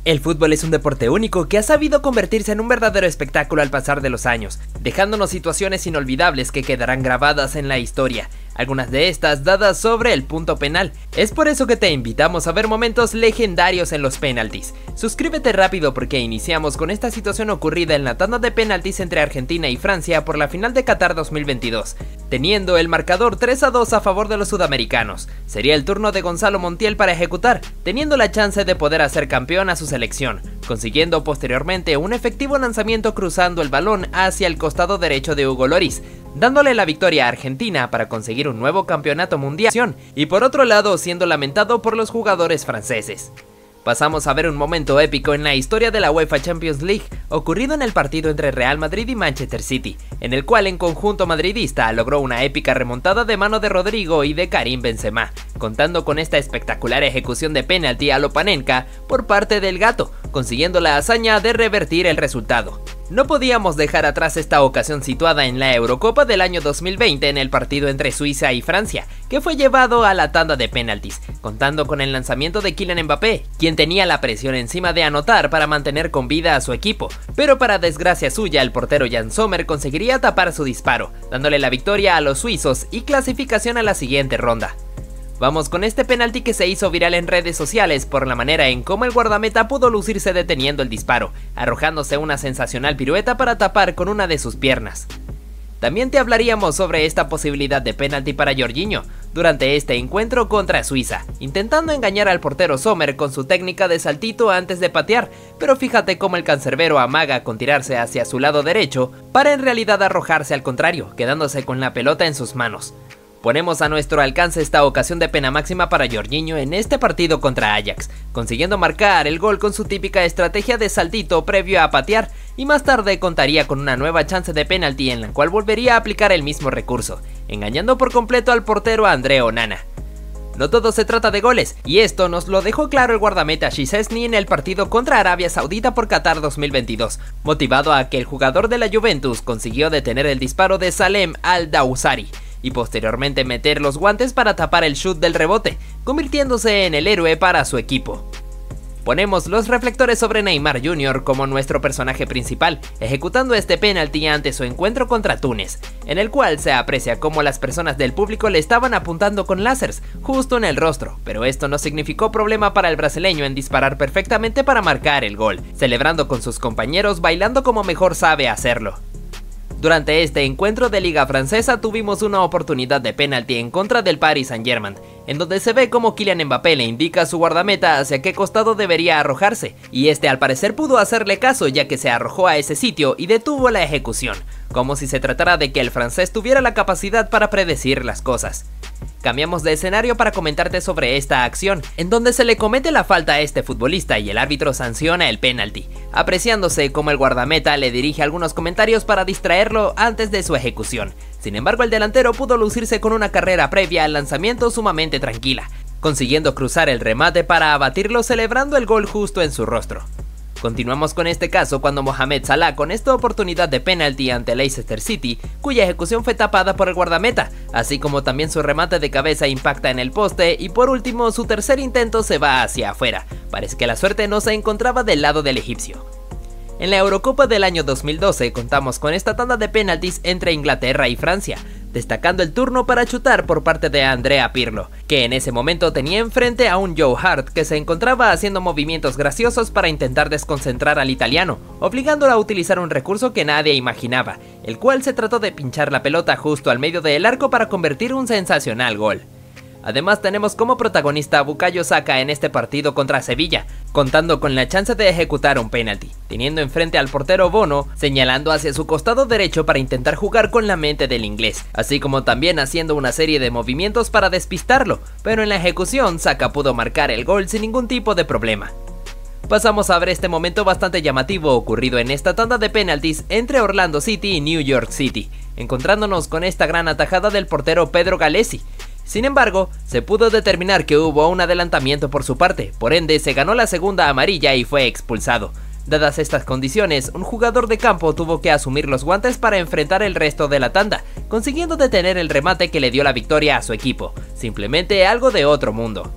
El fútbol es un deporte único que ha sabido convertirse en un verdadero espectáculo al pasar de los años, dejándonos situaciones inolvidables que quedarán grabadas en la historia, algunas de estas dadas sobre el punto penal. Es por eso que te invitamos a ver momentos legendarios en los penaltis. Suscríbete rápido porque iniciamos con esta situación ocurrida en la tanda de penaltis entre Argentina y Francia por la final de Qatar 2022, teniendo el marcador 3-2 a favor de los sudamericanos. Sería el turno de Gonzalo Montiel para ejecutar, teniendo la chance de poder hacer campeón a su selección, consiguiendo posteriormente un efectivo lanzamiento cruzando el balón hacia el costado derecho de Hugo Lloris, dándole la victoria a Argentina para conseguir un nuevo campeonato mundial, y por otro lado siendo lamentado por los jugadores franceses. Pasamos a ver un momento épico en la historia de la UEFA Champions League, ocurrido en el partido entre Real Madrid y Manchester City, en el cual en conjunto madridista logró una épica remontada de mano de Rodrigo y de Karim Benzema, contando con esta espectacular ejecución de penalti a lo Panenka por parte del Gato, consiguiendo la hazaña de revertir el resultado. No podíamos dejar atrás esta ocasión situada en la Eurocopa del año 2020 en el partido entre Suiza y Francia, que fue llevado a la tanda de penaltis, contando con el lanzamiento de Kylian Mbappé, quien tenía la presión encima de anotar para mantener con vida a su equipo, pero para desgracia suya el portero Jan Sommer conseguiría tapar su disparo, dándole la victoria a los suizos y clasificación a la siguiente ronda. Vamos con este penalti que se hizo viral en redes sociales por la manera en cómo el guardameta pudo lucirse deteniendo el disparo, arrojándose una sensacional pirueta para tapar con una de sus piernas. También te hablaríamos sobre esta posibilidad de penalti para Jorginho durante este encuentro contra Suiza, intentando engañar al portero Sommer con su técnica de saltito antes de patear, pero fíjate cómo el cancerbero amaga con tirarse hacia su lado derecho para en realidad arrojarse al contrario, quedándose con la pelota en sus manos. Ponemos a nuestro alcance esta ocasión de pena máxima para Jorginho en este partido contra Ajax, consiguiendo marcar el gol con su típica estrategia de saltito previo a patear, y más tarde contaría con una nueva chance de penalti en la cual volvería a aplicar el mismo recurso, engañando por completo al portero André Onana. No todo se trata de goles, y esto nos lo dejó claro el guardameta Szczęsny en el partido contra Arabia Saudita por Qatar 2022, motivado a que el jugador de la Juventus consiguió detener el disparo de Salem Al-Dawsari, y posteriormente meter los guantes para tapar el shoot del rebote, convirtiéndose en el héroe para su equipo. Ponemos los reflectores sobre Neymar Jr. como nuestro personaje principal, ejecutando este penalti ante su encuentro contra Túnez, en el cual se aprecia cómo las personas del público le estaban apuntando con láseres justo en el rostro, pero esto no significó problema para el brasileño en disparar perfectamente para marcar el gol, celebrando con sus compañeros bailando como mejor sabe hacerlo. Durante este encuentro de Liga Francesa tuvimos una oportunidad de penalti en contra del Paris Saint-Germain, en donde se ve como Kylian Mbappé le indica a su guardameta hacia qué costado debería arrojarse, y este al parecer pudo hacerle caso ya que se arrojó a ese sitio y detuvo la ejecución, como si se tratara de que el francés tuviera la capacidad para predecir las cosas. Cambiamos de escenario para comentarte sobre esta acción, en donde se le comete la falta a este futbolista y el árbitro sanciona el penalti, apreciándose como el guardameta le dirige algunos comentarios para distraerlo antes de su ejecución. Sin embargo, el delantero pudo lucirse con una carrera previa al lanzamiento sumamente tranquila, consiguiendo cruzar el remate para abatirlo celebrando el gol justo en su rostro. Continuamos con este caso cuando Mohamed Salah con esta oportunidad de penalti ante Leicester City, cuya ejecución fue tapada por el guardameta, así como también su remate de cabeza impacta en el poste y por último su tercer intento se va hacia afuera. Parece que la suerte no se encontraba del lado del egipcio. En la Eurocopa del año 2012 contamos con esta tanda de penaltis entre Inglaterra y Francia, destacando el turno para chutar por parte de Andrea Pirlo, que en ese momento tenía enfrente a un Joe Hart que se encontraba haciendo movimientos graciosos para intentar desconcentrar al italiano, obligándolo a utilizar un recurso que nadie imaginaba, el cual se trató de pinchar la pelota justo al medio del arco para convertir un sensacional gol. Además tenemos como protagonista a Bukayo Saka en este partido contra Sevilla, contando con la chance de ejecutar un penalti, teniendo enfrente al portero Bono, señalando hacia su costado derecho para intentar jugar con la mente del inglés, así como también haciendo una serie de movimientos para despistarlo, pero en la ejecución Saka pudo marcar el gol sin ningún tipo de problema. Pasamos a ver este momento bastante llamativo ocurrido en esta tanda de penaltis entre Orlando City y New York City, encontrándonos con esta gran atajada del portero Pedro Gallesi. Sin embargo, se pudo determinar que hubo un adelantamiento por su parte, por ende se ganó la segunda amarilla y fue expulsado. Dadas estas condiciones, un jugador de campo tuvo que asumir los guantes para enfrentar el resto de la tanda, consiguiendo detener el remate que le dio la victoria a su equipo, simplemente algo de otro mundo.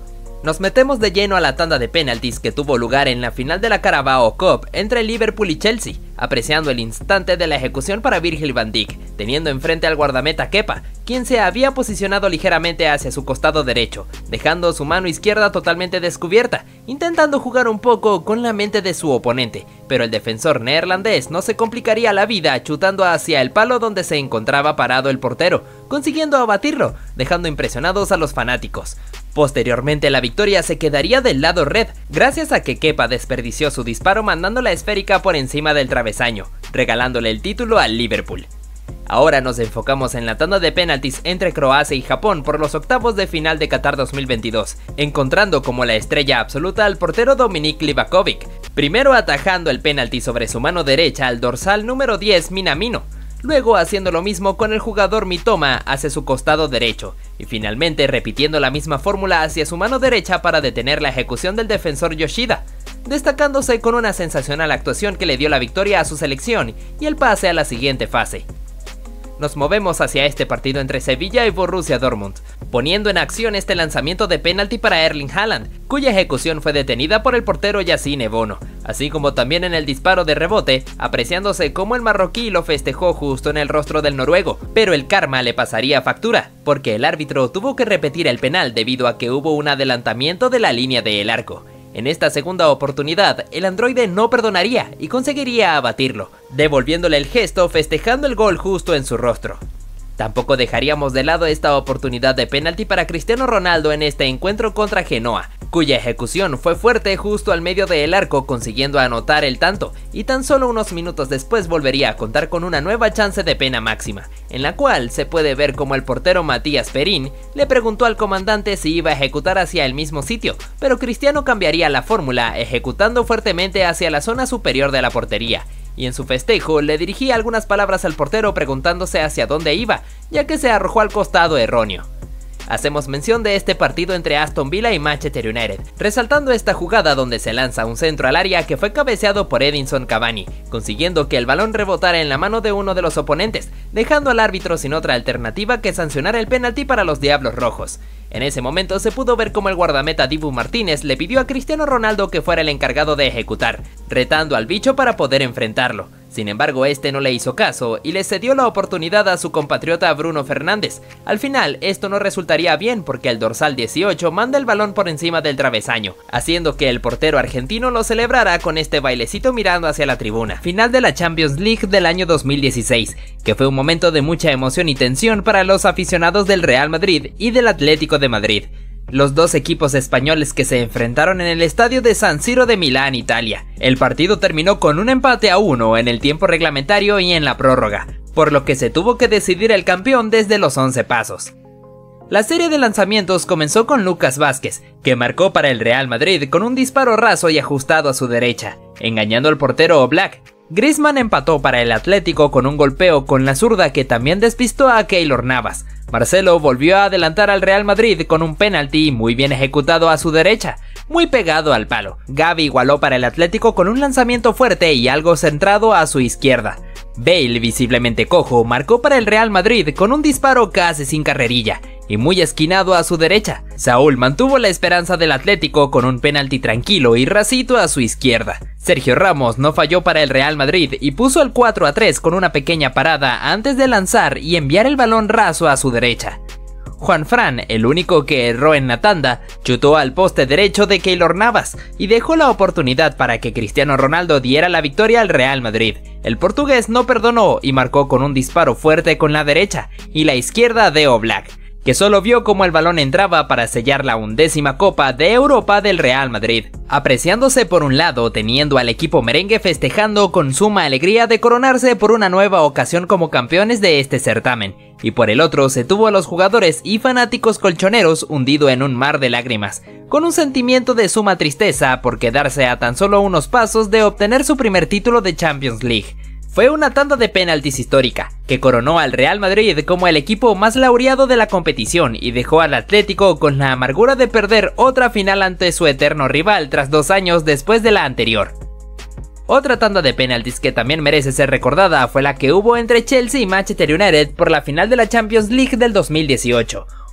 Nos metemos de lleno a la tanda de penaltis que tuvo lugar en la final de la Carabao Cup entre Liverpool y Chelsea, apreciando el instante de la ejecución para Virgil van Dijk, teniendo enfrente al guardameta Kepa, quien se había posicionado ligeramente hacia su costado derecho, dejando su mano izquierda totalmente descubierta, intentando jugar un poco con la mente de su oponente, pero el defensor neerlandés no se complicaría la vida chutando hacia el palo donde se encontraba parado el portero, consiguiendo abatirlo, dejando impresionados a los fanáticos. Posteriormente la victoria se quedaría del lado red, gracias a que Kepa desperdició su disparo mandando la esférica por encima del travesaño, regalándole el título al Liverpool. Ahora nos enfocamos en la tanda de penaltis entre Croacia y Japón por los octavos de final de Qatar 2022, encontrando como la estrella absoluta al portero Dominik Livakovic, primero atajando el penalti sobre su mano derecha al dorsal número 10 Minamino, luego haciendo lo mismo con el jugador Mitoma hacia su costado derecho, y finalmente repitiendo la misma fórmula hacia su mano derecha para detener la ejecución del defensor Yoshida, destacándose con una sensacional actuación que le dio la victoria a su selección y el pase a la siguiente fase. Nos movemos hacia este partido entre Sevilla y Borussia Dortmund, poniendo en acción este lanzamiento de penalti para Erling Haaland, cuya ejecución fue detenida por el portero Yassine Bono, así como también en el disparo de rebote, apreciándose cómo el marroquí lo festejó justo en el rostro del noruego, pero el karma le pasaría factura, porque el árbitro tuvo que repetir el penal debido a que hubo un adelantamiento de la línea del arco. En esta segunda oportunidad, el androide no perdonaría y conseguiría abatirlo, devolviéndole el gesto festejando el gol justo en su rostro. Tampoco dejaríamos de lado esta oportunidad de penalti para Cristiano Ronaldo en este encuentro contra Genoa, cuya ejecución fue fuerte justo al medio del arco consiguiendo anotar el tanto, y tan solo unos minutos después volvería a contar con una nueva chance de pena máxima, en la cual se puede ver como el portero Matías Perín le preguntó al comandante si iba a ejecutar hacia el mismo sitio, pero Cristiano cambiaría la fórmula ejecutando fuertemente hacia la zona superior de la portería, y en su festejo le dirigía algunas palabras al portero preguntándose hacia dónde iba, ya que se arrojó al costado erróneo. Hacemos mención de este partido entre Aston Villa y Manchester United, resaltando esta jugada donde se lanza un centro al área que fue cabeceado por Edinson Cavani, consiguiendo que el balón rebotara en la mano de uno de los oponentes, dejando al árbitro sin otra alternativa que sancionar el penalti para los Diablos Rojos. En ese momento se pudo ver como el guardameta Dibu Martínez le pidió a Cristiano Ronaldo que fuera el encargado de ejecutar, retando al bicho para poder enfrentarlo. Sin embargo, este no le hizo caso y le cedió la oportunidad a su compatriota Bruno Fernández. Al final, esto no resultaría bien porque el dorsal 18 manda el balón por encima del travesaño, haciendo que el portero argentino lo celebrara con este bailecito mirando hacia la tribuna. Final de la Champions League del año 2016, que fue un momento de mucha emoción y tensión para los aficionados del Real Madrid y del Atlético de Madrid, los dos equipos españoles que se enfrentaron en el estadio de San Siro de Milán, Italia. El partido terminó con un empate a 1 en el tiempo reglamentario y en la prórroga, por lo que se tuvo que decidir el campeón desde los 11 pasos. La serie de lanzamientos comenzó con Lucas Vázquez, que marcó para el Real Madrid con un disparo raso y ajustado a su derecha, engañando al portero Oblak. Griezmann empató para el Atlético con un golpeo con la zurda que también despistó a Keylor Navas. Marcelo volvió a adelantar al Real Madrid con un penalti muy bien ejecutado a su derecha, muy pegado al palo. Gavi igualó para el Atlético con un lanzamiento fuerte y algo centrado a su izquierda. Bale, visiblemente cojo, marcó para el Real Madrid con un disparo casi sin carrerilla y muy esquinado a su derecha. Saúl mantuvo la esperanza del Atlético con un penalti tranquilo y rasito a su izquierda. Sergio Ramos no falló para el Real Madrid y puso el 4-3 con una pequeña parada antes de lanzar y enviar el balón raso a su derecha. Juanfran, el único que erró en la tanda, chutó al poste derecho de Keylor Navas y dejó la oportunidad para que Cristiano Ronaldo diera la victoria al Real Madrid. El portugués no perdonó y marcó con un disparo fuerte con la derecha y la izquierda de Oblak, que solo vio cómo el balón entraba para sellar la 11ª Copa de Europa del Real Madrid, apreciándose por un lado teniendo al equipo merengue festejando con suma alegría de coronarse por una nueva ocasión como campeones de este certamen, y por el otro se tuvo a los jugadores y fanáticos colchoneros hundido en un mar de lágrimas, con un sentimiento de suma tristeza por quedarse a tan solo unos pasos de obtener su primer título de Champions League. Fue una tanda de penaltis histórica, que coronó al Real Madrid como el equipo más laureado de la competición y dejó al Atlético con la amargura de perder otra final ante su eterno rival tras 2 años después de la anterior. Otra tanda de penaltis que también merece ser recordada fue la que hubo entre Chelsea y Manchester United por la final de la Champions League del 2018,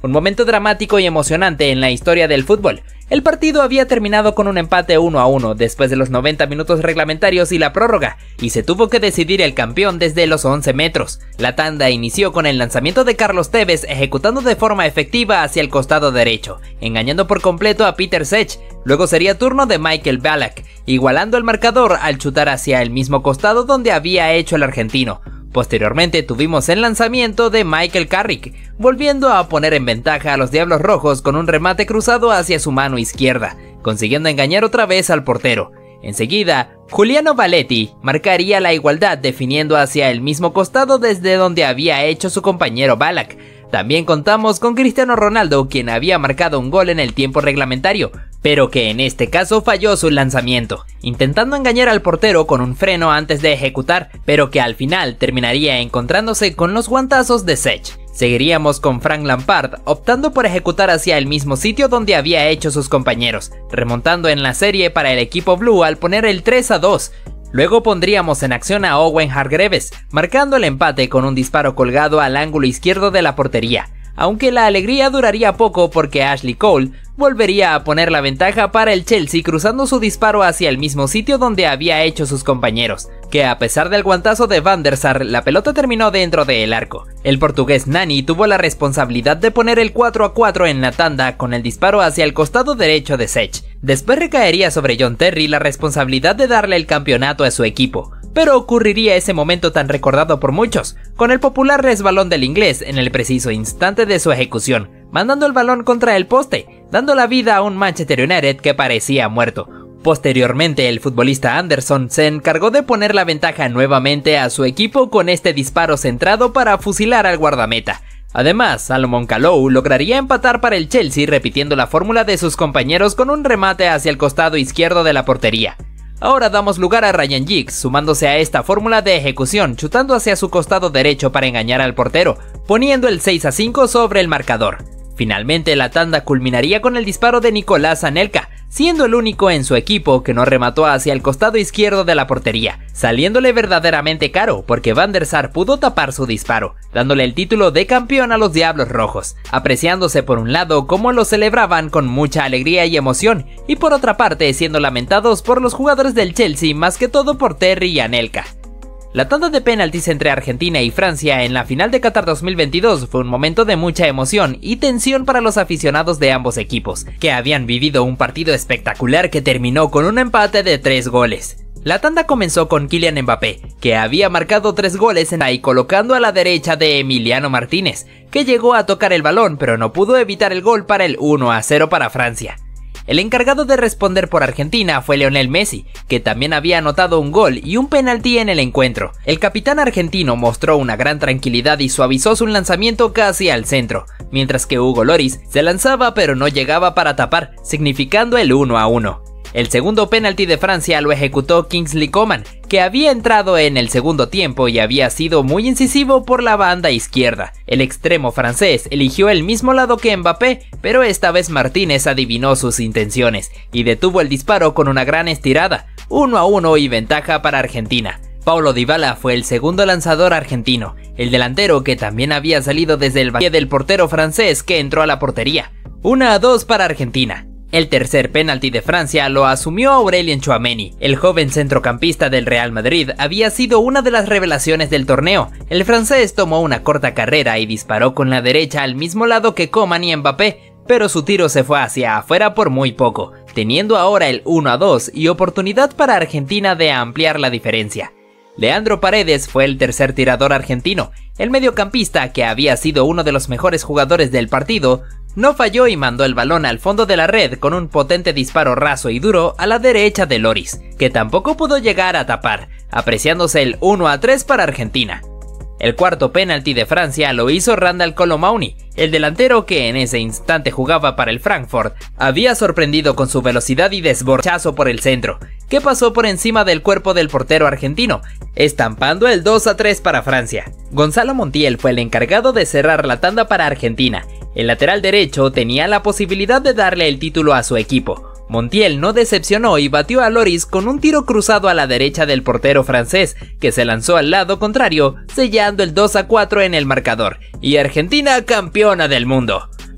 Un momento dramático y emocionante en la historia del fútbol. El partido había terminado con un empate 1-1 después de los 90 minutos reglamentarios y la prórroga, y se tuvo que decidir el campeón desde los 11 metros. La tanda inició con el lanzamiento de Carlos Tevez ejecutando de forma efectiva hacia el costado derecho, engañando por completo a Peter Cech. Luego sería turno de Michael Ballack, igualando el marcador al chutar hacia el mismo costado donde había hecho el argentino. Posteriormente tuvimos el lanzamiento de Michael Carrick, volviendo a poner en ventaja a los Diablos Rojos con un remate cruzado hacia su mano izquierda, consiguiendo engañar otra vez al portero. Enseguida, Giuliano Valletti marcaría la igualdad definiendo hacia el mismo costado desde donde había hecho su compañero Ballack. También contamos con Cristiano Ronaldo, quien había marcado un gol en el tiempo reglamentario, pero que en este caso falló su lanzamiento, intentando engañar al portero con un freno antes de ejecutar, pero que al final terminaría encontrándose con los guantazos de Cech. Seguiríamos con Frank Lampard optando por ejecutar hacia el mismo sitio donde había hecho sus compañeros, remontando en la serie para el equipo blue al poner el 3-2. Luego pondríamos en acción a Owen Hargreaves, marcando el empate con un disparo colgado al ángulo izquierdo de la portería, aunque la alegría duraría poco porque Ashley Cole volvería a poner la ventaja para el Chelsea cruzando su disparo hacia el mismo sitio donde había hecho sus compañeros, que a pesar del guantazo de Van der Sar, la pelota terminó dentro del arco. El portugués Nani tuvo la responsabilidad de poner el 4-4 en la tanda con el disparo hacia el costado derecho de Cech. Después recaería sobre John Terry la responsabilidad de darle el campeonato a su equipo, pero ocurriría ese momento tan recordado por muchos, con el popular resbalón del inglés en el preciso instante de su ejecución, mandando el balón contra el poste, dando la vida a un Manchester United que parecía muerto. Posteriormente, el futbolista Anderson se encargó de poner la ventaja nuevamente a su equipo con este disparo centrado para fusilar al guardameta. Además, Salomon Kalou lograría empatar para el Chelsea repitiendo la fórmula de sus compañeros con un remate hacia el costado izquierdo de la portería. Ahora damos lugar a Ryan Giggs sumándose a esta fórmula de ejecución, chutando hacia su costado derecho para engañar al portero, poniendo el 6-5 sobre el marcador. Finalmente la tanda culminaría con el disparo de Nicolás Anelka, siendo el único en su equipo que no remató hacia el costado izquierdo de la portería, saliéndole verdaderamente caro porque Van der Sar pudo tapar su disparo, dándole el título de campeón a los Diablos Rojos, apreciándose por un lado cómo lo celebraban con mucha alegría y emoción, y por otra parte siendo lamentados por los jugadores del Chelsea, más que todo por Terry y Anelka. La tanda de penaltis entre Argentina y Francia en la final de Qatar 2022 fue un momento de mucha emoción y tensión para los aficionados de ambos equipos, que habían vivido un partido espectacular que terminó con un empate de 3 goles. La tanda comenzó con Kylian Mbappé, que había marcado 3 goles y colocando a la derecha de Emiliano Martínez, que llegó a tocar el balón pero no pudo evitar el gol para el 1-0 para Francia. El encargado de responder por Argentina fue Lionel Messi, que también había anotado un gol y un penalti en el encuentro. El capitán argentino mostró una gran tranquilidad y suavizó su lanzamiento casi al centro, mientras que Hugo Lloris se lanzaba pero no llegaba para tapar, significando el 1-1. El segundo penalti de Francia lo ejecutó Kingsley Coman, que había entrado en el segundo tiempo y había sido muy incisivo por la banda izquierda. El extremo francés eligió el mismo lado que Mbappé, pero esta vez Martínez adivinó sus intenciones y detuvo el disparo con una gran estirada, 1-1 y ventaja para Argentina. Paulo Dybala fue el segundo lanzador argentino, el delantero que también había salido desde el pie del portero francés que entró a la portería. 1-2 para Argentina. El tercer penalti de Francia lo asumió Aurelien Tchouaméni. El joven centrocampista del Real Madrid había sido una de las revelaciones del torneo. El francés tomó una corta carrera y disparó con la derecha al mismo lado que Coman y Mbappé, pero su tiro se fue hacia afuera por muy poco, teniendo ahora el 1-2 y oportunidad para Argentina de ampliar la diferencia. Leandro Paredes fue el tercer tirador argentino. El mediocampista, que había sido uno de los mejores jugadores del partido, no falló y mandó el balón al fondo de la red con un potente disparo raso y duro a la derecha de Lloris, que tampoco pudo llegar a tapar, apreciándose el 1-3 para Argentina. El cuarto penalti de Francia lo hizo Randal Kolo Muani, el delantero que en ese instante jugaba para el Frankfurt, había sorprendido con su velocidad y desbordazo por el centro, que pasó por encima del cuerpo del portero argentino, estampando el 2-3 para Francia. Gonzalo Montiel fue el encargado de cerrar la tanda para Argentina. El lateral derecho tenía la posibilidad de darle el título a su equipo. Montiel no decepcionó y batió a Lloris con un tiro cruzado a la derecha del portero francés, que se lanzó al lado contrario, sellando el 2-4 en el marcador, y Argentina campeona del mundo.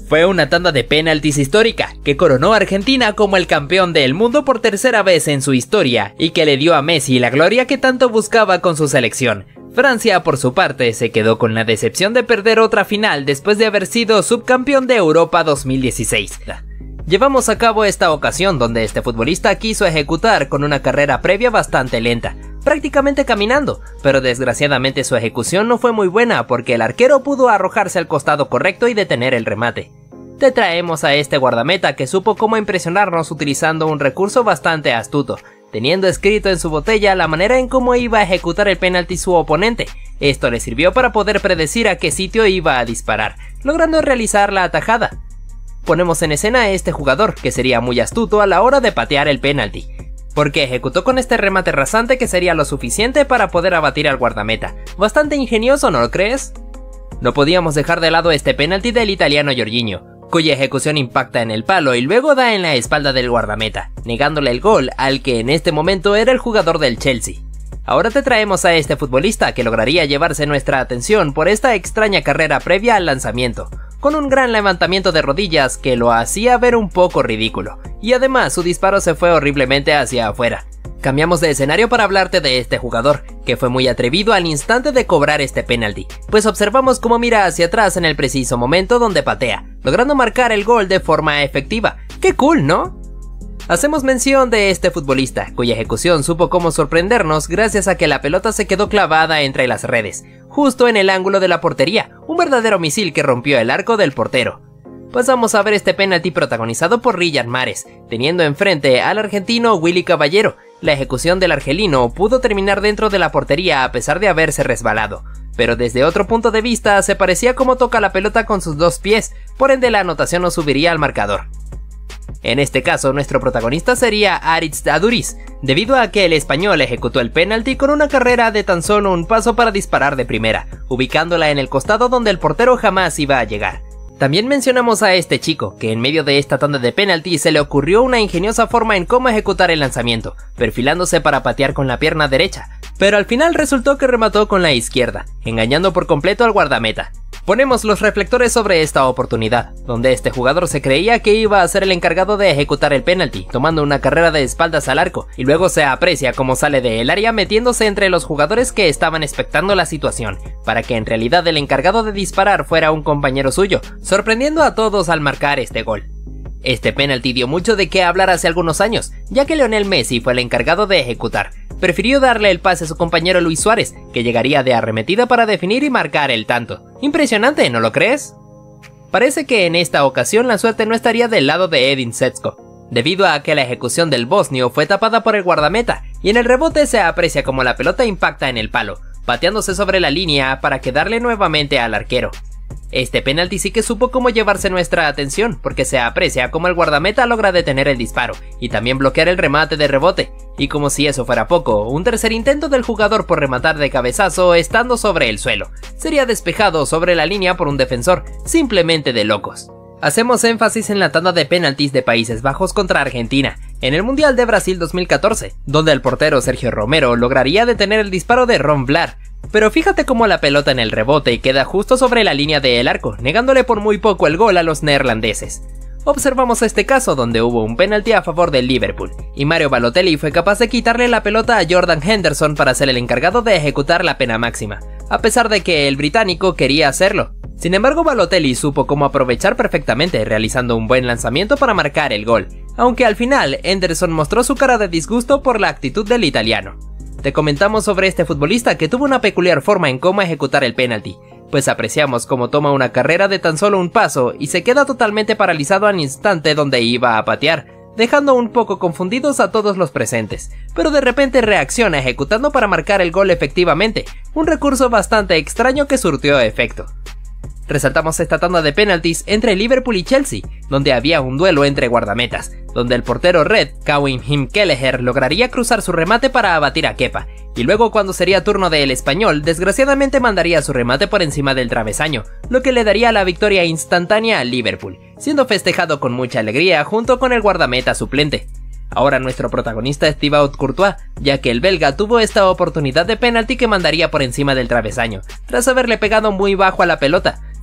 Fue una tanda de penaltis histórica que coronó a Argentina como el campeón del mundo por tercera vez en su historia y que le dio a Messi la gloria que tanto buscaba con su selección. Francia, por su parte, se quedó con la decepción de perder otra final después de haber sido subcampeón de Europa 2016. Llevamos a cabo esta ocasión donde este futbolista quiso ejecutar con una carrera previa bastante lenta, prácticamente caminando, pero desgraciadamente su ejecución no fue muy buena porque el arquero pudo arrojarse al costado correcto y detener el remate. Te traemos a este guardameta que supo cómo impresionarnos utilizando un recurso bastante astuto, teniendo escrito en su botella la manera en cómo iba a ejecutar el penalti su oponente. Esto le sirvió para poder predecir a qué sitio iba a disparar, logrando realizar la atajada. Ponemos en escena a este jugador, que sería muy astuto a la hora de patear el penalti, porque ejecutó con este remate rasante que sería lo suficiente para poder abatir al guardameta. Bastante ingenioso, ¿no lo crees? No podíamos dejar de lado este penalti del italiano Jorginho, cuya ejecución impacta en el palo y luego da en la espalda del guardameta, negándole el gol al que en este momento era el jugador del Chelsea. Ahora te traemos a este futbolista que lograría llevarse nuestra atención por esta extraña carrera previa al lanzamiento, con un gran levantamiento de rodillas que lo hacía ver un poco ridículo, y además su disparo se fue horriblemente hacia afuera. Cambiamos de escenario para hablarte de este jugador, que fue muy atrevido al instante de cobrar este penalti, pues observamos cómo mira hacia atrás en el preciso momento donde patea, logrando marcar el gol de forma efectiva. ¡Qué cool!, ¿no? Hacemos mención de este futbolista, cuya ejecución supo cómo sorprendernos gracias a que la pelota se quedó clavada entre las redes, justo en el ángulo de la portería, un verdadero misil que rompió el arco del portero. Pasamos a ver este penalti protagonizado por Riyad Mahrez, teniendo enfrente al argentino Willy Caballero. La ejecución del argelino pudo terminar dentro de la portería a pesar de haberse resbalado, pero desde otro punto de vista se parecía como toca la pelota con sus dos pies, por ende la anotación no subiría al marcador. En este caso, nuestro protagonista sería Aritz Aduriz, debido a que el español ejecutó el penalti con una carrera de tan solo un paso para disparar de primera, ubicándola en el costado donde el portero jamás iba a llegar. También mencionamos a este chico, que en medio de esta tanda de penalti se le ocurrió una ingeniosa forma en cómo ejecutar el lanzamiento, perfilándose para patear con la pierna derecha, pero al final resultó que remató con la izquierda, engañando por completo al guardameta. Ponemos los reflectores sobre esta oportunidad, donde este jugador se creía que iba a ser el encargado de ejecutar el penalti, tomando una carrera de espaldas al arco, y luego se aprecia cómo sale del área metiéndose entre los jugadores que estaban expectando la situación, para que en realidad el encargado de disparar fuera un compañero suyo, sorprendiendo a todos al marcar este gol. Este penalti dio mucho de qué hablar hace algunos años, ya que Lionel Messi fue el encargado de ejecutar. Prefirió darle el pase a su compañero Luis Suárez, que llegaría de arremetida para definir y marcar el tanto. Impresionante, ¿no lo crees? Parece que en esta ocasión la suerte no estaría del lado de Edin Dzeko, debido a que la ejecución del bosnio fue tapada por el guardameta, y en el rebote se aprecia como la pelota impacta en el palo, pateándose sobre la línea para quedarle nuevamente al arquero. Este penalti sí que supo cómo llevarse nuestra atención, porque se aprecia como el guardameta logra detener el disparo, y también bloquear el remate de rebote, y como si eso fuera poco, un tercer intento del jugador por rematar de cabezazo estando sobre el suelo, sería despejado sobre la línea por un defensor, simplemente de locos. Hacemos énfasis en la tanda de penaltis de Países Bajos contra Argentina, en el Mundial de Brasil 2014, donde el portero Sergio Romero lograría detener el disparo de Ron Vlaar, pero fíjate cómo la pelota en el rebote queda justo sobre la línea del arco, negándole por muy poco el gol a los neerlandeses. Observamos este caso donde hubo un penalti a favor del Liverpool, y Mario Balotelli fue capaz de quitarle la pelota a Jordan Henderson para ser el encargado de ejecutar la pena máxima, a pesar de que el británico quería hacerlo. Sin embargo, Balotelli supo cómo aprovechar perfectamente, realizando un buen lanzamiento para marcar el gol, aunque al final Henderson mostró su cara de disgusto por la actitud del italiano. Te comentamos sobre este futbolista que tuvo una peculiar forma en cómo ejecutar el penalti, pues apreciamos cómo toma una carrera de tan solo un paso y se queda totalmente paralizado al instante donde iba a patear, dejando un poco confundidos a todos los presentes, pero de repente reacciona ejecutando para marcar el gol efectivamente, un recurso bastante extraño que surtió efecto. Resaltamos esta tanda de penaltis entre Liverpool y Chelsea, donde había un duelo entre guardametas, donde el portero red, Kevin Kelleher, lograría cruzar su remate para abatir a Kepa, y luego cuando sería turno del español, desgraciadamente mandaría su remate por encima del travesaño, lo que le daría la victoria instantánea al Liverpool, siendo festejado con mucha alegría junto con el guardameta suplente. Ahora nuestro protagonista es Thibaut Courtois, ya que el belga tuvo esta oportunidad de penalti que mandaría por encima del travesaño, tras haberle pegado muy bajo a la pelota.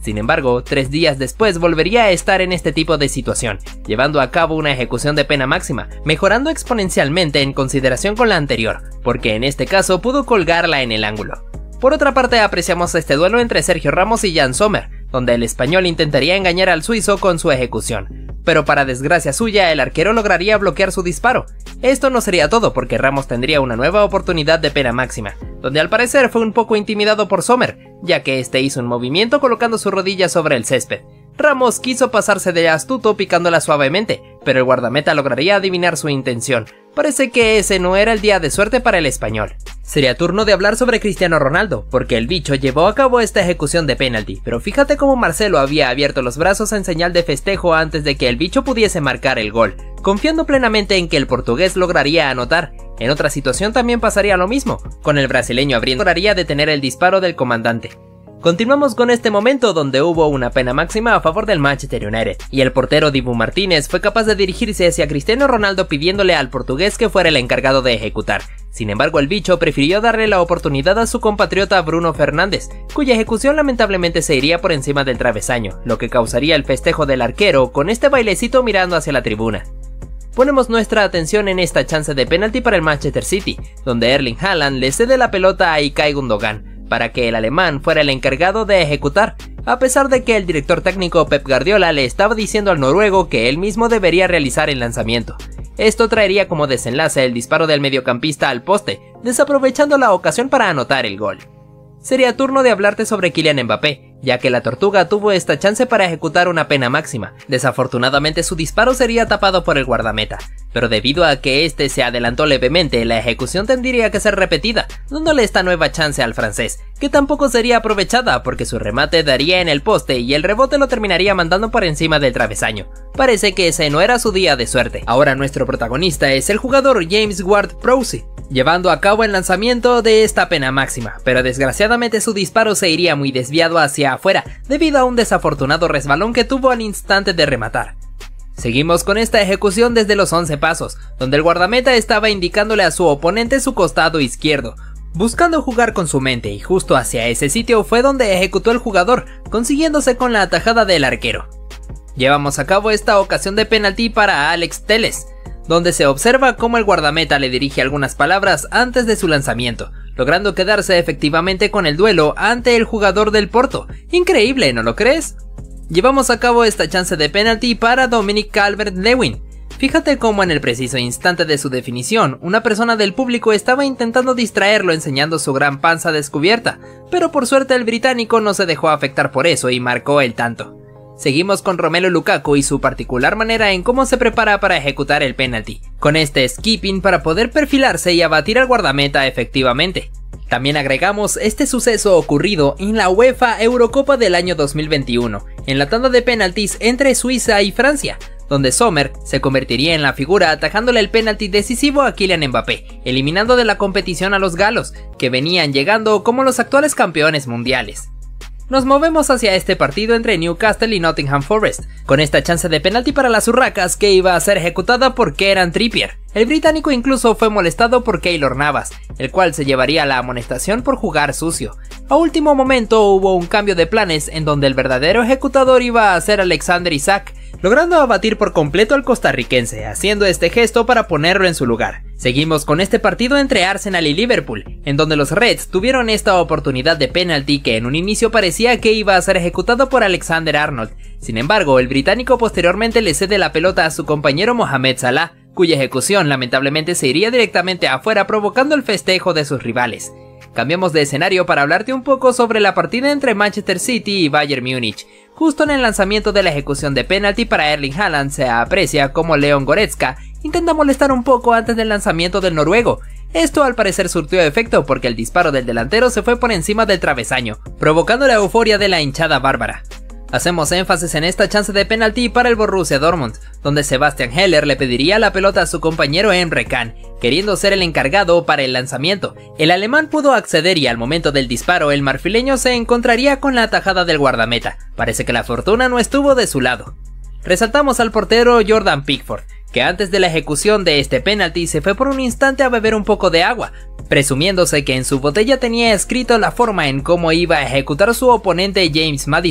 Sin embargo, 3 días después volvería a estar en este tipo de situación, llevando a cabo una ejecución de pena máxima, mejorando exponencialmente en consideración con la anterior, porque en este caso pudo colgarla en el ángulo. Por otra parte, apreciamos este duelo entre Sergio Ramos y Jan Sommer, donde el español intentaría engañar al suizo con su ejecución, pero para desgracia suya el arquero lograría bloquear su disparo. Esto no sería todo, porque Ramos tendría una nueva oportunidad de pena máxima, donde al parecer fue un poco intimidado por Sommer, ya que este hizo un movimiento colocando su rodilla sobre el césped. Ramos quiso pasarse de astuto picándola suavemente, pero el guardameta lograría adivinar su intención. Parece que ese no era el día de suerte para el español. Sería turno de hablar sobre Cristiano Ronaldo, porque el bicho llevó a cabo esta ejecución de penalti, pero fíjate cómo Marcelo había abierto los brazos en señal de festejo antes de que el bicho pudiese marcar el gol, confiando plenamente en que el portugués lograría anotar. En otra situación también pasaría lo mismo, con el brasileño abriendo lograría detener el disparo del comandante. Continuamos con este momento donde hubo una pena máxima a favor del Manchester United, y el portero Dibu Martínez fue capaz de dirigirse hacia Cristiano Ronaldo pidiéndole al portugués que fuera el encargado de ejecutar. Sin embargo, el bicho prefirió darle la oportunidad a su compatriota Bruno Fernández, cuya ejecución lamentablemente se iría por encima del travesaño, lo que causaría el festejo del arquero con este bailecito mirando hacia la tribuna. Ponemos nuestra atención en esta chance de penalti para el Manchester City, donde Erling Haaland le cede la pelota a Ilkay Gundogan, para que el alemán fuera el encargado de ejecutar, a pesar de que el director técnico Pep Guardiola le estaba diciendo al noruego que él mismo debería realizar el lanzamiento. Esto traería como desenlace el disparo del mediocampista al poste, desaprovechando la ocasión para anotar el gol. Sería turno de hablarte sobre Kylian Mbappé, ya que la Tortuga tuvo esta chance para ejecutar una pena máxima. Desafortunadamente su disparo sería tapado por el guardameta, pero debido a que este se adelantó levemente, la ejecución tendría que ser repetida, dándole esta nueva chance al francés, que tampoco sería aprovechada porque su remate daría en el poste y el rebote lo terminaría mandando por encima del travesaño. Parece que ese no era su día de suerte. Ahora nuestro protagonista es el jugador James Ward-Prowse, llevando a cabo el lanzamiento de esta pena máxima, pero desgraciadamente su disparo se iría muy desviado hacia afuera debido a un desafortunado resbalón que tuvo al instante de rematar. Seguimos con esta ejecución desde los 11 pasos, donde el guardameta estaba indicándole a su oponente su costado izquierdo, buscando jugar con su mente, y justo hacia ese sitio fue donde ejecutó el jugador, consiguiéndose con la atajada del arquero. Llevamos a cabo esta ocasión de penalti para Alex Telles, donde se observa cómo el guardameta le dirige algunas palabras antes de su lanzamiento, logrando quedarse efectivamente con el duelo ante el jugador del Porto. Increíble, ¿no lo crees? Llevamos a cabo esta chance de penalti para Dominic Calvert-Lewin. Fíjate cómo en el preciso instante de su definición, una persona del público estaba intentando distraerlo enseñando su gran panza descubierta, pero por suerte el británico no se dejó afectar por eso y marcó el tanto. Seguimos con Romelu Lukaku y su particular manera en cómo se prepara para ejecutar el penalti, con este skipping para poder perfilarse y abatir al guardameta efectivamente. También agregamos este suceso ocurrido en la UEFA Eurocopa del año 2021, en la tanda de penaltis entre Suiza y Francia, donde Sommer se convertiría en la figura atajándole el penalti decisivo a Kylian Mbappé, eliminando de la competición a los galos, que venían llegando como los actuales campeones mundiales. Nos movemos hacia este partido entre Newcastle y Nottingham Forest, con esta chance de penalti para las urracas que iba a ser ejecutada por Kieran Trippier. El británico incluso fue molestado por Keylor Navas, el cual se llevaría la amonestación por jugar sucio. A último momento hubo un cambio de planes en donde el verdadero ejecutador iba a ser Alexander Isak, logrando abatir por completo al costarricense, haciendo este gesto para ponerlo en su lugar. Seguimos con este partido entre Arsenal y Liverpool, en donde los Reds tuvieron esta oportunidad de penalti que en un inicio parecía que iba a ser ejecutado por Alexander Arnold. Sin embargo, el británico posteriormente le cede la pelota a su compañero Mohamed Salah, cuya ejecución lamentablemente se iría directamente afuera provocando el festejo de sus rivales. Cambiamos de escenario para hablarte un poco sobre la partida entre Manchester City y Bayern Múnich. Justo en el lanzamiento de la ejecución de penalti para Erling Haaland se aprecia como Leon Goretzka intenta molestar un poco antes del lanzamiento del noruego. Esto al parecer surtió efecto porque el disparo del delantero se fue por encima del travesaño, provocando la euforia de la hinchada bárbara. Hacemos énfasis en esta chance de penalti para el Borussia Dortmund, donde Sebastian Heller le pediría la pelota a su compañero Emre Can, queriendo ser el encargado para el lanzamiento. El alemán pudo acceder y al momento del disparo el marfileño se encontraría con la atajada del guardameta. Parece que la fortuna no estuvo de su lado. Resaltamos al portero Jordan Pickford, que antes de la ejecución de este penalti se fue por un instante a beber un poco de agua, presumiéndose que en su botella tenía escrito la forma en cómo iba a ejecutar su oponente James Maddison.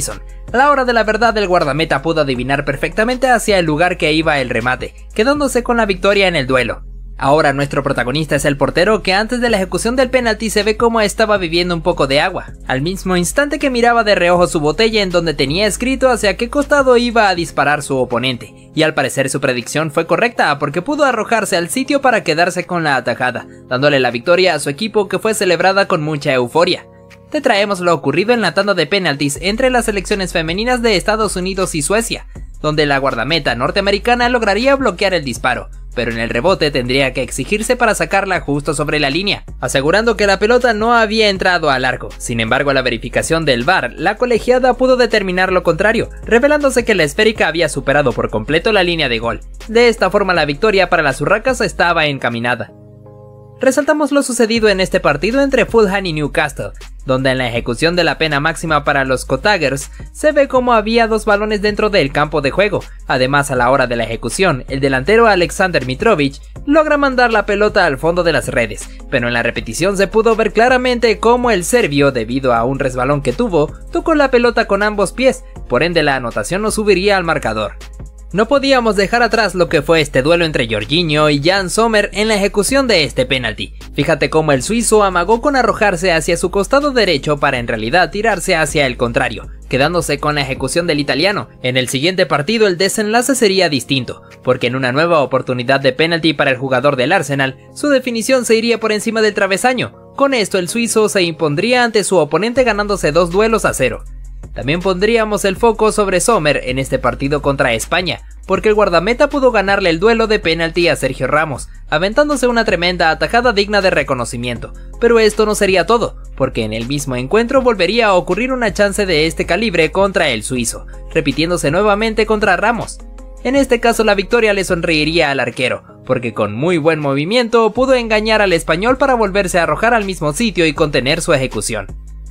A la hora de la verdad, el guardameta pudo adivinar perfectamente hacia el lugar que iba el remate, quedándose con la victoria en el duelo. Ahora nuestro protagonista es el portero, que antes de la ejecución del penalti se ve como estaba bebiendo un poco de agua, al mismo instante que miraba de reojo su botella en donde tenía escrito hacia qué costado iba a disparar su oponente, y al parecer su predicción fue correcta porque pudo arrojarse al sitio para quedarse con la atajada, dándole la victoria a su equipo, que fue celebrada con mucha euforia. Te traemos lo ocurrido en la tanda de penaltis entre las selecciones femeninas de Estados Unidos y Suecia, donde la guardameta norteamericana lograría bloquear el disparo, pero en el rebote tendría que exigirse para sacarla justo sobre la línea, asegurando que la pelota no había entrado al arco. Sin embargo, a la verificación del VAR, la colegiada pudo determinar lo contrario, revelándose que la esférica había superado por completo la línea de gol. De esta forma, la victoria para las urracas estaba encaminada. Resaltamos lo sucedido en este partido entre Fulham y Newcastle, donde en la ejecución de la pena máxima para los Cottagers se ve como había dos balones dentro del campo de juego. Además, a la hora de la ejecución, el delantero Aleksandar Mitrovic logra mandar la pelota al fondo de las redes, pero en la repetición se pudo ver claramente cómo el serbio, debido a un resbalón que tuvo, tocó la pelota con ambos pies, por ende la anotación no subiría al marcador. No podíamos dejar atrás lo que fue este duelo entre Jorginho y Jan Sommer en la ejecución de este penalti. Fíjate cómo el suizo amagó con arrojarse hacia su costado derecho para en realidad tirarse hacia el contrario, quedándose con la ejecución del italiano. En el siguiente partido el desenlace sería distinto, porque en una nueva oportunidad de penalti para el jugador del Arsenal, su definición se iría por encima del travesaño. Con esto el suizo se impondría ante su oponente ganándose 2-0. También pondríamos el foco sobre Sommer en este partido contra España, porque el guardameta pudo ganarle el duelo de penalti a Sergio Ramos, aventándose una tremenda atajada digna de reconocimiento. Pero esto no sería todo, porque en el mismo encuentro volvería a ocurrir una chance de este calibre contra el suizo, repitiéndose nuevamente contra Ramos. En este caso la victoria le sonreiría al arquero, porque con muy buen movimiento pudo engañar al español para volverse a arrojar al mismo sitio y contener su ejecución.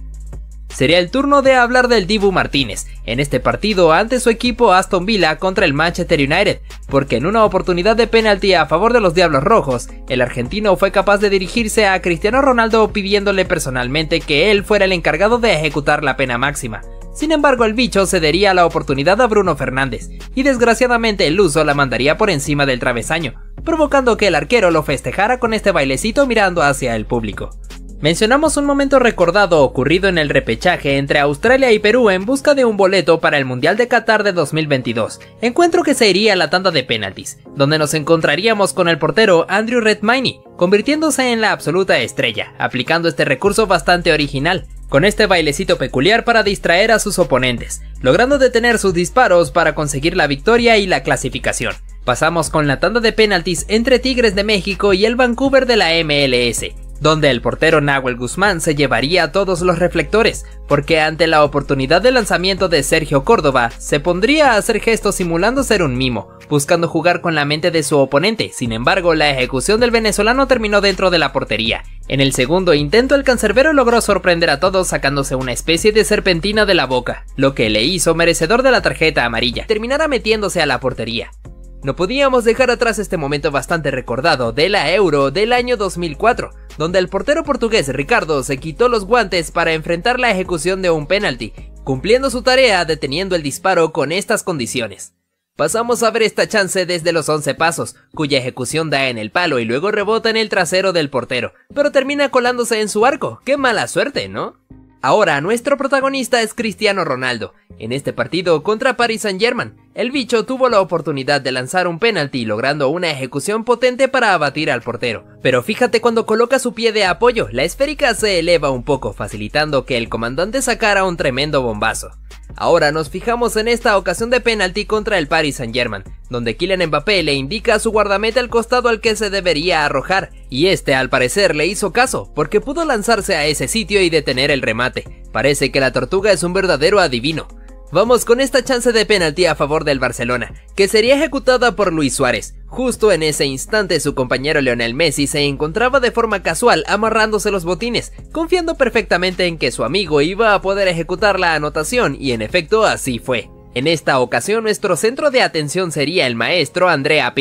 Sería el turno de hablar del Dibu Martínez, en este partido ante su equipo Aston Villa contra el Manchester United, porque en una oportunidad de penalti a favor de los Diablos Rojos, el argentino fue capaz de dirigirse a Cristiano Ronaldo pidiéndole personalmente que él fuera el encargado de ejecutar la pena máxima. Sin embargo, el bicho cedería la oportunidad a Bruno Fernández, y desgraciadamente el luso la mandaría por encima del travesaño, provocando que el arquero lo festejara con este bailecito mirando hacia el público. Mencionamos un momento recordado ocurrido en el repechaje entre Australia y Perú en busca de un boleto para el Mundial de Qatar de 2022, encuentro que se iría a la tanda de penaltis, donde nos encontraríamos con el portero Andrew Redmayne, convirtiéndose en la absoluta estrella, aplicando este recurso bastante original, con este bailecito peculiar para distraer a sus oponentes, logrando detener sus disparos para conseguir la victoria y la clasificación. Pasamos con la tanda de penaltis entre Tigres de México y el Vancouver de la MLS, donde el portero Nahuel Guzmán se llevaría todos los reflectores, porque ante la oportunidad de lanzamiento de Sergio Córdoba, se pondría a hacer gestos simulando ser un mimo, buscando jugar con la mente de su oponente. Sin embargo, la ejecución del venezolano terminó dentro de la portería. En el segundo intento, el cancerbero logró sorprender a todos sacándose una especie de serpentina de la boca, lo que le hizo merecedor de la tarjeta amarilla, terminara metiéndose a la portería. No podíamos dejar atrás este momento bastante recordado de la Euro del año 2004, donde el portero portugués Ricardo se quitó los guantes para enfrentar la ejecución de un penalti, cumpliendo su tarea deteniendo el disparo con estas condiciones. Pasamos a ver esta chance desde los 11 pasos, cuya ejecución da en el palo y luego rebota en el trasero del portero, pero termina colándose en su arco. ¡Qué mala suerte!, ¿no? Ahora, nuestro protagonista es Cristiano Ronaldo. En este partido contra Paris Saint-Germain, el bicho tuvo la oportunidad de lanzar un penalti logrando una ejecución potente para abatir al portero. Pero fíjate cuando coloca su pie de apoyo, la esférica se eleva un poco, facilitando que el comandante sacara un tremendo bombazo. Ahora nos fijamos en esta ocasión de penalti contra el Paris Saint-Germain, donde Kylian Mbappé le indica a su guardameta el costado al que se debería arrojar, y este al parecer le hizo caso, porque pudo lanzarse a ese sitio y detener el remate. Parece que la tortuga es un verdadero adivino. Vamos con esta chance de penalti a favor del Barcelona, que sería ejecutada por Luis Suárez. Justo en ese instante su compañero Lionel Messi se encontraba de forma casual amarrándose los botines, confiando perfectamente en que su amigo iba a poder ejecutar la anotación, y en efecto así fue. En esta ocasión nuestro centro de atención sería el maestro Andrea Pirlo,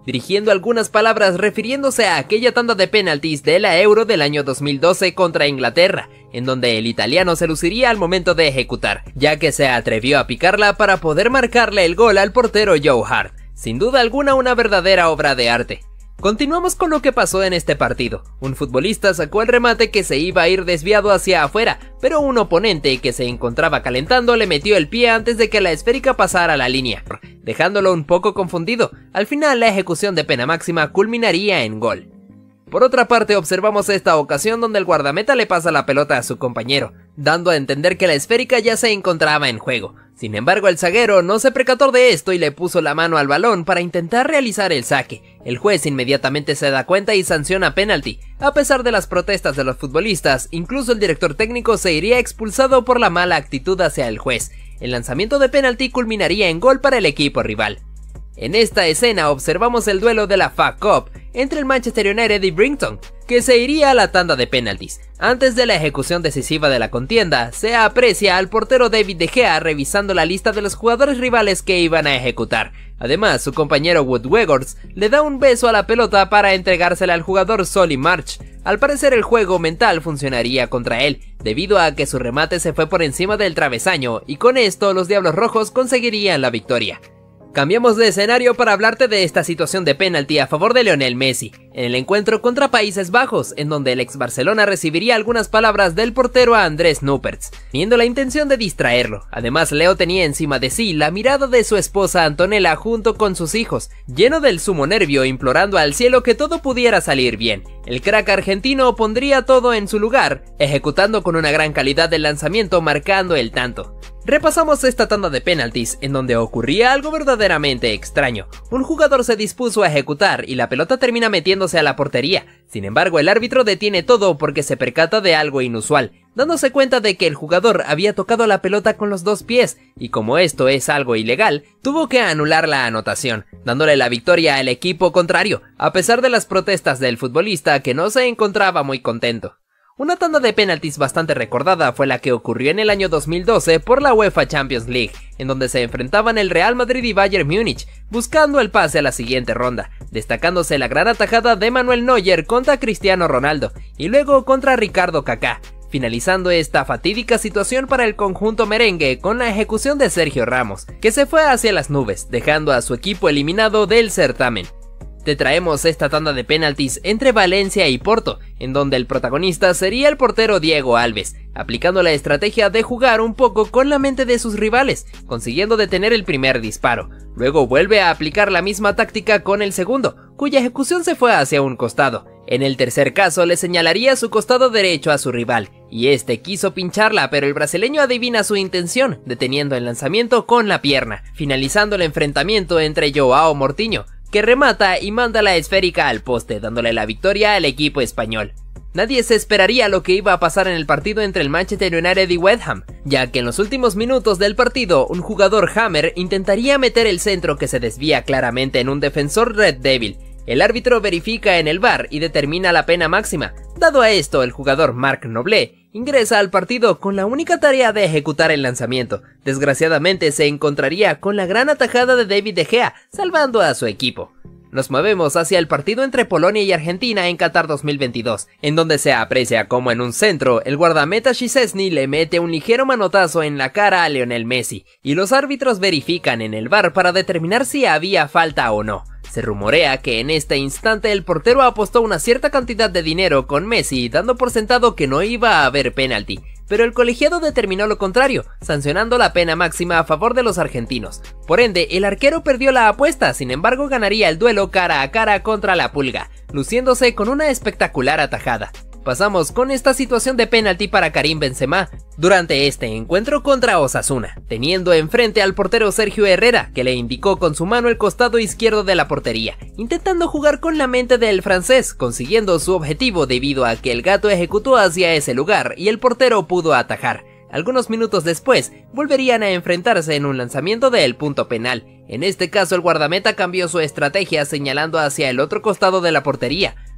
dirigiendo algunas palabras refiriéndose a aquella tanda de penaltis de la Euro del año 2012 contra Inglaterra, en donde el italiano se luciría al momento de ejecutar, ya que se atrevió a picarla para poder marcarle el gol al portero Joe Hart. Sin duda alguna una verdadera obra de arte. Continuamos con lo que pasó en este partido. Un futbolista sacó el remate que se iba a ir desviado hacia afuera, pero un oponente que se encontraba calentando le metió el pie antes de que la esférica pasara la línea, dejándolo un poco confundido. Al final la ejecución de pena máxima culminaría en gol. Por otra parte, observamos esta ocasión donde el guardameta le pasa la pelota a su compañero, dando a entender que la esférica ya se encontraba en juego. Sin embargo, el zaguero no se percató de esto y le puso la mano al balón para intentar realizar el saque. El juez inmediatamente se da cuenta y sanciona penalti. A pesar de las protestas de los futbolistas, incluso el director técnico se iría expulsado por la mala actitud hacia el juez. El lanzamiento de penalti culminaría en gol para el equipo rival. En esta escena observamos el duelo de la FA Cup entre el Manchester United y Brighton, que se iría a la tanda de penaltis. Antes de la ejecución decisiva de la contienda, se aprecia al portero David De Gea revisando la lista de los jugadores rivales que iban a ejecutar. Además, su compañero Wout Weghorst le da un beso a la pelota para entregársela al jugador Solly March. Al parecer el juego mental funcionaría contra él, debido a que su remate se fue por encima del travesaño, y con esto los Diablos Rojos conseguirían la victoria. Cambiamos de escenario para hablarte de esta situación de penalti a favor de Lionel Messi, en el encuentro contra Países Bajos, en donde el ex Barcelona recibiría algunas palabras del portero a Andrés Nupperts, teniendo la intención de distraerlo. Además, Leo tenía encima de sí la mirada de su esposa Antonella junto con sus hijos, lleno del sumo nervio, implorando al cielo que todo pudiera salir bien. El crack argentino pondría todo en su lugar, ejecutando con una gran calidad el lanzamiento, marcando el tanto. Repasamos esta tanda de penaltis, en donde ocurría algo verdaderamente extraño. Un jugador se dispuso a ejecutar y la pelota termina metiéndose a la portería. Sin embargo, el árbitro detiene todo porque se percata de algo inusual, dándose cuenta de que el jugador había tocado la pelota con los dos pies, y como esto es algo ilegal, tuvo que anular la anotación, dándole la victoria al equipo contrario, a pesar de las protestas del futbolista que no se encontraba muy contento. Una tanda de penaltis bastante recordada fue la que ocurrió en el año 2012 por la UEFA Champions League, en donde se enfrentaban el Real Madrid y Bayern Múnich, buscando el pase a la siguiente ronda, destacándose la gran atajada de Manuel Neuer contra Cristiano Ronaldo, y luego contra Ricardo Kaká, finalizando esta fatídica situación para el conjunto merengue con la ejecución de Sergio Ramos, que se fue hacia las nubes, dejando a su equipo eliminado del certamen. Te traemos esta tanda de penaltis entre Valencia y Porto, en donde el protagonista sería el portero Diego Alves, aplicando la estrategia de jugar un poco con la mente de sus rivales, consiguiendo detener el primer disparo. Luego vuelve a aplicar la misma táctica con el segundo, cuya ejecución se fue hacia un costado. En el tercer caso le señalaría su costado derecho a su rival, y este quiso pincharla, pero el brasileño adivina su intención, deteniendo el lanzamiento con la pierna, finalizando el enfrentamiento entre Joao Moutinho, que remata y manda la esférica al poste, dándole la victoria al equipo español. Nadie se esperaría lo que iba a pasar en el partido entre el Manchester United y West Ham, ya que en los últimos minutos del partido un jugador Hammer intentaría meter el centro que se desvía claramente en un defensor Red Devil. El árbitro verifica en el VAR y determina la pena máxima. Dado a esto, el jugador Marc Noble ingresa al partido con la única tarea de ejecutar el lanzamiento. Desgraciadamente se encontraría con la gran atajada de David De Gea, salvando a su equipo. Nos movemos hacia el partido entre Polonia y Argentina en Qatar 2022, en donde se aprecia como en un centro, el guardameta Szczęsny le mete un ligero manotazo en la cara a Lionel Messi, y los árbitros verifican en el VAR para determinar si había falta o no. Se rumorea que en este instante el portero apostó una cierta cantidad de dinero con Messi, dando por sentado que no iba a haber penalti, pero el colegiado determinó lo contrario, sancionando la pena máxima a favor de los argentinos. Por ende, el arquero perdió la apuesta, sin embargo ganaría el duelo cara a cara contra la Pulga, luciéndose con una espectacular atajada. Pasamos con esta situación de penalti para Karim Benzema durante este encuentro contra Osasuna, teniendo enfrente al portero Sergio Herrera, que le indicó con su mano el costado izquierdo de la portería, intentando jugar con la mente del francés, consiguiendo su objetivo debido a que el gato ejecutó hacia ese lugar y el portero pudo atajar. Algunos minutos después, volverían a enfrentarse en un lanzamiento del punto penal. En este caso el guardameta cambió su estrategia señalando hacia el otro costado de la portería,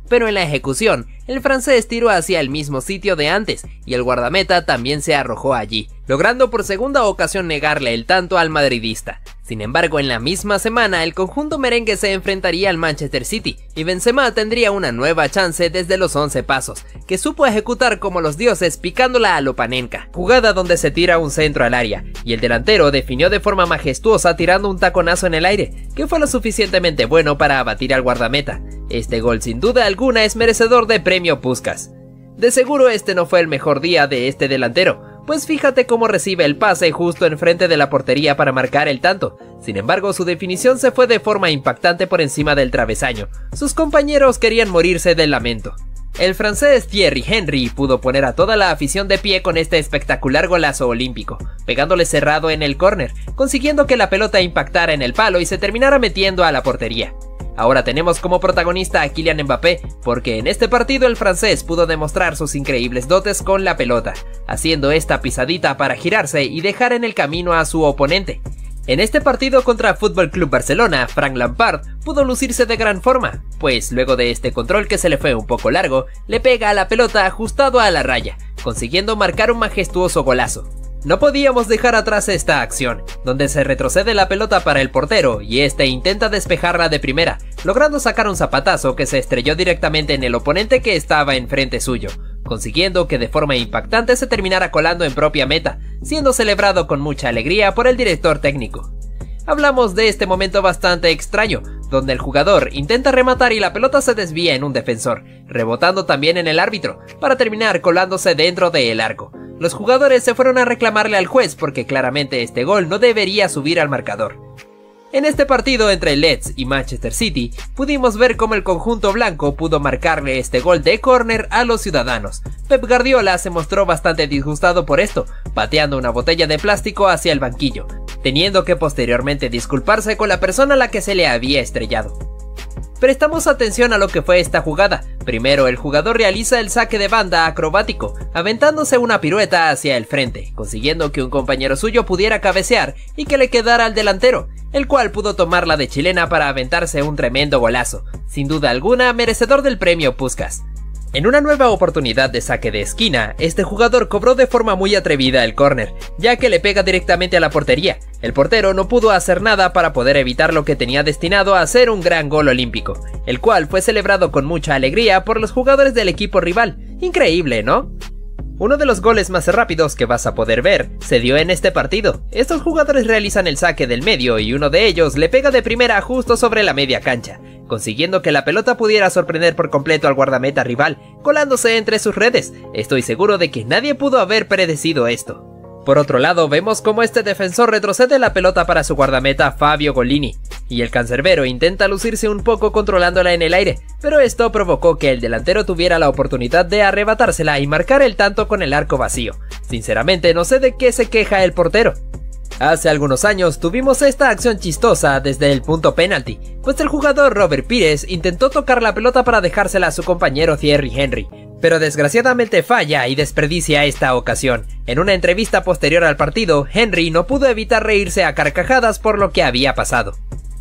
pero en la ejecución, el francés tiró hacia el mismo sitio de antes y el guardameta también se arrojó allí, logrando por segunda ocasión negarle el tanto al madridista. Sin embargo, en la misma semana, el conjunto merengue se enfrentaría al Manchester City y Benzema tendría una nueva chance desde los 11 pasos, que supo ejecutar como los dioses picándola a lo Panenka, jugada donde se tira un centro al área, y el delantero definió de forma majestuosa tirando un taconazo en el aire, que fue lo suficientemente bueno para abatir al guardameta. Este gol sin duda alguna es merecedor de premio Puskás. De seguro este no fue el mejor día de este delantero, pues fíjate cómo recibe el pase justo enfrente de la portería para marcar el tanto. Sin embargo, su definición se fue de forma impactante por encima del travesaño. Sus compañeros querían morirse del lamento. El francés Thierry Henry pudo poner a toda la afición de pie con este espectacular golazo olímpico, pegándole cerrado en el córner, consiguiendo que la pelota impactara en el palo y se terminara metiendo a la portería. Ahora tenemos como protagonista a Kylian Mbappé, porque en este partido el francés pudo demostrar sus increíbles dotes con la pelota, haciendo esta pisadita para girarse y dejar en el camino a su oponente. En este partido contra FC Barcelona, Frank Lampard pudo lucirse de gran forma, pues luego de este control que se le fue un poco largo, le pega a la pelota ajustado a la raya, consiguiendo marcar un majestuoso golazo. No podíamos dejar atrás esta acción, donde se retrocede la pelota para el portero y este intenta despejarla de primera, logrando sacar un zapatazo que se estrelló directamente en el oponente que estaba enfrente suyo, consiguiendo que de forma impactante se terminara colando en propia meta, siendo celebrado con mucha alegría por el director técnico. Hablamos de este momento bastante extraño, donde el jugador intenta rematar y la pelota se desvía en un defensor, rebotando también en el árbitro, para terminar colándose dentro del arco. Los jugadores se fueron a reclamarle al juez porque claramente este gol no debería subir al marcador. En este partido entre Leeds y Manchester City, pudimos ver cómo el conjunto blanco pudo marcarle este gol de córner a los ciudadanos. Pep Guardiola se mostró bastante disgustado por esto, pateando una botella de plástico hacia el banquillo, teniendo que posteriormente disculparse con la persona a la que se le había estrellado. Prestamos atención a lo que fue esta jugada. Primero, el jugador realiza el saque de banda acrobático, aventándose una pirueta hacia el frente, consiguiendo que un compañero suyo pudiera cabecear y que le quedara al delantero, el cual pudo tomarla de chilena para aventarse un tremendo golazo, sin duda alguna merecedor del premio Puskás. En una nueva oportunidad de saque de esquina, este jugador cobró de forma muy atrevida el córner, ya que le pega directamente a la portería. El portero no pudo hacer nada para poder evitar lo que tenía destinado a ser un gran gol olímpico, el cual fue celebrado con mucha alegría por los jugadores del equipo rival. Increíble, ¿no? Uno de los goles más rápidos que vas a poder ver se dio en este partido. Estos jugadores realizan el saque del medio y uno de ellos le pega de primera justo sobre la media cancha, consiguiendo que la pelota pudiera sorprender por completo al guardameta rival, colándose entre sus redes. Estoy seguro de que nadie pudo haber predecido esto. Por otro lado, vemos cómo este defensor retrocede la pelota para su guardameta Fabio Golini, y el cancerbero intenta lucirse un poco controlándola en el aire, pero esto provocó que el delantero tuviera la oportunidad de arrebatársela y marcar el tanto con el arco vacío. Sinceramente no sé de qué se queja el portero. Hace algunos años tuvimos esta acción chistosa desde el punto penalti, pues el jugador Robert Pires intentó tocar la pelota para dejársela a su compañero Thierry Henry, pero desgraciadamente falla y desperdicia esta ocasión. En una entrevista posterior al partido, Henry no pudo evitar reírse a carcajadas por lo que había pasado.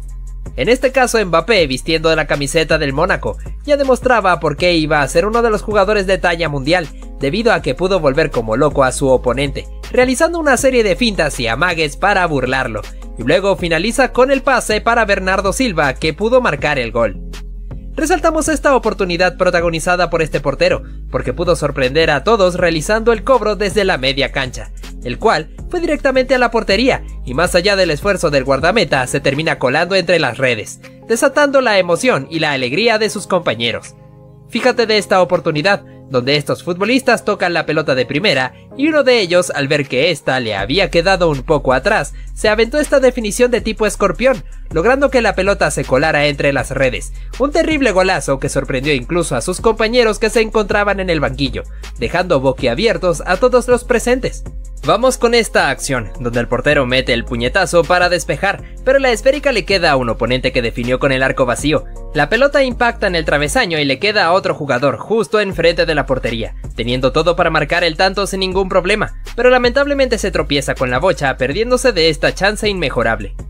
En este caso, Mbappé, vistiendo la camiseta del Mónaco, ya demostraba por qué iba a ser uno de los jugadores de talla mundial, debido a que pudo volver como loco a su oponente, realizando una serie de fintas y amagues para burlarlo, y luego finaliza con el pase para Bernardo Silva, que pudo marcar el gol. Resaltamos esta oportunidad protagonizada por este portero, porque pudo sorprender a todos realizando el cobro desde la media cancha, el cual fue directamente a la portería, y más allá del esfuerzo del guardameta se termina colando entre las redes, desatando la emoción y la alegría de sus compañeros. Fíjate de esta oportunidad, donde estos futbolistas tocan la pelota de primera y uno de ellos, al ver que ésta le había quedado un poco atrás, se aventó esta definición de tipo escorpión, logrando que la pelota se colara entre las redes. Un terrible golazo que sorprendió incluso a sus compañeros que se encontraban en el banquillo, dejando boquiabiertos a todos los presentes. Vamos con esta acción, donde el portero mete el puñetazo para despejar, pero la esférica le queda a un oponente que definió con el arco vacío. La pelota impacta en el travesaño y le queda a otro jugador justo enfrente de la portería, teniendo todo para marcar el tanto sin ningún problema, pero lamentablemente se tropieza con la bocha, perdiéndose de esta chance inmejorable.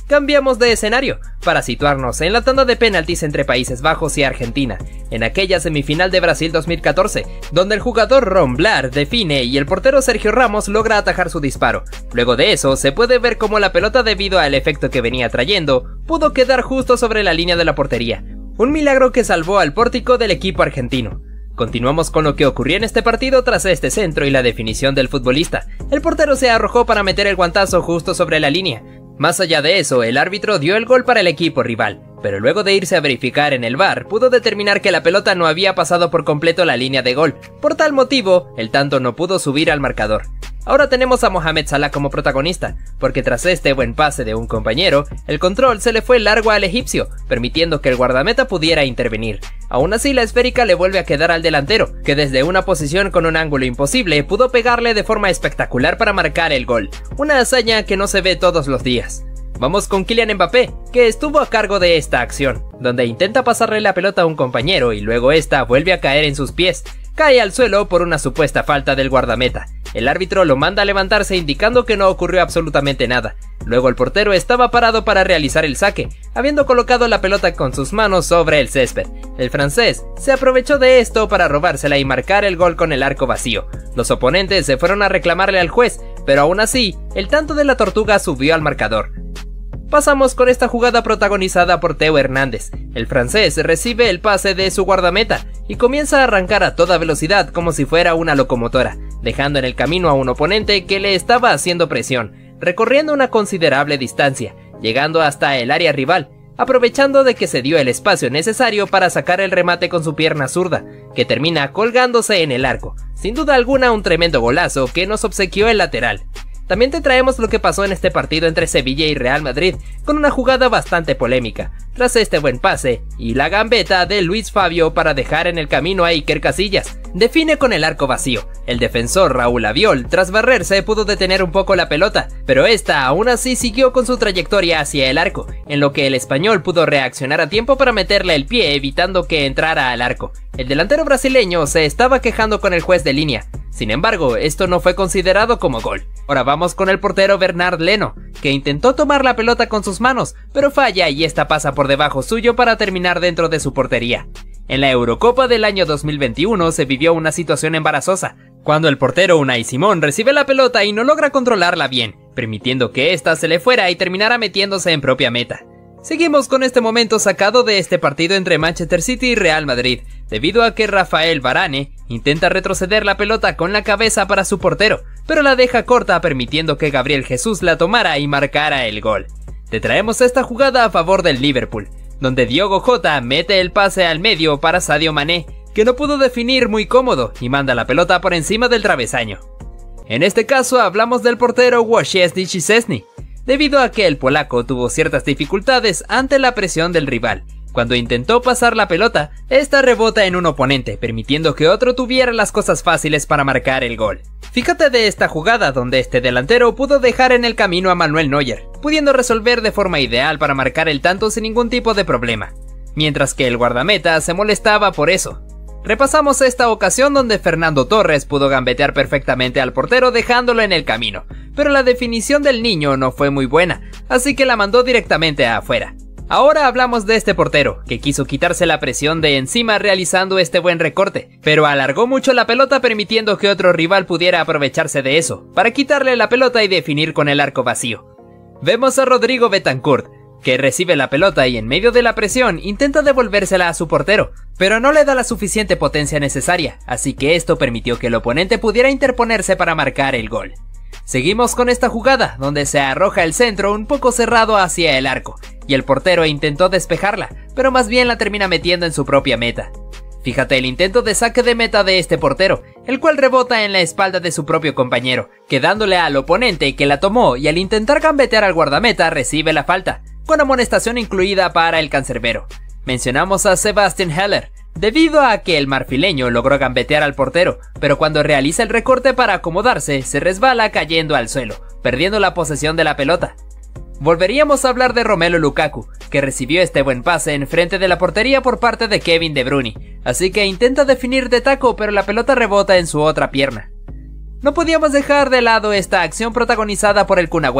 Cambiamos de escenario, para situarnos en la tanda de penaltis entre Países Bajos y Argentina, en aquella semifinal de Brasil 2014, donde el jugador Ron Vlaar define y el portero Sergio Ramos logra atajar su disparo. Luego de eso, se puede ver cómo la pelota, debido al efecto que venía trayendo, pudo quedar justo sobre la línea de la portería. Un milagro que salvó al pórtico del equipo argentino. Continuamos con lo que ocurrió en este partido tras este centro y la definición del futbolista. El portero se arrojó para meter el guantazo justo sobre la línea. Más allá de eso, el árbitro dio el gol para el equipo rival, pero luego de irse a verificar en el VAR, pudo determinar que la pelota no había pasado por completo la línea de gol. Por tal motivo, el tanto no pudo subir al marcador. Ahora tenemos a Mohamed Salah como protagonista, porque tras este buen pase de un compañero, el control se le fue largo al egipcio, permitiendo que el guardameta pudiera intervenir. Aún así, la esférica le vuelve a quedar al delantero, que desde una posición con un ángulo imposible pudo pegarle de forma espectacular para marcar el gol, una hazaña que no se ve todos los días. Vamos con Kylian Mbappé, que estuvo a cargo de esta acción, donde intenta pasarle la pelota a un compañero y luego esta vuelve a caer en sus pies. Cae al suelo por una supuesta falta del guardameta. El árbitro lo manda a levantarse indicando que no ocurrió absolutamente nada. Luego el portero estaba parado para realizar el saque, habiendo colocado la pelota con sus manos sobre el césped. El francés se aprovechó de esto para robársela y marcar el gol con el arco vacío. Los oponentes se fueron a reclamarle al juez, pero aún así, el tanto de la Tortuga subió al marcador. Pasamos con esta jugada protagonizada por Theo Hernández. El francés recibe el pase de su guardameta y comienza a arrancar a toda velocidad como si fuera una locomotora, dejando en el camino a un oponente que le estaba haciendo presión, recorriendo una considerable distancia, llegando hasta el área rival, aprovechando de que se dio el espacio necesario para sacar el remate con su pierna zurda, que termina colgándose en el arco. Sin duda alguna, un tremendo golazo que nos obsequió el lateral. También te traemos lo que pasó en este partido entre Sevilla y Real Madrid, con una jugada bastante polémica, tras este buen pase y la gambeta de Luis Fabio para dejar en el camino a Iker Casillas. Define con el arco vacío. El defensor Raúl Albiol, tras barrerse, pudo detener un poco la pelota, pero esta aún así siguió con su trayectoria hacia el arco, en lo que el español pudo reaccionar a tiempo para meterle el pie evitando que entrara al arco. El delantero brasileño se estaba quejando con el juez de línea. Sin embargo, esto no fue considerado como gol. Ahora vamos con el portero Bernard Leno, que intentó tomar la pelota con sus manos, pero falla y esta pasa por debajo suyo para terminar dentro de su portería. En la Eurocopa del año 2021 se vivió una situación embarazosa, cuando el portero Unai Simón recibe la pelota y no logra controlarla bien, permitiendo que ésta se le fuera y terminara metiéndose en propia meta. Seguimos con este momento sacado de este partido entre Manchester City y Real Madrid, debido a que Rafael Varane intenta retroceder la pelota con la cabeza para su portero, pero la deja corta permitiendo que Gabriel Jesús la tomara y marcara el gol. Te traemos esta jugada a favor del Liverpool, donde Diogo Jota mete el pase al medio para Sadio Mané, que no pudo definir muy cómodo y manda la pelota por encima del travesaño. En este caso hablamos del portero Wojciech Szczesny, debido a que el polaco tuvo ciertas dificultades ante la presión del rival. Cuando intentó pasar la pelota, esta rebota en un oponente, permitiendo que otro tuviera las cosas fáciles para marcar el gol. Fíjate de esta jugada donde este delantero pudo dejar en el camino a Manuel Neuer, pudiendo resolver de forma ideal para marcar el tanto sin ningún tipo de problema, mientras que el guardameta se molestaba por eso. Repasamos esta ocasión donde Fernando Torres pudo gambetear perfectamente al portero dejándolo en el camino, pero la definición del niño no fue muy buena, así que la mandó directamente afuera. Ahora hablamos de este portero, que quiso quitarse la presión de encima realizando este buen recorte, pero alargó mucho la pelota permitiendo que otro rival pudiera aprovecharse de eso, para quitarle la pelota y definir con el arco vacío. Vemos a Rodrigo Betancourt, que recibe la pelota y en medio de la presión intenta devolvérsela a su portero, pero no le da la suficiente potencia necesaria, así que esto permitió que el oponente pudiera interponerse para marcar el gol. Seguimos con esta jugada, donde se arroja el centro un poco cerrado hacia el arco, y el portero intentó despejarla, pero más bien la termina metiendo en su propia meta. Fíjate el intento de saque de meta de este portero, el cual rebota en la espalda de su propio compañero, quedándole al oponente que la tomó y al intentar gambetear al guardameta recibe la falta, con amonestación incluida para el cancerbero. Mencionamos a Sebastian Haller, debido a que el marfileño logró gambetear al portero, pero cuando realiza el recorte para acomodarse, se resbala cayendo al suelo, perdiendo la posesión de la pelota. Volveríamos a hablar de Romelu Lukaku, que recibió este buen pase en frente de la portería por parte de Kevin De Bruyne, así que intenta definir de taco pero la pelota rebota en su otra pierna. No podíamos dejar de lado esta acción protagonizada por el Kun Agüero,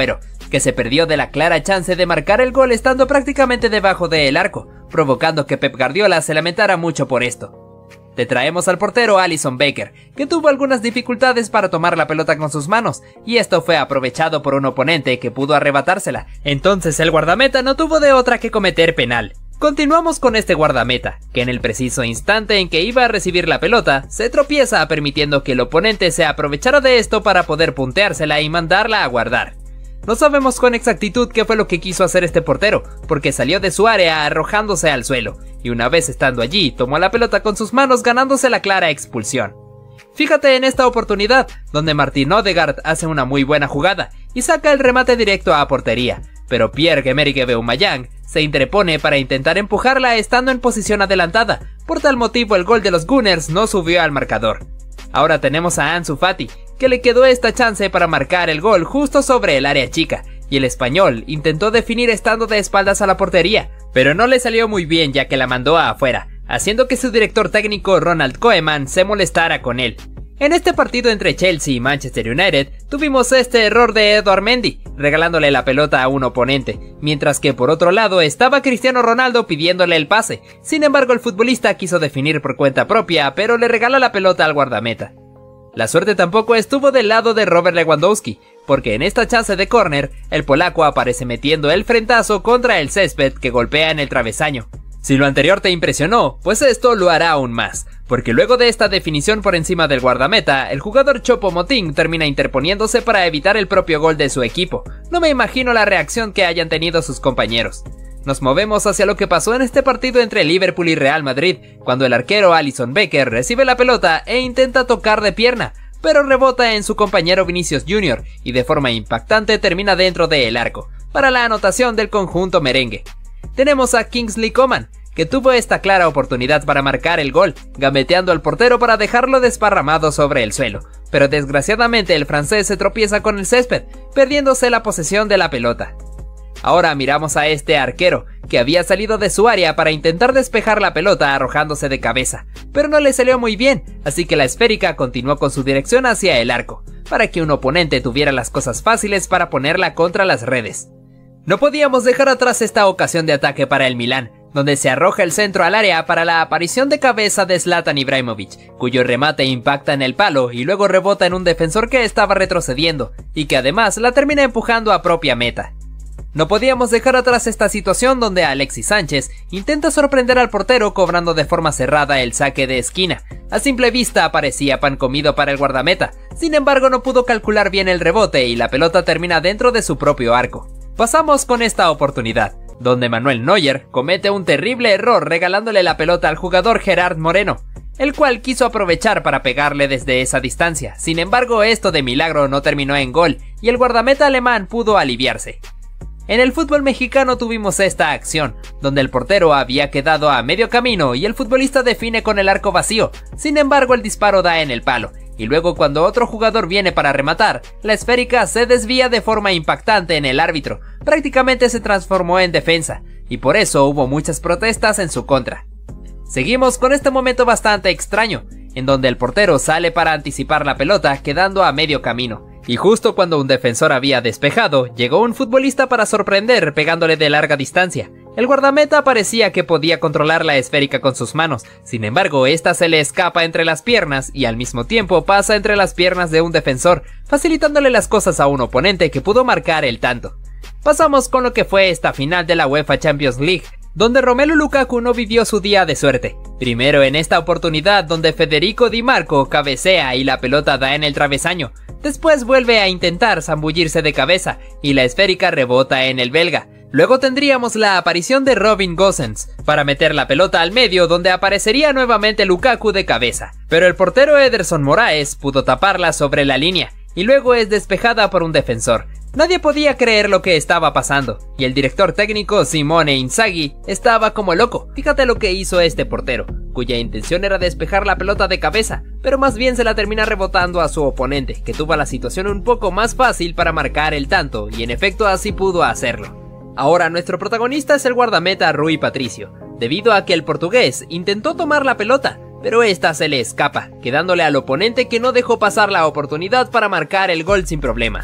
que se perdió de la clara chance de marcar el gol estando prácticamente debajo del arco, provocando que Pep Guardiola se lamentara mucho por esto. Te traemos al portero Alisson Becker, que tuvo algunas dificultades para tomar la pelota con sus manos, y esto fue aprovechado por un oponente que pudo arrebatársela. Entonces el guardameta no tuvo de otra que cometer penal. Continuamos con este guardameta, que en el preciso instante en que iba a recibir la pelota, se tropieza permitiendo que el oponente se aprovechara de esto para poder punteársela y mandarla a guardar. No sabemos con exactitud qué fue lo que quiso hacer este portero, porque salió de su área arrojándose al suelo, y una vez estando allí, tomó la pelota con sus manos ganándose la clara expulsión. Fíjate en esta oportunidad, donde Martin Odegaard hace una muy buena jugada, y saca el remate directo a portería, pero Pierre-Emerick Aubameyang se interpone para intentar empujarla estando en posición adelantada, por tal motivo el gol de los Gunners no subió al marcador. Ahora tenemos a Ansu Fati, que le quedó esta chance para marcar el gol justo sobre el área chica, y el español intentó definir estando de espaldas a la portería, pero no le salió muy bien ya que la mandó afuera, haciendo que su director técnico Ronald Koeman se molestara con él. En este partido entre Chelsea y Manchester United, tuvimos este error de Edouard Mendy, regalándole la pelota a un oponente, mientras que por otro lado estaba Cristiano Ronaldo pidiéndole el pase. Sin embargo, el futbolista quiso definir por cuenta propia, pero le regala la pelota al guardameta. La suerte tampoco estuvo del lado de Robert Lewandowski, porque en esta chance de córner, el polaco aparece metiendo el frentazo contra el césped que golpea en el travesaño. Si lo anterior te impresionó, pues esto lo hará aún más, porque luego de esta definición por encima del guardameta, el jugador Choupo-Moting termina interponiéndose para evitar el propio gol de su equipo. No me imagino la reacción que hayan tenido sus compañeros. Nos movemos hacia lo que pasó en este partido entre Liverpool y Real Madrid, cuando el arquero Alisson Becker recibe la pelota e intenta tocar de pierna, pero rebota en su compañero Vinicius Jr. y de forma impactante termina dentro del arco, para la anotación del conjunto merengue. Tenemos a Kingsley Coman, que tuvo esta clara oportunidad para marcar el gol, gambeteando al portero para dejarlo desparramado sobre el suelo, pero desgraciadamente el francés se tropieza con el césped, perdiéndose la posesión de la pelota. Ahora miramos a este arquero, que había salido de su área para intentar despejar la pelota arrojándose de cabeza, pero no le salió muy bien, así que la esférica continuó con su dirección hacia el arco, para que un oponente tuviera las cosas fáciles para ponerla contra las redes. No podíamos dejar atrás esta ocasión de ataque para el Milán, donde se arroja el centro al área para la aparición de cabeza de Zlatan Ibrahimovic, cuyo remate impacta en el palo y luego rebota en un defensor que estaba retrocediendo, y que además la termina empujando a propia meta. No podíamos dejar atrás esta situación donde Alexis Sánchez intenta sorprender al portero cobrando de forma cerrada el saque de esquina. A simple vista parecía pan comido para el guardameta, sin embargo no pudo calcular bien el rebote y la pelota termina dentro de su propio arco. Pasamos con esta oportunidad, donde Manuel Neuer comete un terrible error regalándole la pelota al jugador Gerard Moreno, el cual quiso aprovechar para pegarle desde esa distancia. Sin embargo, esto de milagro no terminó en gol y el guardameta alemán pudo aliviarse. En el fútbol mexicano tuvimos esta acción, donde el portero había quedado a medio camino y el futbolista define con el arco vacío. Sin embargo, el disparo da en el palo, y luego cuando otro jugador viene para rematar, la esférica se desvía de forma impactante en el árbitro, prácticamente se transformó en defensa, y por eso hubo muchas protestas en su contra. Seguimos con este momento bastante extraño, en donde el portero sale para anticipar la pelota quedando a medio camino, y justo cuando un defensor había despejado, llegó un futbolista para sorprender pegándole de larga distancia. El guardameta parecía que podía controlar la esférica con sus manos, sin embargo esta se le escapa entre las piernas y al mismo tiempo pasa entre las piernas de un defensor, facilitándole las cosas a un oponente que pudo marcar el tanto. Pasamos con lo que fue esta final de la UEFA Champions League, donde Romelu Lukaku no vivió su día de suerte. Primero en esta oportunidad donde Federico Di Marco cabecea y la pelota da en el travesaño, después vuelve a intentar zambullirse de cabeza y la esférica rebota en el belga. Luego tendríamos la aparición de Robin Gosens para meter la pelota al medio donde aparecería nuevamente Lukaku de cabeza, pero el portero Ederson Moraes pudo taparla sobre la línea y luego es despejada por un defensor. Nadie podía creer lo que estaba pasando, y el director técnico Simone Inzaghi estaba como loco. Fíjate lo que hizo este portero, cuya intención era despejar la pelota de cabeza, pero más bien se la termina rebotando a su oponente, que tuvo la situación un poco más fácil para marcar el tanto, y en efecto así pudo hacerlo. Ahora nuestro protagonista es el guardameta Rui Patricio, debido a que el portugués intentó tomar la pelota, pero esta se le escapa, quedándole al oponente que no dejó pasar la oportunidad para marcar el gol sin problemas.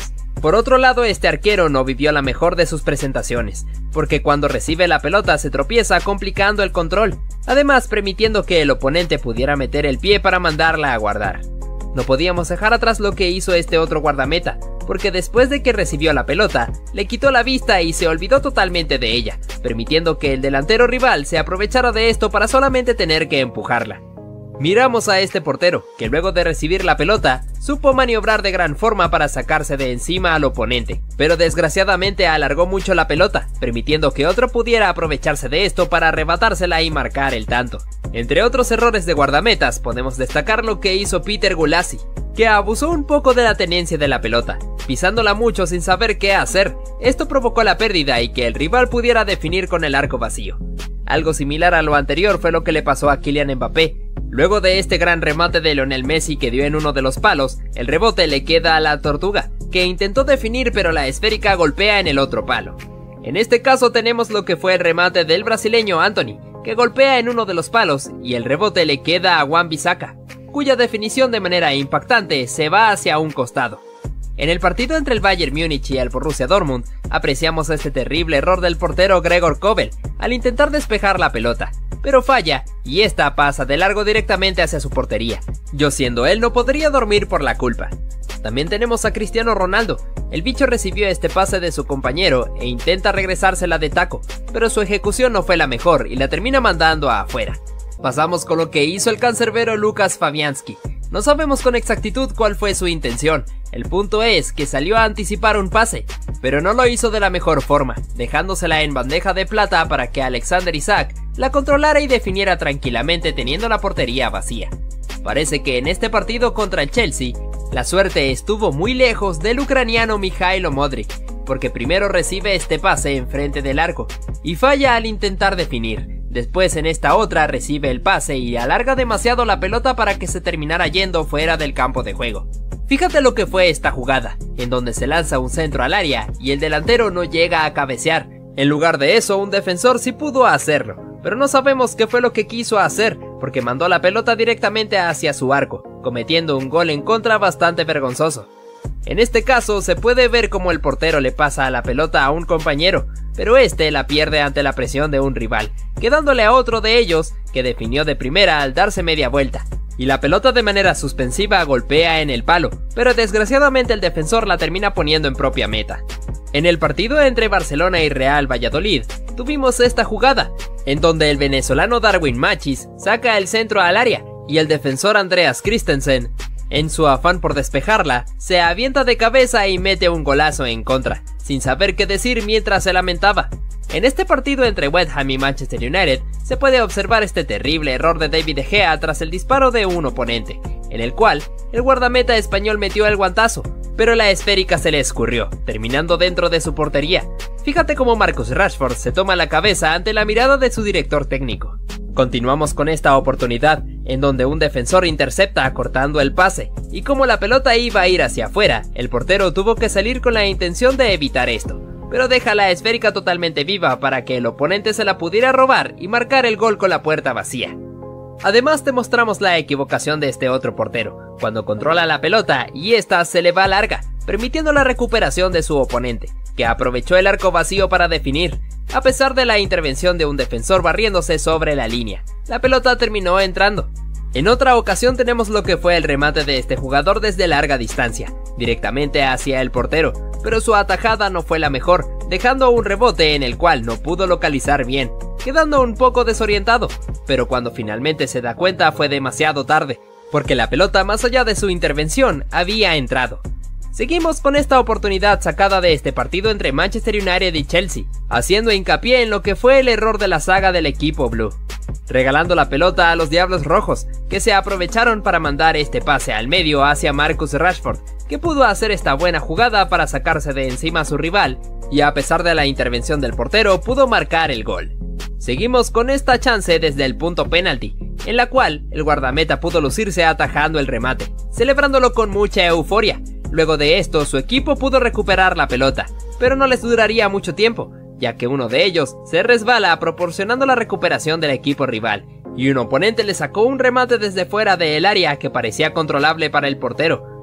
Por otro lado, este arquero no vivió la mejor de sus presentaciones, porque cuando recibe la pelota se tropieza complicando el control, además permitiendo que el oponente pudiera meter el pie para mandarla a guardar. No podíamos dejar atrás lo que hizo este otro guardameta, porque después de que recibió la pelota, le quitó la vista y se olvidó totalmente de ella, permitiendo que el delantero rival se aprovechara de esto para solamente tener que empujarla. Miramos a este portero, que luego de recibir la pelota, supo maniobrar de gran forma para sacarse de encima al oponente, pero desgraciadamente alargó mucho la pelota, permitiendo que otro pudiera aprovecharse de esto para arrebatársela y marcar el tanto. Entre otros errores de guardametas, podemos destacar lo que hizo Peter Gulasi, que abusó un poco de la tenencia de la pelota, pisándola mucho sin saber qué hacer. Esto provocó la pérdida y que el rival pudiera definir con el arco vacío. Algo similar a lo anterior fue lo que le pasó a Kylian Mbappé. Luego de este gran remate de Lionel Messi que dio en uno de los palos, el rebote le queda a la Tortuga, que intentó definir pero la esférica golpea en el otro palo. En este caso tenemos lo que fue el remate del brasileño Antony, que golpea en uno de los palos y el rebote le queda a Wan-Bissaka, cuya definición de manera impactante se va hacia un costado. En el partido entre el Bayern Múnich y el Borussia Dortmund, apreciamos este terrible error del portero Gregor Kobel al intentar despejar la pelota, pero falla y esta pasa de largo directamente hacia su portería. Yo siendo él no podría dormir por la culpa. También tenemos a Cristiano Ronaldo. El bicho recibió este pase de su compañero e intenta regresársela de taco, pero su ejecución no fue la mejor y la termina mandando afuera. Pasamos con lo que hizo el cancerbero Lukasz Fabianski. No sabemos con exactitud cuál fue su intención, el punto es que salió a anticipar un pase, pero no lo hizo de la mejor forma, dejándosela en bandeja de plata para que Alexander Isak la controlara y definiera tranquilamente teniendo la portería vacía. Parece que en este partido contra el Chelsea, la suerte estuvo muy lejos del ucraniano Mikhailo Modric, porque primero recibe este pase enfrente del arco y falla al intentar definir. Después en esta otra recibe el pase y alarga demasiado la pelota para que se terminara yendo fuera del campo de juego. Fíjate lo que fue esta jugada, en donde se lanza un centro al área y el delantero no llega a cabecear. En lugar de eso, un defensor sí pudo hacerlo, pero no sabemos qué fue lo que quiso hacer, porque mandó la pelota directamente hacia su arco, cometiendo un gol en contra bastante vergonzoso. En este caso se puede ver como el portero le pasa la pelota a un compañero, pero este la pierde ante la presión de un rival, quedándole a otro de ellos que definió de primera al darse media vuelta, y la pelota de manera suspensiva golpea en el palo, pero desgraciadamente el defensor la termina poniendo en propia meta. En el partido entre Barcelona y Real Valladolid, tuvimos esta jugada, en donde el venezolano Darwin Machis saca el centro al área, y el defensor Andreas Christensen, en su afán por despejarla, se avienta de cabeza y mete un golazo en contra, sin saber qué decir mientras se lamentaba. En este partido entre West Ham y Manchester United, se puede observar este terrible error de David De Gea tras el disparo de un oponente, en el cual el guardameta español metió el guantazo, pero la esférica se le escurrió, terminando dentro de su portería. Fíjate cómo Marcus Rashford se toma la cabeza ante la mirada de su director técnico. Continuamos con esta oportunidad, en donde un defensor intercepta cortando el pase, y como la pelota iba a ir hacia afuera, el portero tuvo que salir con la intención de evitar esto, pero deja la esférica totalmente viva para que el oponente se la pudiera robar y marcar el gol con la puerta vacía. Además te mostramos la equivocación de este otro portero, cuando controla la pelota y esta se le va larga, permitiendo la recuperación de su oponente, que aprovechó el arco vacío para definir. A pesar de la intervención de un defensor barriéndose sobre la línea, la pelota terminó entrando. En otra ocasión tenemos lo que fue el remate de este jugador desde larga distancia, directamente hacia el portero, pero su atajada no fue la mejor, dejando un rebote en el cual no pudo localizar bien, quedando un poco desorientado, pero cuando finalmente se da cuenta fue demasiado tarde, porque la pelota más allá de su intervención había entrado. Seguimos con esta oportunidad sacada de este partido entre Manchester United y Chelsea, haciendo hincapié en lo que fue el error de la saga del equipo blue, regalando la pelota a los Diablos Rojos, que se aprovecharon para mandar este pase al medio hacia Marcus Rashford, que pudo hacer esta buena jugada para sacarse de encima a su rival, y a pesar de la intervención del portero pudo marcar el gol. Seguimos con esta chance desde el punto penalti, en la cual el guardameta pudo lucirse atajando el remate, celebrándolo con mucha euforia. Luego de esto su equipo pudo recuperar la pelota, pero no les duraría mucho tiempo, ya que uno de ellos se resbala proporcionando la recuperación del equipo rival, y un oponente le sacó un remate desde fuera del área que parecía controlable para el portero,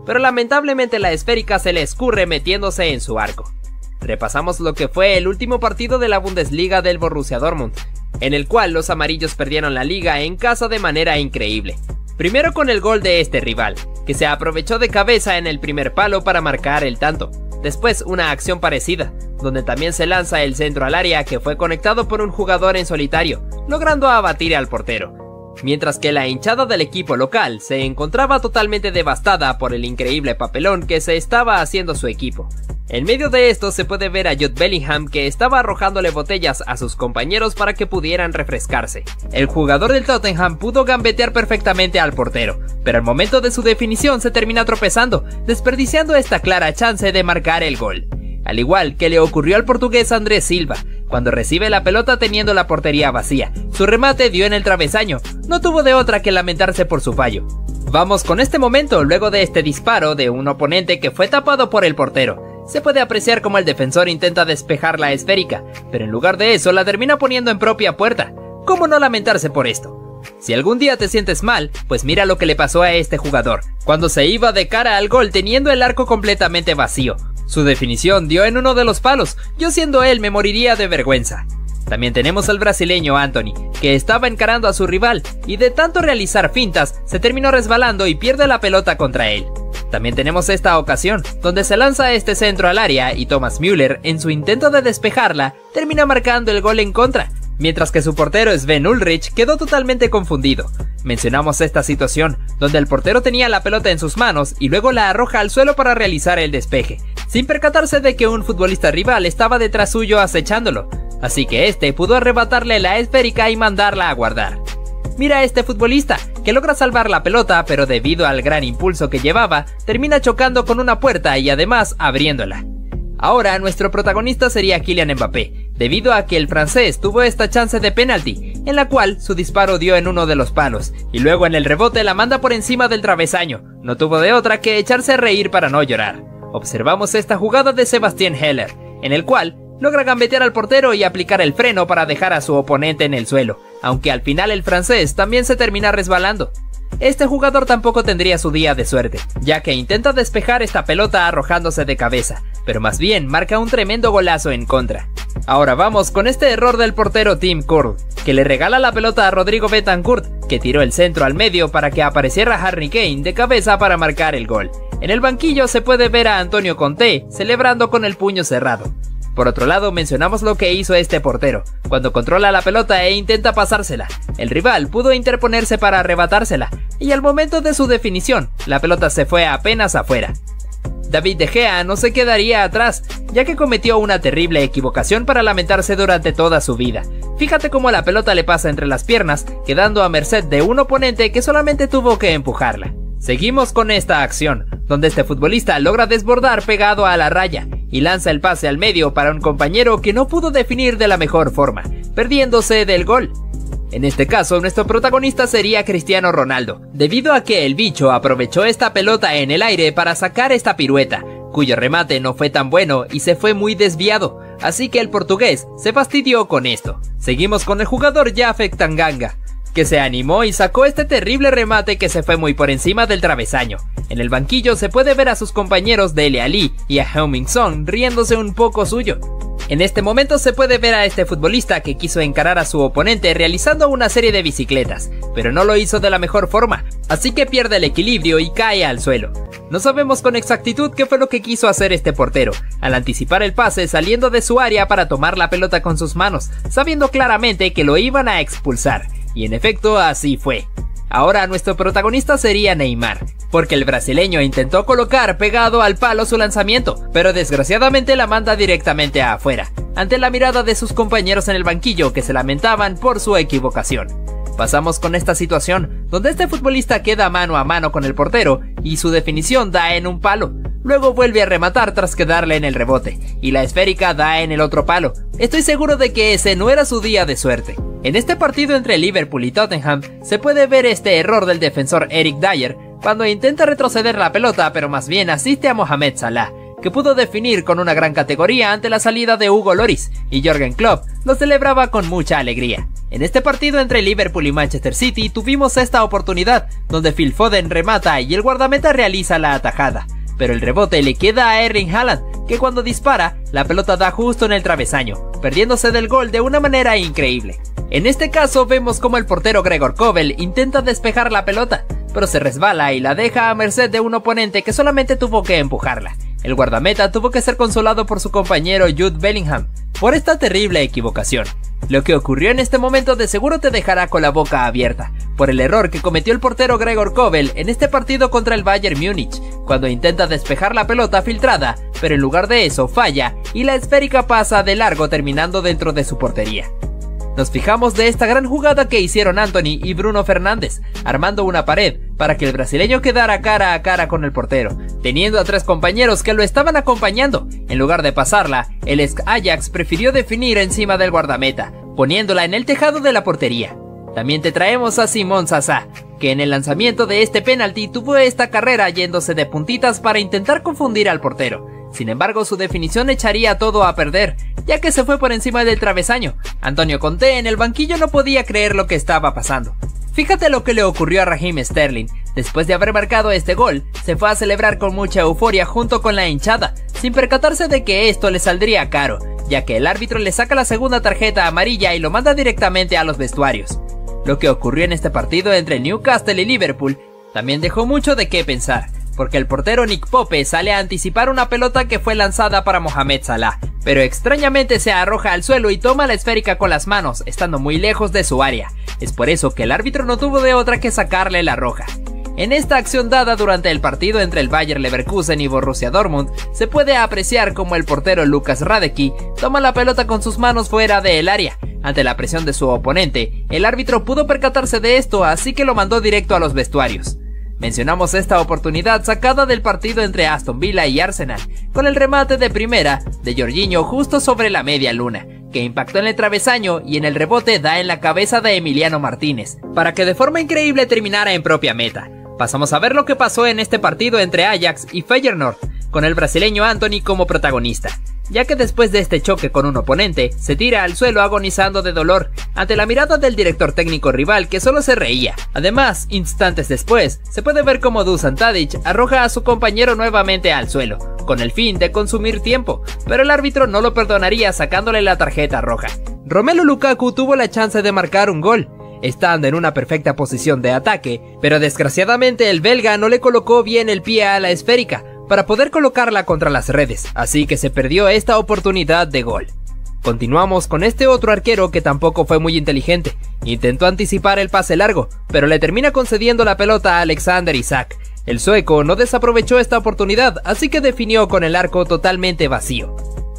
pero lamentablemente la esférica se le escurre metiéndose en su arco. Repasamos lo que fue el último partido de la Bundesliga del Borussia Dortmund, en el cual los amarillos perdieron la liga en casa de manera increíble. Primero con el gol de este rival, que se aprovechó de cabeza en el primer palo para marcar el tanto. Después una acción parecida, donde también se lanza el centro al área que fue conectado por un jugador en solitario, logrando abatir al portero. Mientras que la hinchada del equipo local se encontraba totalmente devastada por el increíble papelón que se estaba haciendo su equipo. En medio de esto se puede ver a Jude Bellingham, que estaba arrojándole botellas a sus compañeros para que pudieran refrescarse. El jugador del Tottenham pudo gambetear perfectamente al portero, pero al momento de su definición se termina tropezando, desperdiciando esta clara chance de marcar el gol. Al igual que le ocurrió al portugués Andrés Silva, cuando recibe la pelota teniendo la portería vacía. Su remate dio en el travesaño, no tuvo de otra que lamentarse por su fallo. Vamos con este momento luego de este disparo de un oponente que fue tapado por el portero. Se puede apreciar como el defensor intenta despejar la esférica, pero en lugar de eso la termina poniendo en propia puerta. ¿Cómo no lamentarse por esto? Si algún día te sientes mal, pues mira lo que le pasó a este jugador, cuando se iba de cara al gol teniendo el arco completamente vacío. Su definición dio en uno de los palos, yo siendo él me moriría de vergüenza. También tenemos al brasileño Antony, que estaba encarando a su rival, y de tanto realizar fintas, se terminó resbalando y pierde la pelota contra él. También tenemos esta ocasión, donde se lanza este centro al área y Thomas Müller, en su intento de despejarla, termina marcando el gol en contra, mientras que su portero Sven Ulrich quedó totalmente confundido. Mencionamos esta situación, donde el portero tenía la pelota en sus manos y luego la arroja al suelo para realizar el despeje, sin percatarse de que un futbolista rival estaba detrás suyo acechándolo, así que este pudo arrebatarle la esférica y mandarla a guardar. Mira a este futbolista, que logra salvar la pelota, pero debido al gran impulso que llevaba, termina chocando con una puerta y además abriéndola. Ahora nuestro protagonista sería Kylian Mbappé, debido a que el francés tuvo esta chance de penalti, en la cual su disparo dio en uno de los palos, y luego en el rebote la manda por encima del travesaño. No tuvo de otra que echarse a reír para no llorar. Observamos esta jugada de Sebastian Haller, en el cual logra gambetear al portero y aplicar el freno para dejar a su oponente en el suelo, aunque al final el francés también se termina resbalando. Este jugador tampoco tendría su día de suerte, ya que intenta despejar esta pelota arrojándose de cabeza, pero más bien marca un tremendo golazo en contra. Ahora vamos con este error del portero Tim Krul, que le regala la pelota a Rodrigo Betancourt, que tiró el centro al medio para que apareciera Harry Kane de cabeza para marcar el gol. En el banquillo se puede ver a Antonio Conte celebrando con el puño cerrado. Por otro lado, mencionamos lo que hizo este portero, cuando controla la pelota e intenta pasársela. El rival pudo interponerse para arrebatársela, y al momento de su definición, la pelota se fue apenas afuera. David De Gea no se quedaría atrás, ya que cometió una terrible equivocación para lamentarse durante toda su vida. Fíjate cómo la pelota le pasa entre las piernas, quedando a merced de un oponente que solamente tuvo que empujarla. Seguimos con esta acción, donde este futbolista logra desbordar pegado a la raya y lanza el pase al medio para un compañero que no pudo definir de la mejor forma, perdiéndose del gol. En este caso, nuestro protagonista sería Cristiano Ronaldo, debido a que el bicho aprovechó esta pelota en el aire para sacar esta pirueta, cuyo remate no fue tan bueno y se fue muy desviado, así que el portugués se fastidió con esto. Seguimos con el jugador Japhet Tanganga, que se animó y sacó este terrible remate que se fue muy por encima del travesaño. En el banquillo se puede ver a sus compañeros Dele Alli y a Heung-min Son riéndose un poco suyo. En este momento se puede ver a este futbolista que quiso encarar a su oponente realizando una serie de bicicletas, pero no lo hizo de la mejor forma, así que pierde el equilibrio y cae al suelo. No sabemos con exactitud qué fue lo que quiso hacer este portero, al anticipar el pase saliendo de su área para tomar la pelota con sus manos, sabiendo claramente que lo iban a expulsar. Y en efecto así fue. Ahora nuestro protagonista sería Neymar, porque el brasileño intentó colocar pegado al palo su lanzamiento, pero desgraciadamente la manda directamente afuera, ante la mirada de sus compañeros en el banquillo que se lamentaban por su equivocación. Pasamos con esta situación, donde este futbolista queda mano a mano con el portero y su definición da en un palo. Luego vuelve a rematar tras quedarle en el rebote, y la esférica da en el otro palo. Estoy seguro de que ese no era su día de suerte. En este partido entre Liverpool y Tottenham se puede ver este error del defensor Eric Dyer cuando intenta retroceder la pelota, pero más bien asiste a Mohamed Salah, que pudo definir con una gran categoría ante la salida de Hugo Lloris, y Jürgen Klopp lo celebraba con mucha alegría. En este partido entre Liverpool y Manchester City tuvimos esta oportunidad, donde Phil Foden remata y el guardameta realiza la atajada, pero el rebote le queda a Erling Haaland, que cuando dispara, la pelota da justo en el travesaño, perdiéndose del gol de una manera increíble. En este caso vemos como el portero Gregor Kobel intenta despejar la pelota, pero se resbala y la deja a merced de un oponente que solamente tuvo que empujarla. El guardameta tuvo que ser consolado por su compañero Jude Bellingham por esta terrible equivocación. Lo que ocurrió en este momento de seguro te dejará con la boca abierta, por el error que cometió el portero Gregor Kobel en este partido contra el Bayern Múnich, cuando intenta despejar la pelota filtrada, pero en lugar de eso falla y la esférica pasa de largo terminando dentro de su portería. Nos fijamos de esta gran jugada que hicieron Antony y Bruno Fernández, armando una pared para que el brasileño quedara cara a cara con el portero, teniendo a 3 compañeros que lo estaban acompañando. En lugar de pasarla, el ex Ajax prefirió definir encima del guardameta, poniéndola en el tejado de la portería. También te traemos a Simón Sasa, que en el lanzamiento de este penalti tuvo esta carrera yéndose de puntitas para intentar confundir al portero. Sin embargo, su definición echaría todo a perder, ya que se fue por encima del travesaño. Antonio Conte en el banquillo no podía creer lo que estaba pasando. Fíjate lo que le ocurrió a Raheem Sterling. Después de haber marcado este gol, se fue a celebrar con mucha euforia junto con la hinchada, sin percatarse de que esto le saldría caro, ya que el árbitro le saca la segunda tarjeta amarilla y lo manda directamente a los vestuarios. Lo que ocurrió en este partido entre Newcastle y Liverpool también dejó mucho de qué pensar, porque el portero Nick Pope sale a anticipar una pelota que fue lanzada para Mohamed Salah, pero extrañamente se arroja al suelo y toma la esférica con las manos, estando muy lejos de su área. Es por eso que el árbitro no tuvo de otra que sacarle la roja. En esta acción dada durante el partido entre el Bayer Leverkusen y Borussia Dortmund, se puede apreciar como el portero Lukas Hradecky toma la pelota con sus manos fuera del área. Ante la presión de su oponente, el árbitro pudo percatarse de esto, así que lo mandó directo a los vestuarios. Mencionamos esta oportunidad sacada del partido entre Aston Villa y Arsenal, con el remate de primera de Jorginho justo sobre la media luna, que impactó en el travesaño y en el rebote da en la cabeza de Emiliano Martínez, para que de forma increíble terminara en propia meta. Pasamos a ver lo que pasó en este partido entre Ajax y Feyenoord, con el brasileño Antony como protagonista, ya que después de este choque con un oponente, se tira al suelo agonizando de dolor, ante la mirada del director técnico rival que solo se reía. Además, instantes después, se puede ver como Dusan Tadic arroja a su compañero nuevamente al suelo, con el fin de consumir tiempo, pero el árbitro no lo perdonaría sacándole la tarjeta roja. Romelu Lukaku tuvo la chance de marcar un gol, estando en una perfecta posición de ataque, pero desgraciadamente el belga no le colocó bien el pie a la esférica para poder colocarla contra las redes, así que se perdió esta oportunidad de gol. Continuamos con este otro arquero que tampoco fue muy inteligente. Intentó anticipar el pase largo, pero le termina concediendo la pelota a Alexander Isak. El sueco no desaprovechó esta oportunidad, así que definió con el arco totalmente vacío.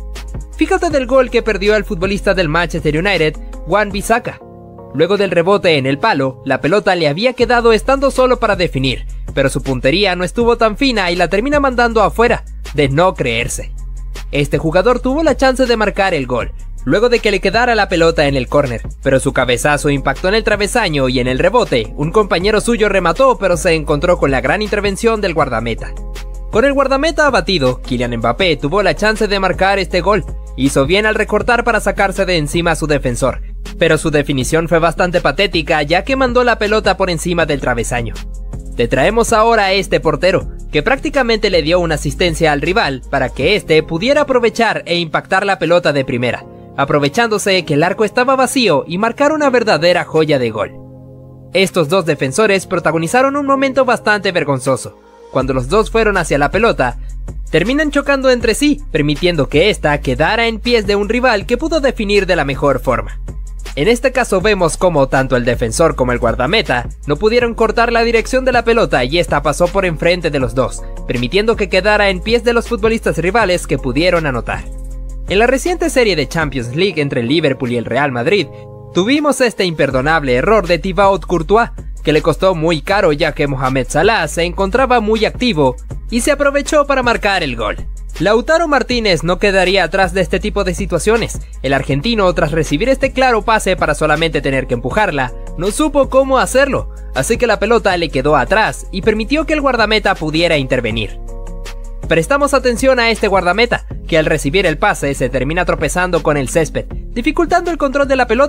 Fíjate del gol que perdió el futbolista del Manchester United, Wan-Bissaka. Luego del rebote en el palo, la pelota le había quedado estando solo para definir, pero su puntería no estuvo tan fina y la termina mandando afuera, de no creerse. Este jugador tuvo la chance de marcar el gol, luego de que le quedara la pelota en el córner, pero su cabezazo impactó en el travesaño y en el rebote, un compañero suyo remató pero se encontró con la gran intervención del guardameta. Con el guardameta abatido, Kylian Mbappé tuvo la chance de marcar este gol. Hizo bien al recortar para sacarse de encima a su defensor, pero su definición fue bastante patética ya que mandó la pelota por encima del travesaño. Te traemos ahora a este portero, que prácticamente le dio una asistencia al rival para que éste pudiera aprovechar e impactar la pelota de primera, aprovechándose que el arco estaba vacío y marcar una verdadera joya de gol. Estos dos defensores protagonizaron un momento bastante vergonzoso. Cuando los dos fueron hacia la pelota, terminan chocando entre sí, permitiendo que ésta quedara en pies de un rival que pudo definir de la mejor forma. En este caso vemos como tanto el defensor como el guardameta no pudieron cortar la dirección de la pelota y esta pasó por enfrente de los dos, permitiendo que quedara en pies de los futbolistas rivales que pudieron anotar. En la reciente serie de Champions League entre el Liverpool y el Real Madrid, tuvimos este imperdonable error de Thibaut Courtois, que le costó muy caro ya que Mohamed Salah se encontraba muy activo y se aprovechó para marcar el gol. Lautaro Martínez no quedaría atrás de este tipo de situaciones. El argentino, tras recibir este claro pase para solamente tener que empujarla, no supo cómo hacerlo, así que la pelota le quedó atrás y permitió que el guardameta pudiera intervenir. Prestamos atención a este guardameta, que al recibir el pase se termina tropezando con el césped, dificultando el control de la pelota.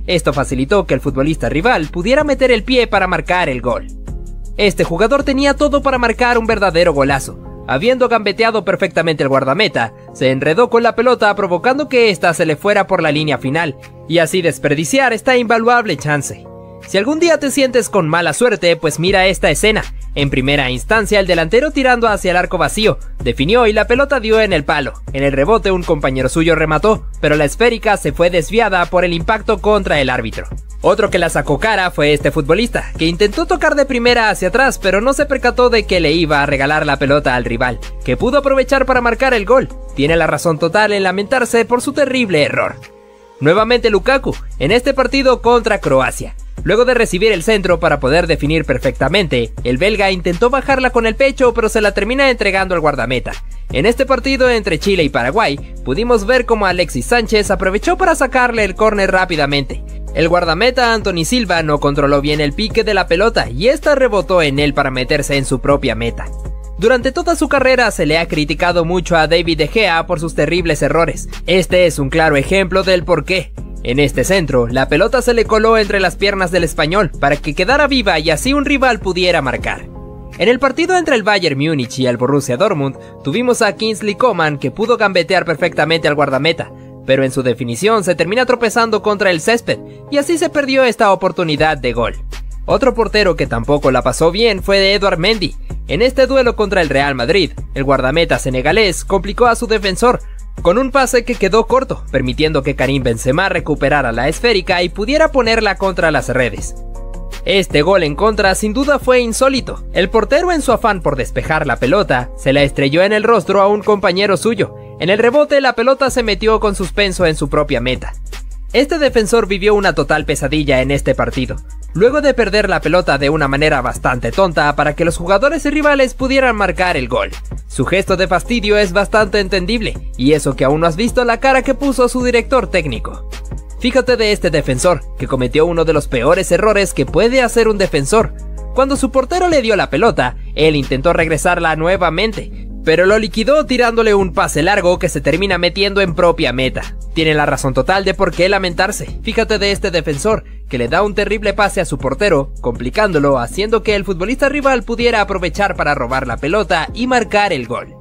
Esto facilitó que el futbolista rival pudiera meter el pie para marcar el gol. Este jugador tenía todo para marcar un verdadero golazo. Habiendo gambeteado perfectamente el guardameta, se enredó con la pelota provocando que ésta se le fuera por la línea final, y así desperdiciar esta invaluable chance. Si algún día te sientes con mala suerte, pues mira esta escena. En primera instancia, el delantero tirando hacia el arco vacío, definió y la pelota dio en el palo. En el rebote un compañero suyo remató, pero la esférica se fue desviada por el impacto contra el árbitro. Otro que la sacó cara fue este futbolista, que intentó tocar de primera hacia atrás, pero no se percató de que le iba a regalar la pelota al rival, que pudo aprovechar para marcar el gol. Tiene la razón total en lamentarse por su terrible error. Nuevamente Lukaku, en este partido contra Croacia. Luego de recibir el centro para poder definir perfectamente, el belga intentó bajarla con el pecho, pero se la termina entregando al guardameta. En este partido entre Chile y Paraguay, pudimos ver cómo Alexis Sánchez aprovechó para sacarle el córner rápidamente. El guardameta Anthony Silva no controló bien el pique de la pelota y esta rebotó en él para meterse en su propia meta. Durante toda su carrera se le ha criticado mucho a David De Gea por sus terribles errores. Este es un claro ejemplo del porqué. En este centro, la pelota se le coló entre las piernas del español para que quedara viva y así un rival pudiera marcar. En el partido entre el Bayern Múnich y el Borussia Dortmund, tuvimos a Kingsley Coman que pudo gambetear perfectamente al guardameta, pero en su definición se termina tropezando contra el césped y así se perdió esta oportunidad de gol. Otro portero que tampoco la pasó bien fue Edouard Mendy. En este duelo contra el Real Madrid, el guardameta senegalés complicó a su defensor con un pase que quedó corto, permitiendo que Karim Benzema recuperara la esférica y pudiera ponerla contra las redes. Este gol en contra sin duda fue insólito. El portero, en su afán por despejar la pelota, se la estrelló en el rostro a un compañero suyo. En el rebote la pelota se metió con suspenso en su propia meta. Este defensor vivió una total pesadilla en este partido, luego de perder la pelota de una manera bastante tonta para que los jugadores rivales pudieran marcar el gol. Su gesto de fastidio es bastante entendible, y eso que aún no has visto la cara que puso su director técnico. Fíjate de este defensor, que cometió uno de los peores errores que puede hacer un defensor. Cuando su portero le dio la pelota, él intentó regresarla nuevamente, pero lo liquidó tirándole un pase largo que se termina metiendo en propia meta. Tiene la razón total de por qué lamentarse. Fíjate de este defensor, que le da un terrible pase a su portero, complicándolo, haciendo que el futbolista rival pudiera aprovechar para robar la pelota y marcar el gol.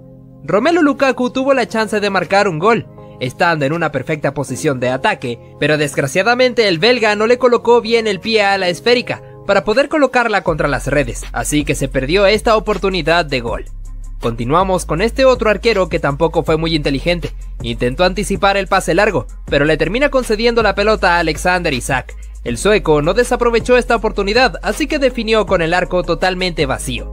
Romelu Lukaku tuvo la chance de marcar un gol, estando en una perfecta posición de ataque, pero desgraciadamente el belga no le colocó bien el pie a la esférica para poder colocarla contra las redes, así que se perdió esta oportunidad de gol. Continuamos con este otro arquero que tampoco fue muy inteligente. Intentó anticipar el pase largo, pero le termina concediendo la pelota a Alexander Isak. El sueco no desaprovechó esta oportunidad, así que definió con el arco totalmente vacío.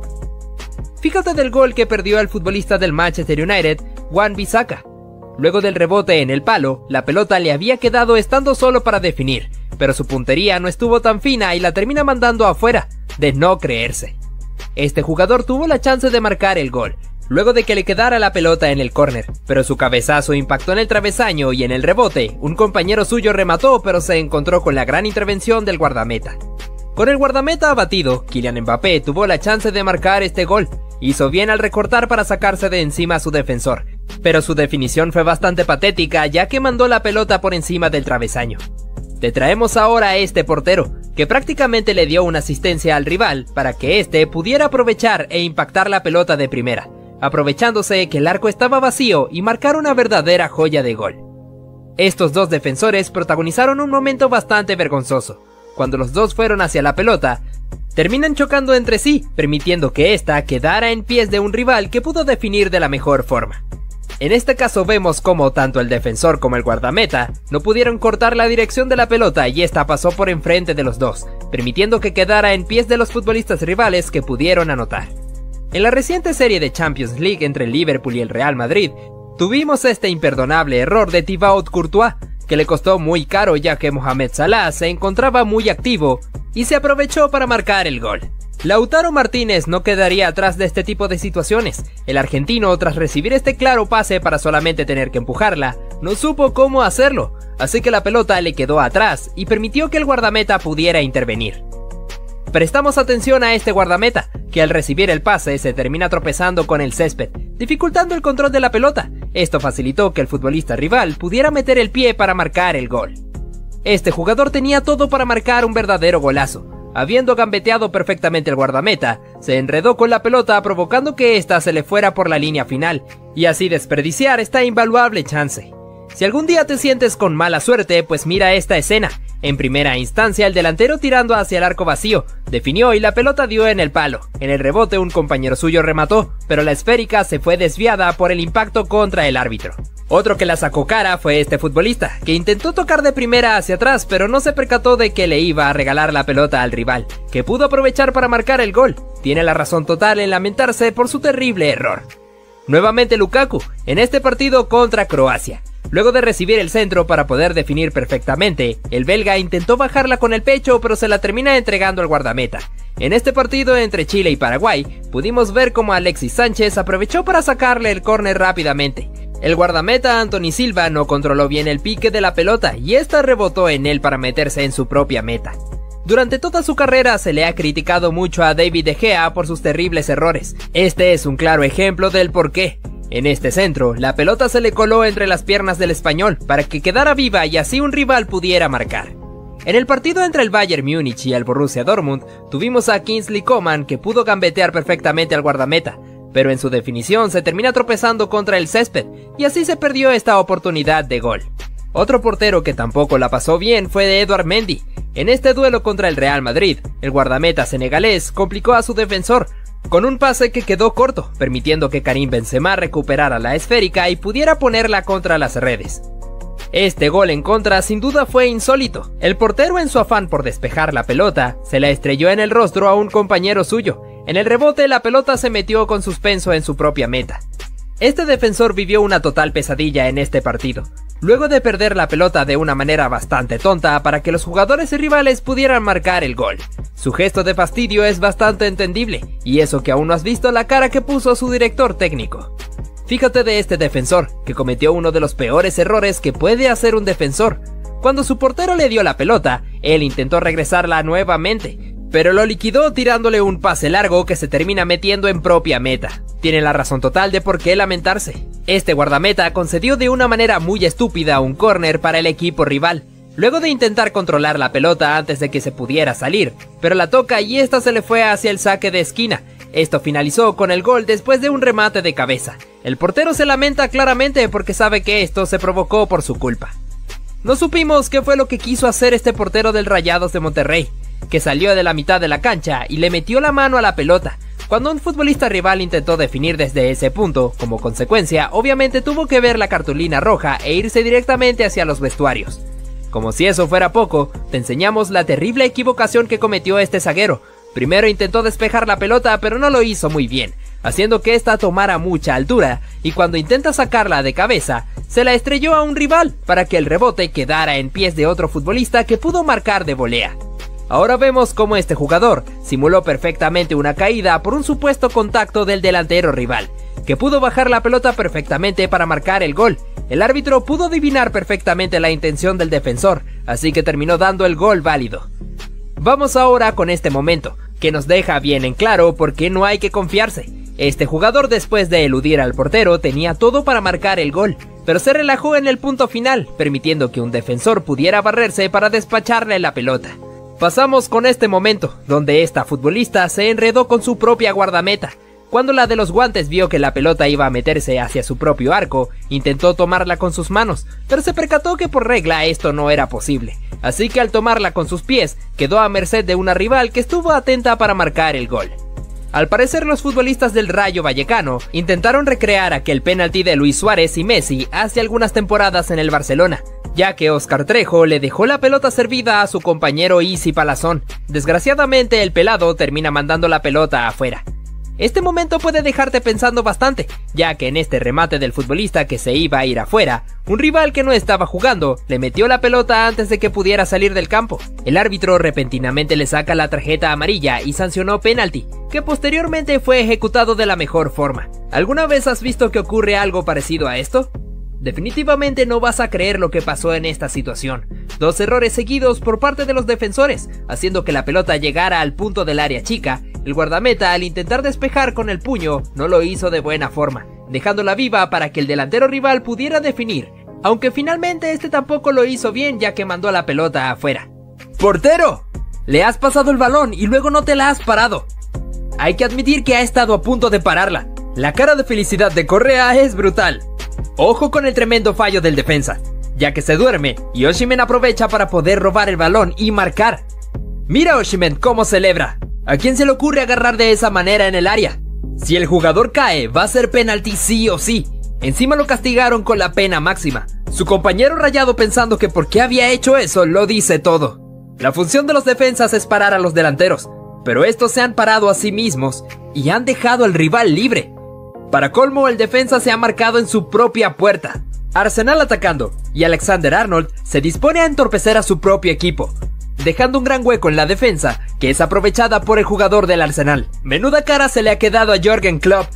Fíjate del gol que perdió el futbolista del Manchester United, Wan-Bissaka. Luego del rebote en el palo, la pelota le había quedado estando solo para definir, pero su puntería no estuvo tan fina y la termina mandando afuera, de no creerse. Este jugador tuvo la chance de marcar el gol, luego de que le quedara la pelota en el córner, pero su cabezazo impactó en el travesaño y en el rebote, un compañero suyo remató pero se encontró con la gran intervención del guardameta. Con el guardameta abatido, Kylian Mbappé tuvo la chance de marcar este gol. Hizo bien al recortar para sacarse de encima a su defensor, pero su definición fue bastante patética ya que mandó la pelota por encima del travesaño. Te traemos ahora a este portero, que prácticamente le dio una asistencia al rival para que éste pudiera aprovechar e impactar la pelota de primera, aprovechándose que el arco estaba vacío y marcar una verdadera joya de gol. Estos dos defensores protagonizaron un momento bastante vergonzoso. Cuando los dos fueron hacia la pelota, terminan chocando entre sí, permitiendo que ésta quedara en pies de un rival que pudo definir de la mejor forma. En este caso vemos como tanto el defensor como el guardameta no pudieron cortar la dirección de la pelota y esta pasó por enfrente de los dos, permitiendo que quedara en pies de los futbolistas rivales que pudieron anotar. En la reciente serie de Champions League entre el Liverpool y el Real Madrid, tuvimos este imperdonable error de Thibaut Courtois, que le costó muy caro ya que Mohamed Salah se encontraba muy activo y se aprovechó para marcar el gol. Lautaro Martínez no quedaría atrás de este tipo de situaciones. El argentino, tras recibir este claro pase para solamente tener que empujarla, no supo cómo hacerlo, así que la pelota le quedó atrás y permitió que el guardameta pudiera intervenir. Prestamos atención a este guardameta, que al recibir el pase se termina tropezando con el césped, dificultando el control de la pelota. Esto facilitó que el futbolista rival pudiera meter el pie para marcar el gol. Este jugador tenía todo para marcar un verdadero golazo. Habiendo gambeteado perfectamente el guardameta, se enredó con la pelota provocando que ésta se le fuera por la línea final, y así desperdiciar esta invaluable chance. Si algún día te sientes con mala suerte, pues mira esta escena. En primera instancia, el delantero tirando hacia el arco vacío, definió y la pelota dio en el palo. En el rebote un compañero suyo remató, pero la esférica se fue desviada por el impacto contra el árbitro. Otro que la sacó cara fue este futbolista, que intentó tocar de primera hacia atrás, pero no se percató de que le iba a regalar la pelota al rival, que pudo aprovechar para marcar el gol. Tiene la razón total en lamentarse por su terrible error. Nuevamente Lukaku, en este partido contra Croacia. Luego de recibir el centro para poder definir perfectamente, el belga intentó bajarla con el pecho, pero se la termina entregando al guardameta. En este partido entre Chile y Paraguay, pudimos ver cómo Alexis Sánchez aprovechó para sacarle el córner rápidamente. El guardameta Anthony Silva no controló bien el pique de la pelota y esta rebotó en él para meterse en su propia meta. Durante toda su carrera se le ha criticado mucho a David De Gea por sus terribles errores. Este es un claro ejemplo del porqué. En este centro, la pelota se le coló entre las piernas del español para que quedara viva y así un rival pudiera marcar. En el partido entre el Bayern Múnich y el Borussia Dortmund, tuvimos a Kingsley Coman que pudo gambetear perfectamente al guardameta, pero en su definición se termina tropezando contra el césped y así se perdió esta oportunidad de gol. Otro portero que tampoco la pasó bien fue de Edouard Mendy. En este duelo contra el Real Madrid, el guardameta senegalés complicó a su defensor con un pase que quedó corto, permitiendo que Karim Benzema recuperara la esférica y pudiera ponerla contra las redes. Este gol en contra sin duda fue insólito. El portero, en su afán por despejar la pelota, se la estrelló en el rostro a un compañero suyo. En el rebote la pelota se metió con suspenso en su propia meta. Este defensor vivió una total pesadilla en este partido, luego de perder la pelota de una manera bastante tonta para que los jugadores rivales pudieran marcar el gol. Su gesto de fastidio es bastante entendible, y eso que aún no has visto la cara que puso su director técnico. Fíjate de este defensor, que cometió uno de los peores errores que puede hacer un defensor. Cuando su portero le dio la pelota, él intentó regresarla nuevamente, pero lo liquidó tirándole un pase largo que se termina metiendo en propia meta. Tiene la razón total de por qué lamentarse. Este guardameta concedió de una manera muy estúpida un córner para el equipo rival, luego de intentar controlar la pelota antes de que se pudiera salir, pero la toca y esta se le fue hacia el saque de esquina. Esto finalizó con el gol después de un remate de cabeza. El portero se lamenta claramente porque sabe que esto se provocó por su culpa. No supimos qué fue lo que quiso hacer este portero del Rayados de Monterrey, que salió de la mitad de la cancha y le metió la mano a la pelota, cuando un futbolista rival intentó definir desde ese punto. Como consecuencia, obviamente tuvo que ver la cartulina roja e irse directamente hacia los vestuarios. Como si eso fuera poco, te enseñamos la terrible equivocación que cometió este zaguero. Primero intentó despejar la pelota, pero no lo hizo muy bien, haciendo que ésta tomara mucha altura, y cuando intenta sacarla de cabeza, se la estrelló a un rival para que el rebote quedara en pies de otro futbolista que pudo marcar de volea. Ahora vemos cómo este jugador simuló perfectamente una caída por un supuesto contacto del delantero rival, que pudo bajar la pelota perfectamente para marcar el gol. El árbitro pudo adivinar perfectamente la intención del defensor, así que terminó dando el gol válido. Vamos ahora con este momento, que nos deja bien en claro por qué no hay que confiarse. Este jugador, después de eludir al portero, tenía todo para marcar el gol, pero se relajó en el punto final, permitiendo que un defensor pudiera barrerse para despacharle la pelota. Pasamos con este momento, donde esta futbolista se enredó con su propia guardameta. Cuando la de los guantes vio que la pelota iba a meterse hacia su propio arco, intentó tomarla con sus manos, pero se percató que por regla esto no era posible. Así que al tomarla con sus pies, quedó a merced de una rival que estuvo atenta para marcar el gol. Al parecer, los futbolistas del Rayo Vallecano intentaron recrear aquel penalti de Luis Suárez y Messi hace algunas temporadas en el Barcelona, ya que Óscar Trejo le dejó la pelota servida a su compañero Isi Palazón. Desgraciadamente, el pelado termina mandando la pelota afuera. Este momento puede dejarte pensando bastante, ya que en este remate del futbolista que se iba a ir afuera, un rival que no estaba jugando le metió la pelota antes de que pudiera salir del campo. El árbitro repentinamente le saca la tarjeta amarilla y sancionó penalti, que posteriormente fue ejecutado de la mejor forma. ¿Alguna vez has visto que ocurre algo parecido a esto? Definitivamente no vas a creer lo que pasó en esta situación. 2 errores seguidos por parte de los defensores, haciendo que la pelota llegara al punto del área chica. El guardameta, al intentar despejar con el puño, no lo hizo de buena forma, dejándola viva para que el delantero rival pudiera definir. aunque finalmente este tampoco lo hizo bien ya que mandó la pelota afuera. ¡Portero! Le has pasado el balón y luego no te la has parado. Hay que admitir que ha estado a punto de pararla. La cara de felicidad de Correa es brutal. Ojo con el tremendo fallo del defensa, ya que se duerme y Osimhen aprovecha para poder robar el balón y marcar. Mira a Osimhen cómo celebra. ¿A quién se le ocurre agarrar de esa manera en el área? Si el jugador cae, va a ser penalti sí o sí. Encima lo castigaron con la pena máxima. Su compañero rayado, pensando que por qué había hecho eso, lo dice todo. La función de los defensas es parar a los delanteros, pero estos se han parado a sí mismos y han dejado al rival libre. Para colmo, el defensa se ha marcado en su propia puerta. Arsenal atacando, y Alexander-Arnold se dispone a entorpecer a su propio equipo, dejando un gran hueco en la defensa, que es aprovechada por el jugador del Arsenal. Menuda cara se le ha quedado a Jürgen Klopp.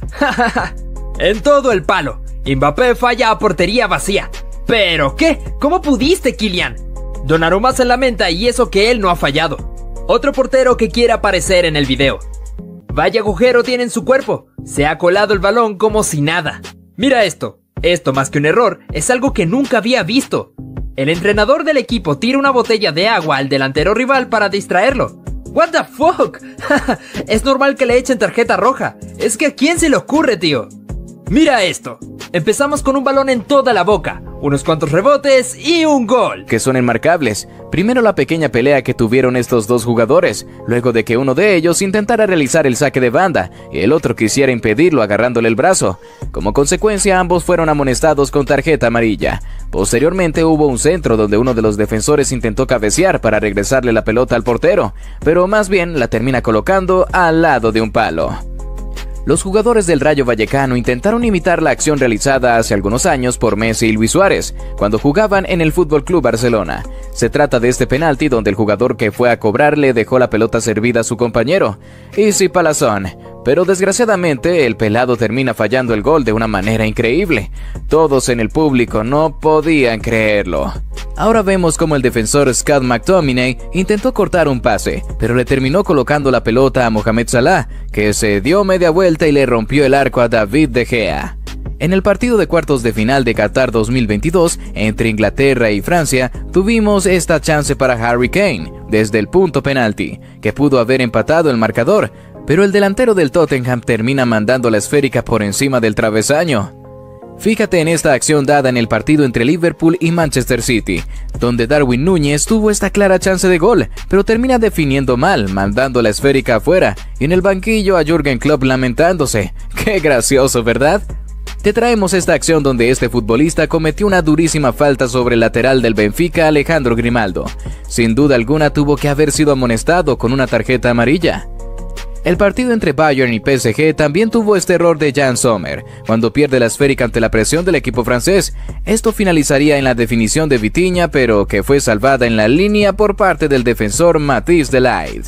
En todo el palo. Mbappé falla a portería vacía. ¿Pero qué? ¿Cómo pudiste, Kylian? Donnarumma se lamenta y eso que él no ha fallado. Otro portero que quiere aparecer en el video. Vaya agujero tiene en su cuerpo. Se ha colado el balón como si nada. Mira esto. Esto, más que un error, es algo que nunca había visto. El entrenador del equipo tira una botella de agua al delantero rival para distraerlo. ¿What the fuck? Es normal que le echen tarjeta roja. Es que ¿a quién se le ocurre, tío? Mira esto. Empezamos con un balón en toda la boca, unos cuantos rebotes y un gol. Que son enmarcables. Primero la pequeña pelea que tuvieron estos dos jugadores, luego de que uno de ellos intentara realizar el saque de banda y el otro quisiera impedirlo agarrándole el brazo. Como consecuencia, ambos fueron amonestados con tarjeta amarilla. Posteriormente hubo un centro donde uno de los defensores intentó cabecear para regresarle la pelota al portero, pero más bien la termina colocando al lado de un palo. Los jugadores del Rayo Vallecano intentaron imitar la acción realizada hace algunos años por Messi y Luis Suárez, cuando jugaban en el FC Barcelona. Se trata de este penalti donde el jugador que fue a cobrarle dejó la pelota servida a su compañero. Easy palazón. Pero desgraciadamente el pelado termina fallando el gol de una manera increíble. Todos en el público no podían creerlo. Ahora vemos como el defensor Scott McTominay intentó cortar un pase, pero le terminó colocando la pelota a Mohamed Salah, que se dio media vuelta y le rompió el arco a David De Gea. En el partido de cuartos de final de Qatar 2022 entre Inglaterra y Francia, tuvimos esta chance para Harry Kane desde el punto penalti, que pudo haber empatado el marcador, pero el delantero del Tottenham termina mandando la esférica por encima del travesaño. Fíjate en esta acción dada en el partido entre Liverpool y Manchester City, donde Darwin Núñez tuvo esta clara chance de gol, pero termina definiendo mal, mandando la esférica afuera, y en el banquillo a Jürgen Klopp lamentándose. ¡Qué gracioso!, ¿verdad? Te traemos esta acción donde este futbolista cometió una durísima falta sobre el lateral del Benfica, Alejandro Grimaldo. Sin duda alguna tuvo que haber sido amonestado con una tarjeta amarilla. El partido entre Bayern y PSG también tuvo este error de Jan Sommer, cuando pierde la esférica ante la presión del equipo francés. Esto finalizaría en la definición de Vitinha, pero que fue salvada en la línea por parte del defensor Matthijs de Ligt.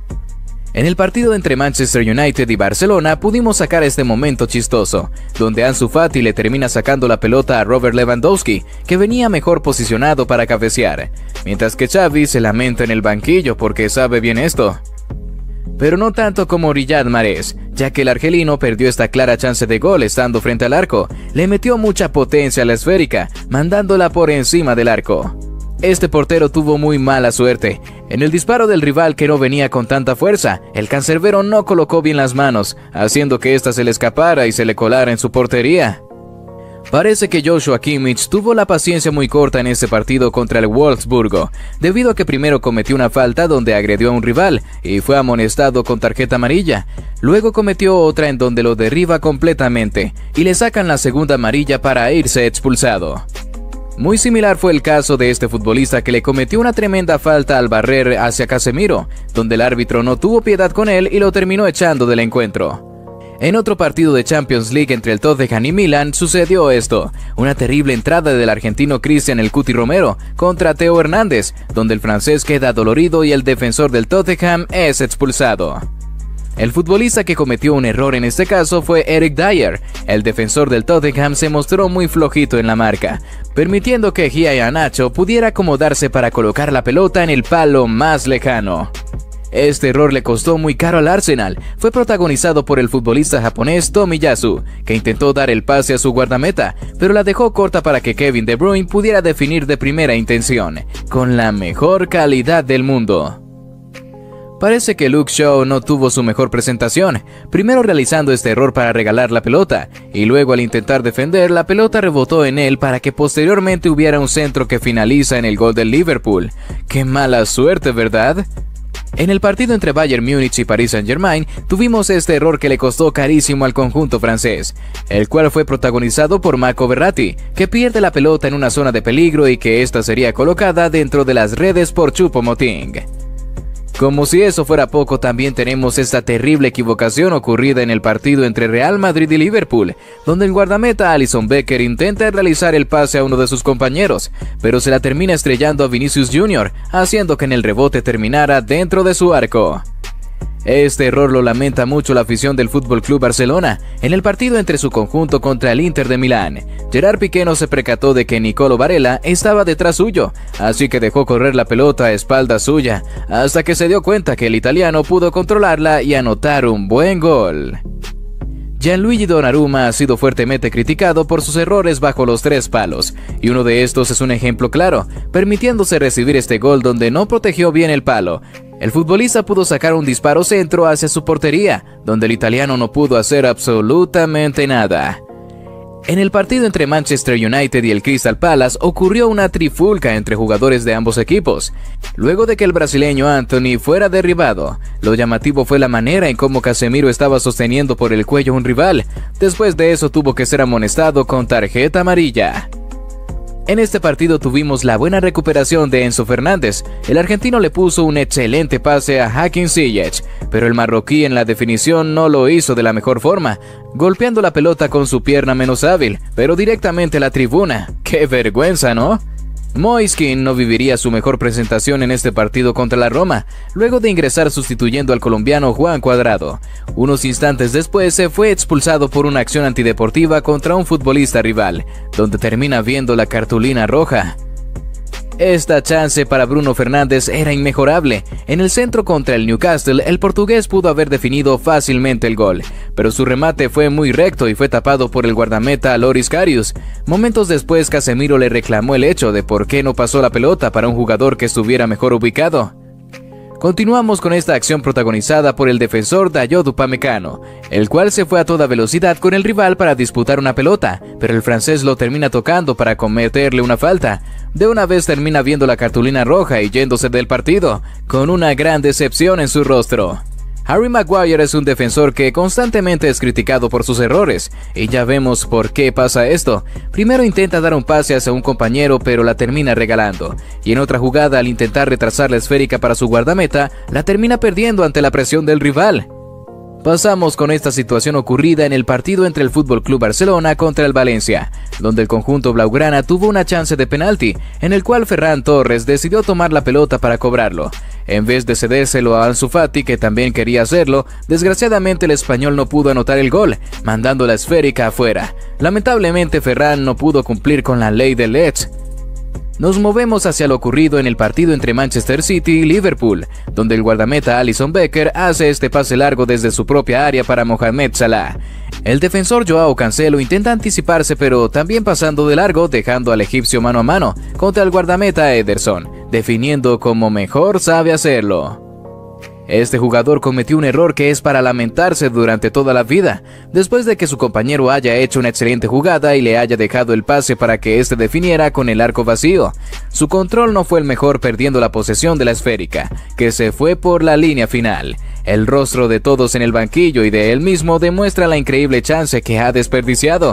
En el partido entre Manchester United y Barcelona pudimos sacar este momento chistoso, donde Ansu Fati le termina sacando la pelota a Robert Lewandowski, que venía mejor posicionado para cabecear, mientras que Xavi se lamenta en el banquillo porque sabe bien esto. Pero no tanto como Riyad Mahrez, ya que el argelino perdió esta clara chance de gol estando frente al arco. Le metió mucha potencia a la esférica, mandándola por encima del arco. Este portero tuvo muy mala suerte. En el disparo del rival que no venía con tanta fuerza, el cancerbero no colocó bien las manos, haciendo que ésta se le escapara y se le colara en su portería. Parece que Joshua Kimmich tuvo la paciencia muy corta en este partido contra el Wolfsburgo, debido a que primero cometió una falta donde agredió a un rival y fue amonestado con tarjeta amarilla. Luego cometió otra en donde lo derriba completamente y le sacan la segunda amarilla para irse expulsado. Muy similar fue el caso de este futbolista que le cometió una tremenda falta al barrer hacia Casemiro, donde el árbitro no tuvo piedad con él y lo terminó echando del encuentro. En otro partido de Champions League entre el Tottenham y Milan sucedió esto, una terrible entrada del argentino Cristian El Cuti Romero contra Theo Hernández, donde el francés queda dolorido y el defensor del Tottenham es expulsado. El futbolista que cometió un error en este caso fue Eric Dyer. El defensor del Tottenham se mostró muy flojito en la marca, permitiendo que Gia Iheanacho pudiera acomodarse para colocar la pelota en el palo más lejano. Este error le costó muy caro al Arsenal. Fue protagonizado por el futbolista japonés Tomiyasu, que intentó dar el pase a su guardameta, pero la dejó corta para que Kevin De Bruyne pudiera definir de primera intención, con la mejor calidad del mundo. Parece que Luke Shaw no tuvo su mejor presentación, primero realizando este error para regalar la pelota, y luego al intentar defender, la pelota rebotó en él para que posteriormente hubiera un centro que finaliza en el gol del Liverpool. ¡Qué mala suerte!, ¿verdad? En el partido entre Bayern Múnich y Paris Saint-Germain, tuvimos este error que le costó carísimo al conjunto francés, el cual fue protagonizado por Marco Verratti, que pierde la pelota en una zona de peligro y que ésta sería colocada dentro de las redes por Choupo-Moting. Como si eso fuera poco, también tenemos esta terrible equivocación ocurrida en el partido entre Real Madrid y Liverpool, donde el guardameta Alisson Becker intenta realizar el pase a uno de sus compañeros, pero se la termina estrellando a Vinicius Jr., haciendo que en el rebote terminara dentro de su arco. Este error lo lamenta mucho la afición del FC Barcelona en el partido entre su conjunto contra el Inter de Milán. Gerard Piqué no se percató de que Nicolo Varela estaba detrás suyo, así que dejó correr la pelota a espaldas suya, hasta que se dio cuenta que el italiano pudo controlarla y anotar un buen gol. Gianluigi Donnarumma ha sido fuertemente criticado por sus errores bajo los 3 palos, y uno de estos es un ejemplo claro, permitiéndose recibir este gol donde no protegió bien el palo. El futbolista pudo sacar un disparo centro hacia su portería, donde el italiano no pudo hacer absolutamente nada. En el partido entre Manchester United y el Crystal Palace ocurrió una trifulca entre jugadores de ambos equipos, luego de que el brasileño Anthony fuera derribado. Lo llamativo fue la manera en cómo Casemiro estaba sosteniendo por el cuello a un rival. Después de eso tuvo que ser amonestado con tarjeta amarilla. En este partido tuvimos la buena recuperación de Enzo Fernández. El argentino le puso un excelente pase a Hakim Ziyech, pero el marroquí en la definición no lo hizo de la mejor forma, golpeando la pelota con su pierna menos hábil, pero directamente a la tribuna. ¡Qué vergüenza!, ¿no? Moise Kean no viviría su mejor presentación en este partido contra la Roma, luego de ingresar sustituyendo al colombiano Juan Cuadrado. Unos instantes después se fue expulsado por una acción antideportiva contra un futbolista rival, donde termina viendo la cartulina roja. Esta chance para Bruno Fernández era inmejorable. En el centro contra el Newcastle, el portugués pudo haber definido fácilmente el gol, pero su remate fue muy recto y fue tapado por el guardameta Loris Karius. Momentos después, Casemiro le reclamó el hecho de por qué no pasó la pelota para un jugador que estuviera mejor ubicado. Continuamos con esta acción protagonizada por el defensor Dayot Upamecano, el cual se fue a toda velocidad con el rival para disputar una pelota, pero el francés lo termina tocando para cometerle una falta. De una vez termina viendo la cartulina roja y yéndose del partido, con una gran decepción en su rostro. Harry Maguire es un defensor que constantemente es criticado por sus errores, y ya vemos por qué pasa esto. Primero intenta dar un pase hacia un compañero pero la termina regalando, y en otra jugada al intentar retrasar la esférica para su guardameta, la termina perdiendo ante la presión del rival. Pasamos con esta situación ocurrida en el partido entre el FC Barcelona contra el Valencia, donde el conjunto blaugrana tuvo una chance de penalti, en el cual Ferran Torres decidió tomar la pelota para cobrarlo. En vez de cedérselo a Ansu Fati, que también quería hacerlo, desgraciadamente el español no pudo anotar el gol, mandando la esférica afuera. Lamentablemente Ferran no pudo cumplir con la ley del Let's. Nos movemos hacia lo ocurrido en el partido entre Manchester City y Liverpool, donde el guardameta Alisson Becker hace este pase largo desde su propia área para Mohamed Salah. El defensor Joao Cancelo intenta anticiparse pero también pasando de largo, dejando al egipcio mano a mano contra el guardameta Ederson, definiendo como mejor sabe hacerlo. Este jugador cometió un error que es para lamentarse durante toda la vida, después de que su compañero haya hecho una excelente jugada y le haya dejado el pase para que éste definiera con el arco vacío. Su control no fue el mejor, perdiendo la posesión de la esférica, que se fue por la línea final. El rostro de todos en el banquillo y de él mismo demuestra la increíble chance que ha desperdiciado.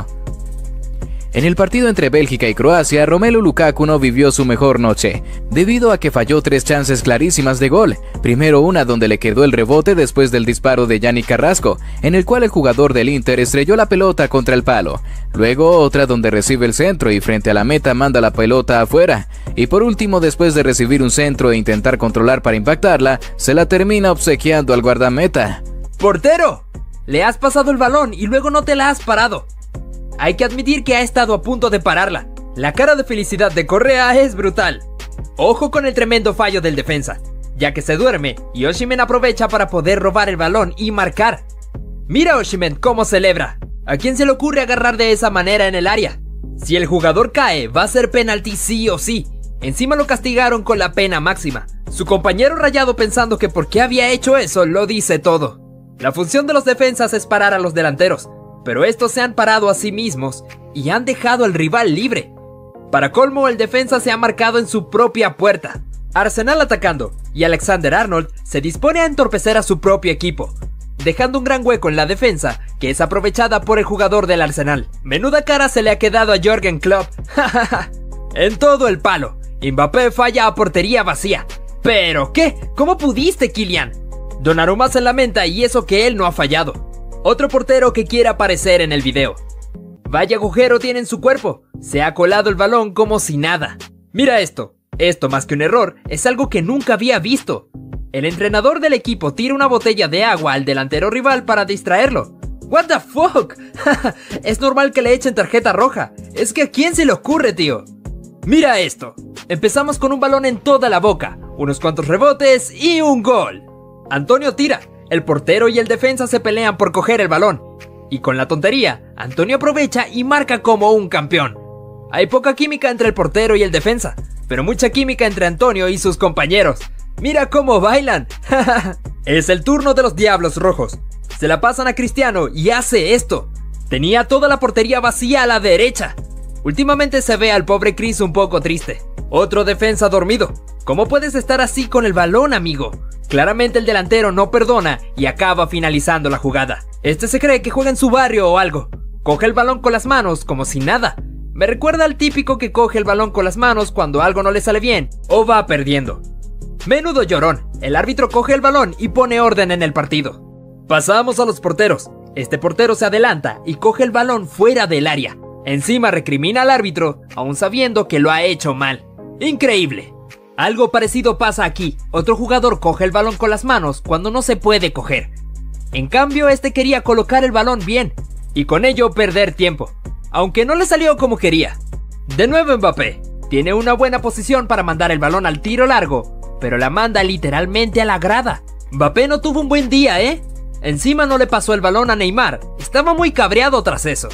En el partido entre Bélgica y Croacia, Romelu Lukaku no vivió su mejor noche, debido a que falló 3 chances clarísimas de gol. Primero una donde le quedó el rebote después del disparo de Yannick Carrasco, en el cual el jugador del Inter estrelló la pelota contra el palo. Luego otra donde recibe el centro y frente a la meta manda la pelota afuera. Y por último, después de recibir un centro e intentar controlar para impactarla, se la termina obsequiando al guardameta. ¡Portero! Le has pasado el balón y luego no te la has parado. Hay que admitir que ha estado a punto de pararla. La cara de felicidad de Correa es brutal. Ojo con el tremendo fallo del defensa. ya que se duerme y Osimhen aprovecha para poder robar el balón y marcar. Mira Osimhen cómo celebra. ¿A quién se le ocurre agarrar de esa manera en el área? Si el jugador cae, va a ser penalti sí o sí. Encima lo castigaron con la pena máxima. Su compañero rayado, pensando que por qué había hecho eso, lo dice todo. La función de los defensas es parar a los delanteros, pero estos se han parado a sí mismos y han dejado al rival libre. Para colmo, el defensa se ha marcado en su propia puerta. Arsenal atacando, y Alexander-Arnold se dispone a entorpecer a su propio equipo, dejando un gran hueco en la defensa, que es aprovechada por el jugador del Arsenal. Menuda cara se le ha quedado a Jürgen Klopp. En todo el palo. Mbappé falla a portería vacía. ¿Pero qué? ¿Cómo pudiste, Kylian? Donnarumma se lamenta, y eso que él no ha fallado. Otro portero que quiere aparecer en el video. Vaya agujero tiene en su cuerpo. Se ha colado el balón como si nada. Mira esto. Esto, más que un error, es algo que nunca había visto. El entrenador del equipo tira una botella de agua al delantero rival para distraerlo. ¿What the fuck? Es normal que le echen tarjeta roja. Es que ¿a quién se le ocurre, tío? Mira esto. Empezamos con un balón en toda la boca, unos cuantos rebotes y un gol. Antonio tira. El portero y el defensa se pelean por coger el balón. Y con la tontería, Antonio aprovecha y marca como un campeón. Hay poca química entre el portero y el defensa, pero mucha química entre Antonio y sus compañeros. ¡Mira cómo bailan! Es el turno de los Diablos Rojos. Se la pasan a Cristiano y hace esto. Tenía toda la portería vacía a la derecha. Últimamente se ve al pobre Chris un poco triste. Otro defensa dormido. ¿Cómo puedes estar así con el balón, amigo? Claramente el delantero no perdona y acaba finalizando la jugada. Este se cree que juega en su barrio o algo. Coge el balón con las manos como si nada. Me recuerda al típico que coge el balón con las manos cuando algo no le sale bien o va perdiendo. Menudo llorón. El árbitro coge el balón y pone orden en el partido. Pasamos a los porteros. Este portero se adelanta y coge el balón fuera del área. Encima recrimina al árbitro, aún sabiendo que lo ha hecho mal. ¡Increíble! Algo parecido pasa aquí. Otro jugador coge el balón con las manos cuando no se puede coger. En cambio, este quería colocar el balón bien y con ello perder tiempo, aunque no le salió como quería. De nuevo Mbappé. Tiene una buena posición para mandar el balón al tiro largo, pero la manda literalmente a la grada. Mbappé no tuvo un buen día, ¿eh? Encima no le pasó el balón a Neymar. Estaba muy cabreado tras eso.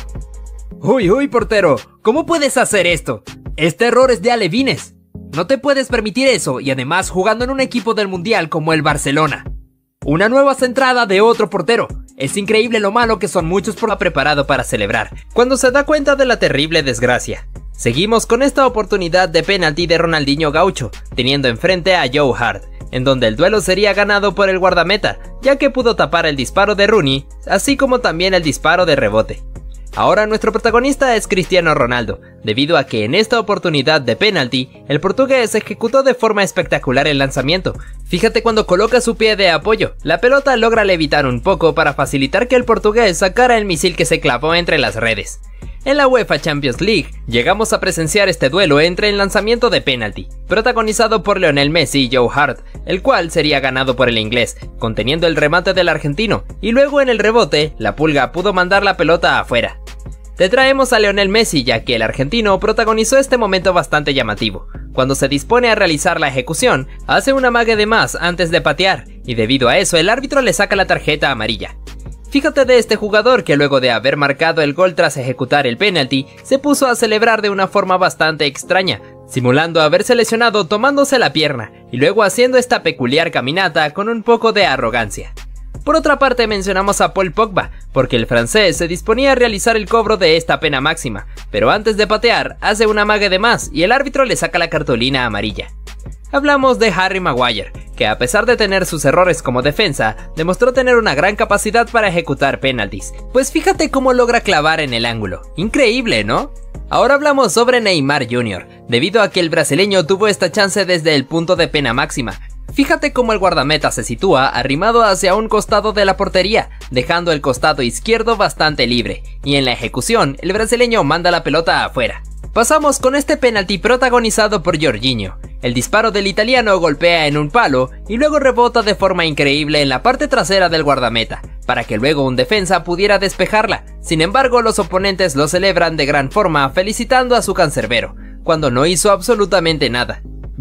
Uy, portero, ¿cómo puedes hacer esto? Este error es de alevines. No te puedes permitir eso, y además jugando en un equipo del mundial como el Barcelona. Una nueva centrada de otro portero. Es increíble lo malo que son muchos por preparado para celebrar cuando se da cuenta de la terrible desgracia. Seguimos con esta oportunidad de penalti de Ronaldinho Gaucho, teniendo enfrente a Joe Hart, en donde el duelo sería ganado por el guardameta, ya que pudo tapar el disparo de Rooney, así como también el disparo de rebote. Ahora nuestro protagonista es Cristiano Ronaldo, debido a que en esta oportunidad de penalti, el portugués ejecutó de forma espectacular el lanzamiento. Fíjate cuando coloca su pie de apoyo, la pelota logra levitar un poco para facilitar que el portugués sacara el misil que se clavó entre las redes. En la UEFA Champions League, llegamos a presenciar este duelo entre el lanzamiento de penalti, protagonizado por Lionel Messi y Joe Hart, el cual sería ganado por el inglés, conteniendo el remate del argentino, y luego en el rebote, la Pulga pudo mandar la pelota afuera. Te traemos a Lionel Messi, ya que el argentino protagonizó este momento bastante llamativo. Cuando se dispone a realizar la ejecución, hace un amague de más antes de patear, y debido a eso el árbitro le saca la tarjeta amarilla. Fíjate de este jugador que luego de haber marcado el gol tras ejecutar el penalti, se puso a celebrar de una forma bastante extraña, simulando haberse lesionado tomándose la pierna y luego haciendo esta peculiar caminata con un poco de arrogancia. Por otra parte mencionamos a Paul Pogba, porque el francés se disponía a realizar el cobro de esta pena máxima, pero antes de patear hace un amague de más y el árbitro le saca la cartulina amarilla. Hablamos de Harry Maguire, que a pesar de tener sus errores como defensa, demostró tener una gran capacidad para ejecutar penaltis, pues fíjate cómo logra clavar en el ángulo. Increíble, ¿no? Ahora hablamos sobre Neymar Jr., debido a que el brasileño tuvo esta chance desde el punto de pena máxima. Fíjate cómo el guardameta se sitúa arrimado hacia un costado de la portería, dejando el costado izquierdo bastante libre, y en la ejecución el brasileño manda la pelota afuera. Pasamos con este penalti protagonizado por Jorginho. El disparo del italiano golpea en un palo y luego rebota de forma increíble en la parte trasera del guardameta, para que luego un defensa pudiera despejarla. Sin embargo, los oponentes lo celebran de gran forma felicitando a su cancerbero, cuando no hizo absolutamente nada.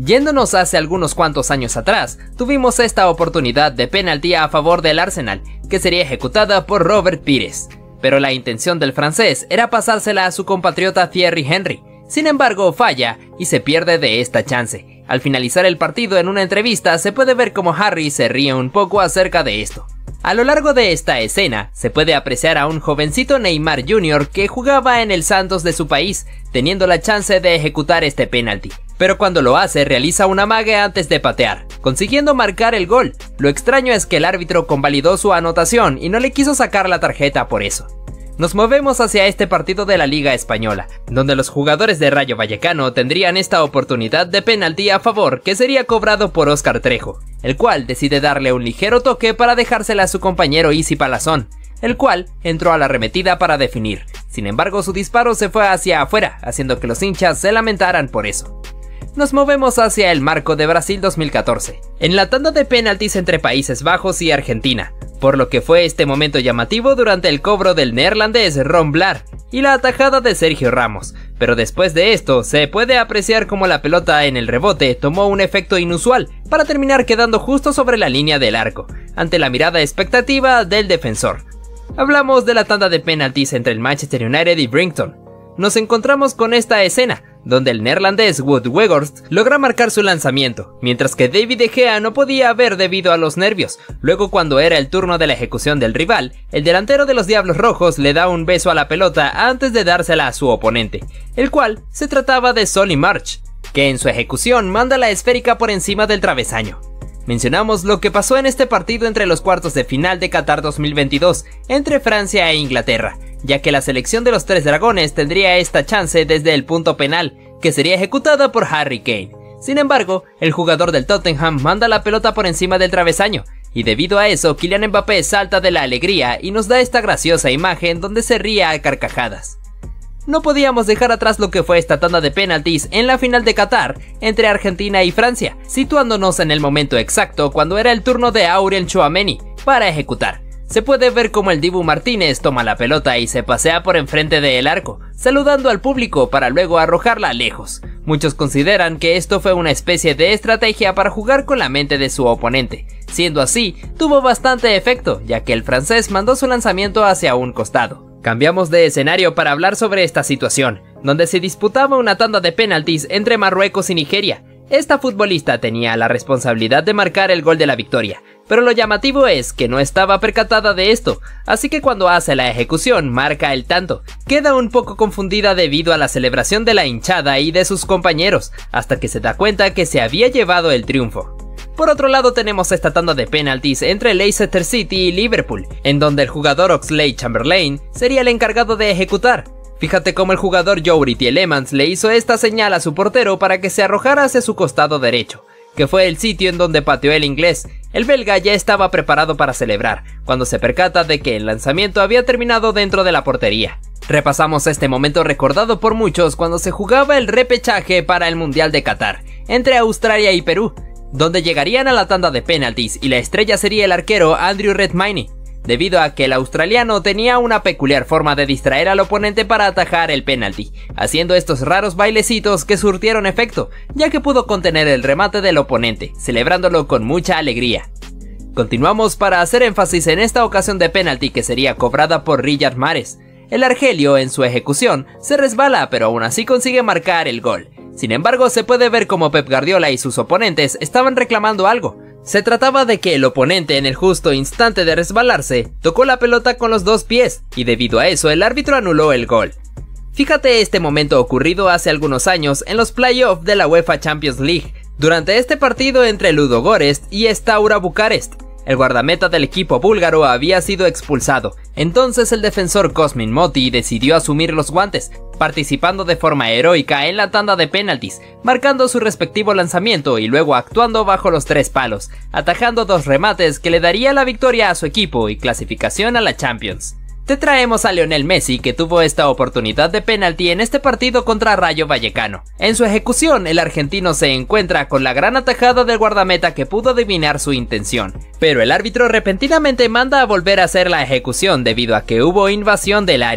Yéndonos hace algunos cuantos años atrás, tuvimos esta oportunidad de penalti a favor del Arsenal, que sería ejecutada por Robert Pires, pero la intención del francés era pasársela a su compatriota Thierry Henry. Sin embargo, falla y se pierde de esta chance. Al finalizar el partido, en una entrevista se puede ver como Harry se ríe un poco acerca de esto. A lo largo de esta escena, se puede apreciar a un jovencito Neymar Jr. que jugaba en el Santos de su país, teniendo la chance de ejecutar este penalti. Pero cuando lo hace, realiza un amague antes de patear, consiguiendo marcar el gol. Lo extraño es que el árbitro convalidó su anotación y no le quiso sacar la tarjeta por eso. Nos movemos hacia este partido de la Liga Española, donde los jugadores de Rayo Vallecano tendrían esta oportunidad de penalti a favor que sería cobrado por Óscar Trejo, el cual decide darle un ligero toque para dejársela a su compañero Isi Palazón, el cual entró a la arremetida para definir. Sin embargo, su disparo se fue hacia afuera, haciendo que los hinchas se lamentaran por eso. Nos movemos hacia el marco de Brasil 2014, en la tanda de penaltis entre Países Bajos y Argentina, por lo que fue este momento llamativo durante el cobro del neerlandés Ron Vlaar y la atajada de Sergio Ramos, pero después de esto se puede apreciar como la pelota en el rebote tomó un efecto inusual para terminar quedando justo sobre la línea del arco, ante la mirada expectativa del defensor. Hablamos de la tanda de penaltis entre el Manchester United y Brighton. Nos encontramos con esta escena, donde el neerlandés Wout Weghorst logra marcar su lanzamiento, mientras que David De Gea no podía ver debido a los nervios. Luego, cuando era el turno de la ejecución del rival, el delantero de los Diablos Rojos le da un beso a la pelota antes de dársela a su oponente, el cual se trataba de Solly March, que en su ejecución manda la esférica por encima del travesaño. Mencionamos lo que pasó en este partido entre los cuartos de final de Qatar 2022 entre Francia e Inglaterra, ya que la selección de los Tres Dragones tendría esta chance desde el punto penal, que sería ejecutada por Harry Kane. Sin embargo, el jugador del Tottenham manda la pelota por encima del travesaño, y debido a eso Kylian Mbappé salta de la alegría y nos da esta graciosa imagen donde se ríe a carcajadas. No podíamos dejar atrás lo que fue esta tanda de penaltis en la final de Qatar entre Argentina y Francia, situándonos en el momento exacto cuando era el turno de Aurel Tchouaméni para ejecutar. Se puede ver como el Dibu Martínez toma la pelota y se pasea por enfrente del arco, saludando al público para luego arrojarla lejos. Muchos consideran que esto fue una especie de estrategia para jugar con la mente de su oponente. Siendo así, tuvo bastante efecto, ya que el francés mandó su lanzamiento hacia un costado. Cambiamos de escenario para hablar sobre esta situación, donde se disputaba una tanda de penaltis entre Marruecos y Nigeria. Esta futbolista tenía la responsabilidad de marcar el gol de la victoria, pero lo llamativo es que no estaba percatada de esto, así que cuando hace la ejecución marca el tanto. Queda un poco confundida debido a la celebración de la hinchada y de sus compañeros, hasta que se da cuenta que se había llevado el triunfo. Por otro lado tenemos esta tanda de penaltis entre Leicester City y Liverpool, en donde el jugador Oxlade-Chamberlain sería el encargado de ejecutar. Fíjate cómo el jugador Youri Tielemans le hizo esta señal a su portero para que se arrojara hacia su costado derecho, que fue el sitio en donde pateó el inglés. El belga ya estaba preparado para celebrar, cuando se percata de que el lanzamiento había terminado dentro de la portería. Repasamos este momento recordado por muchos cuando se jugaba el repechaje para el Mundial de Qatar, entre Australia y Perú, donde llegarían a la tanda de penaltis y la estrella sería el arquero Andrew Redmayne, debido a que el australiano tenía una peculiar forma de distraer al oponente para atajar el penalti, haciendo estos raros bailecitos que surtieron efecto, ya que pudo contener el remate del oponente, celebrándolo con mucha alegría. Continuamos para hacer énfasis en esta ocasión de penalti que sería cobrada por Riyad Mahrez. El argelio en su ejecución se resbala, pero aún así consigue marcar el gol. Sin embargo, se puede ver como Pep Guardiola y sus oponentes estaban reclamando algo. Se trataba de que el oponente en el justo instante de resbalarse, tocó la pelota con los dos pies, y debido a eso el árbitro anuló el gol. Fíjate este momento ocurrido hace algunos años en los playoffs de la UEFA Champions League, durante este partido entre Ludogorets y Steaua Bucarest. El guardameta del equipo búlgaro había sido expulsado, entonces el defensor Cosmin Motti decidió asumir los guantes, participando de forma heroica en la tanda de penaltis, marcando su respectivo lanzamiento y luego actuando bajo los tres palos, atajando dos remates que le daría la victoria a su equipo y clasificación a la Champions. Te traemos a Lionel Messi, que tuvo esta oportunidad de penalti en este partido contra Rayo Vallecano. En su ejecución, el argentino se encuentra con la gran atajada del guardameta que pudo adivinar su intención, pero el árbitro repentinamente manda a volver a hacer la ejecución debido a que hubo invasión del área.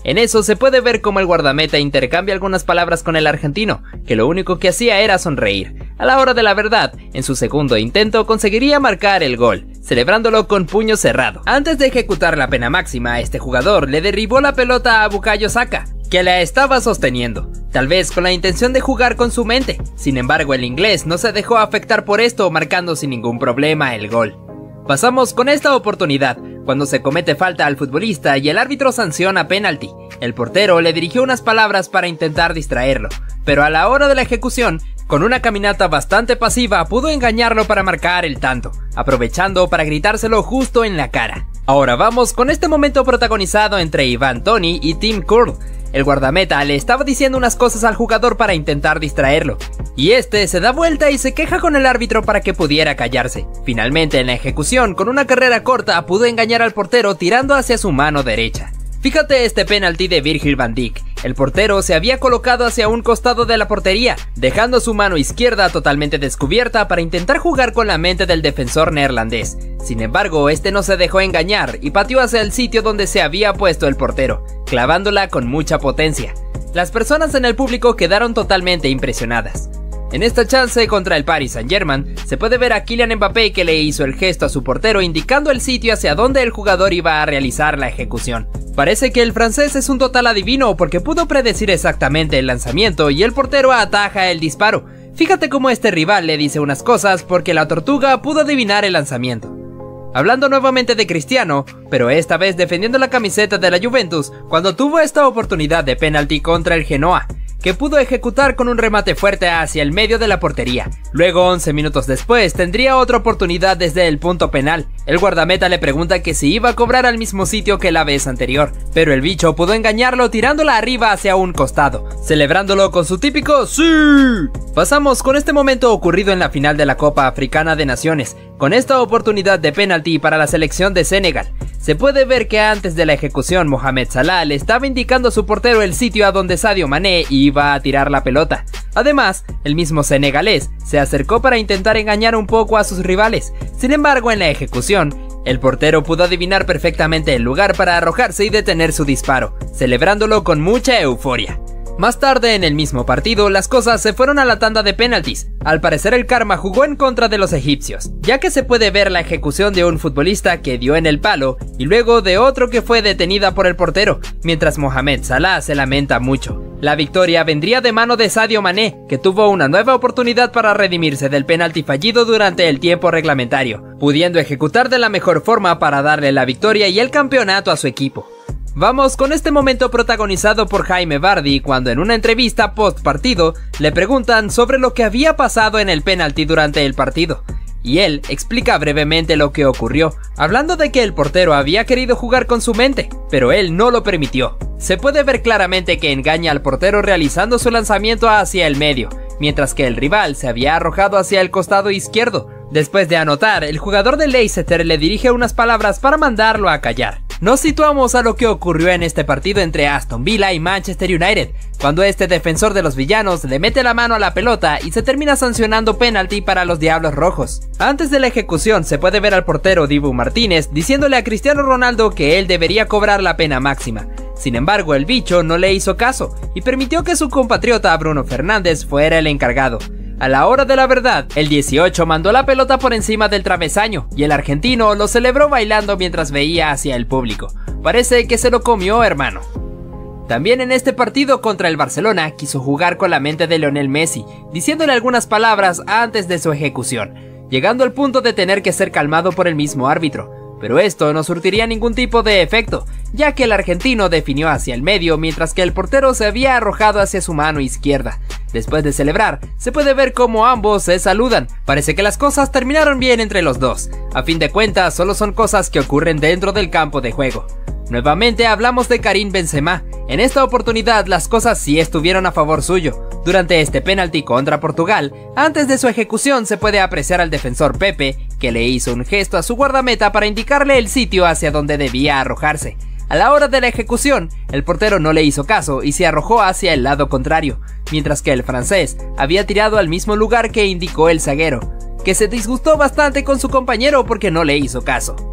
En eso se puede ver cómo el guardameta intercambia algunas palabras con el argentino, que lo único que hacía era sonreír. A la hora de la verdad, en su segundo intento conseguiría marcar el gol, celebrándolo con puño cerrado. Antes de ejecutar la pena máxima, este jugador le derribó la pelota a Bukayo Saka, que la estaba sosteniendo, tal vez con la intención de jugar con su mente. Sin embargo, el inglés no se dejó afectar por esto, marcando sin ningún problema el gol. Pasamos con esta oportunidad, cuando se comete falta al futbolista y el árbitro sanciona penalti. El portero le dirigió unas palabras para intentar distraerlo, pero a la hora de la ejecución, con una caminata bastante pasiva, pudo engañarlo para marcar el tanto, aprovechando para gritárselo justo en la cara. Ahora vamos con este momento protagonizado entre Ivan Toney y Tim Curl. El guardameta le estaba diciendo unas cosas al jugador para intentar distraerlo, y este se da vuelta y se queja con el árbitro para que pudiera callarse. Finalmente, en la ejecución, con una carrera corta, pudo engañar al portero tirando hacia su mano derecha. Fíjate este penalti de Virgil van Dijk. El portero se había colocado hacia un costado de la portería, dejando su mano izquierda totalmente descubierta para intentar jugar con la mente del defensor neerlandés. Sin embargo, este no se dejó engañar y pateó hacia el sitio donde se había puesto el portero, clavándola con mucha potencia. Las personas en el público quedaron totalmente impresionadas. En esta chance contra el Paris Saint-Germain, se puede ver a Kylian Mbappé que le hizo el gesto a su portero indicando el sitio hacia donde el jugador iba a realizar la ejecución. Parece que el francés es un total adivino porque pudo predecir exactamente el lanzamiento y el portero ataja el disparo. Fíjate cómo este rival le dice unas cosas porque la tortuga pudo adivinar el lanzamiento. Hablando nuevamente de Cristiano, pero esta vez defendiendo la camiseta de la Juventus cuando tuvo esta oportunidad de penalti contra el Genoa, que pudo ejecutar con un remate fuerte hacia el medio de la portería. Luego, 11 minutos después, tendría otra oportunidad desde el punto penal. El guardameta le pregunta que si iba a cobrar al mismo sitio que la vez anterior, pero el bicho pudo engañarlo tirándola arriba hacia un costado, celebrándolo con su típico ¡sí! Pasamos con este momento ocurrido en la final de la Copa Africana de Naciones, con esta oportunidad de penalti para la selección de Senegal. Se puede ver que antes de la ejecución Mohamed Salah le estaba indicando a su portero el sitio a donde Sadio Mané iba a tirar la pelota. Además, el mismo senegalés se acercó para intentar engañar un poco a sus rivales. Sin embargo, en la ejecución, el portero pudo adivinar perfectamente el lugar para arrojarse y detener su disparo, celebrándolo con mucha euforia. Más tarde en el mismo partido, las cosas se fueron a la tanda de penaltis. Al parecer el karma jugó en contra de los egipcios, ya que se puede ver la ejecución de un futbolista que dio en el palo y luego de otro que fue detenida por el portero, mientras Mohamed Salah se lamenta mucho. La victoria vendría de mano de Sadio Mané, que tuvo una nueva oportunidad para redimirse del penalti fallido durante el tiempo reglamentario, pudiendo ejecutar de la mejor forma para darle la victoria y el campeonato a su equipo. Vamos con este momento protagonizado por Jaime Vardy cuando en una entrevista post partido le preguntan sobre lo que había pasado en el penalti durante el partido. Y él explica brevemente lo que ocurrió, hablando de que el portero había querido jugar con su mente, pero él no lo permitió. Se puede ver claramente que engaña al portero realizando su lanzamiento hacia el medio, mientras que el rival se había arrojado hacia el costado izquierdo. Después de anotar, el jugador de Leicester le dirige unas palabras para mandarlo a callar. Nos situamos a lo que ocurrió en este partido entre Aston Villa y Manchester United, cuando este defensor de los villanos le mete la mano a la pelota y se termina sancionando penalti para los Diablos Rojos. Antes de la ejecución se puede ver al portero Dibu Martínez diciéndole a Cristiano Ronaldo que él debería cobrar la pena máxima. Sin embargo, el bicho no le hizo caso y permitió que su compatriota Bruno Fernández fuera el encargado. A la hora de la verdad, el 18 mandó la pelota por encima del travesaño y el argentino lo celebró bailando mientras veía hacia el público. Parece que se lo comió, hermano. También en este partido contra el Barcelona quiso jugar con la mente de Lionel Messi, diciéndole algunas palabras antes de su ejecución, llegando al punto de tener que ser calmado por el mismo árbitro. Pero esto no surtiría ningún tipo de efecto, ya que el argentino definió hacia el medio mientras que el portero se había arrojado hacia su mano izquierda. Después de celebrar, se puede ver cómo ambos se saludan. Parece que las cosas terminaron bien entre los dos. A fin de cuentas, solo son cosas que ocurren dentro del campo de juego. Nuevamente hablamos de Karim Benzema. En esta oportunidad las cosas sí estuvieron a favor suyo. Durante este penalti contra Portugal, antes de su ejecución se puede apreciar al defensor Pepe, que le hizo un gesto a su guardameta para indicarle el sitio hacia donde debía arrojarse. A la hora de la ejecución, el portero no le hizo caso y se arrojó hacia el lado contrario, mientras que el francés había tirado al mismo lugar que indicó el zaguero, que se disgustó bastante con su compañero porque no le hizo caso.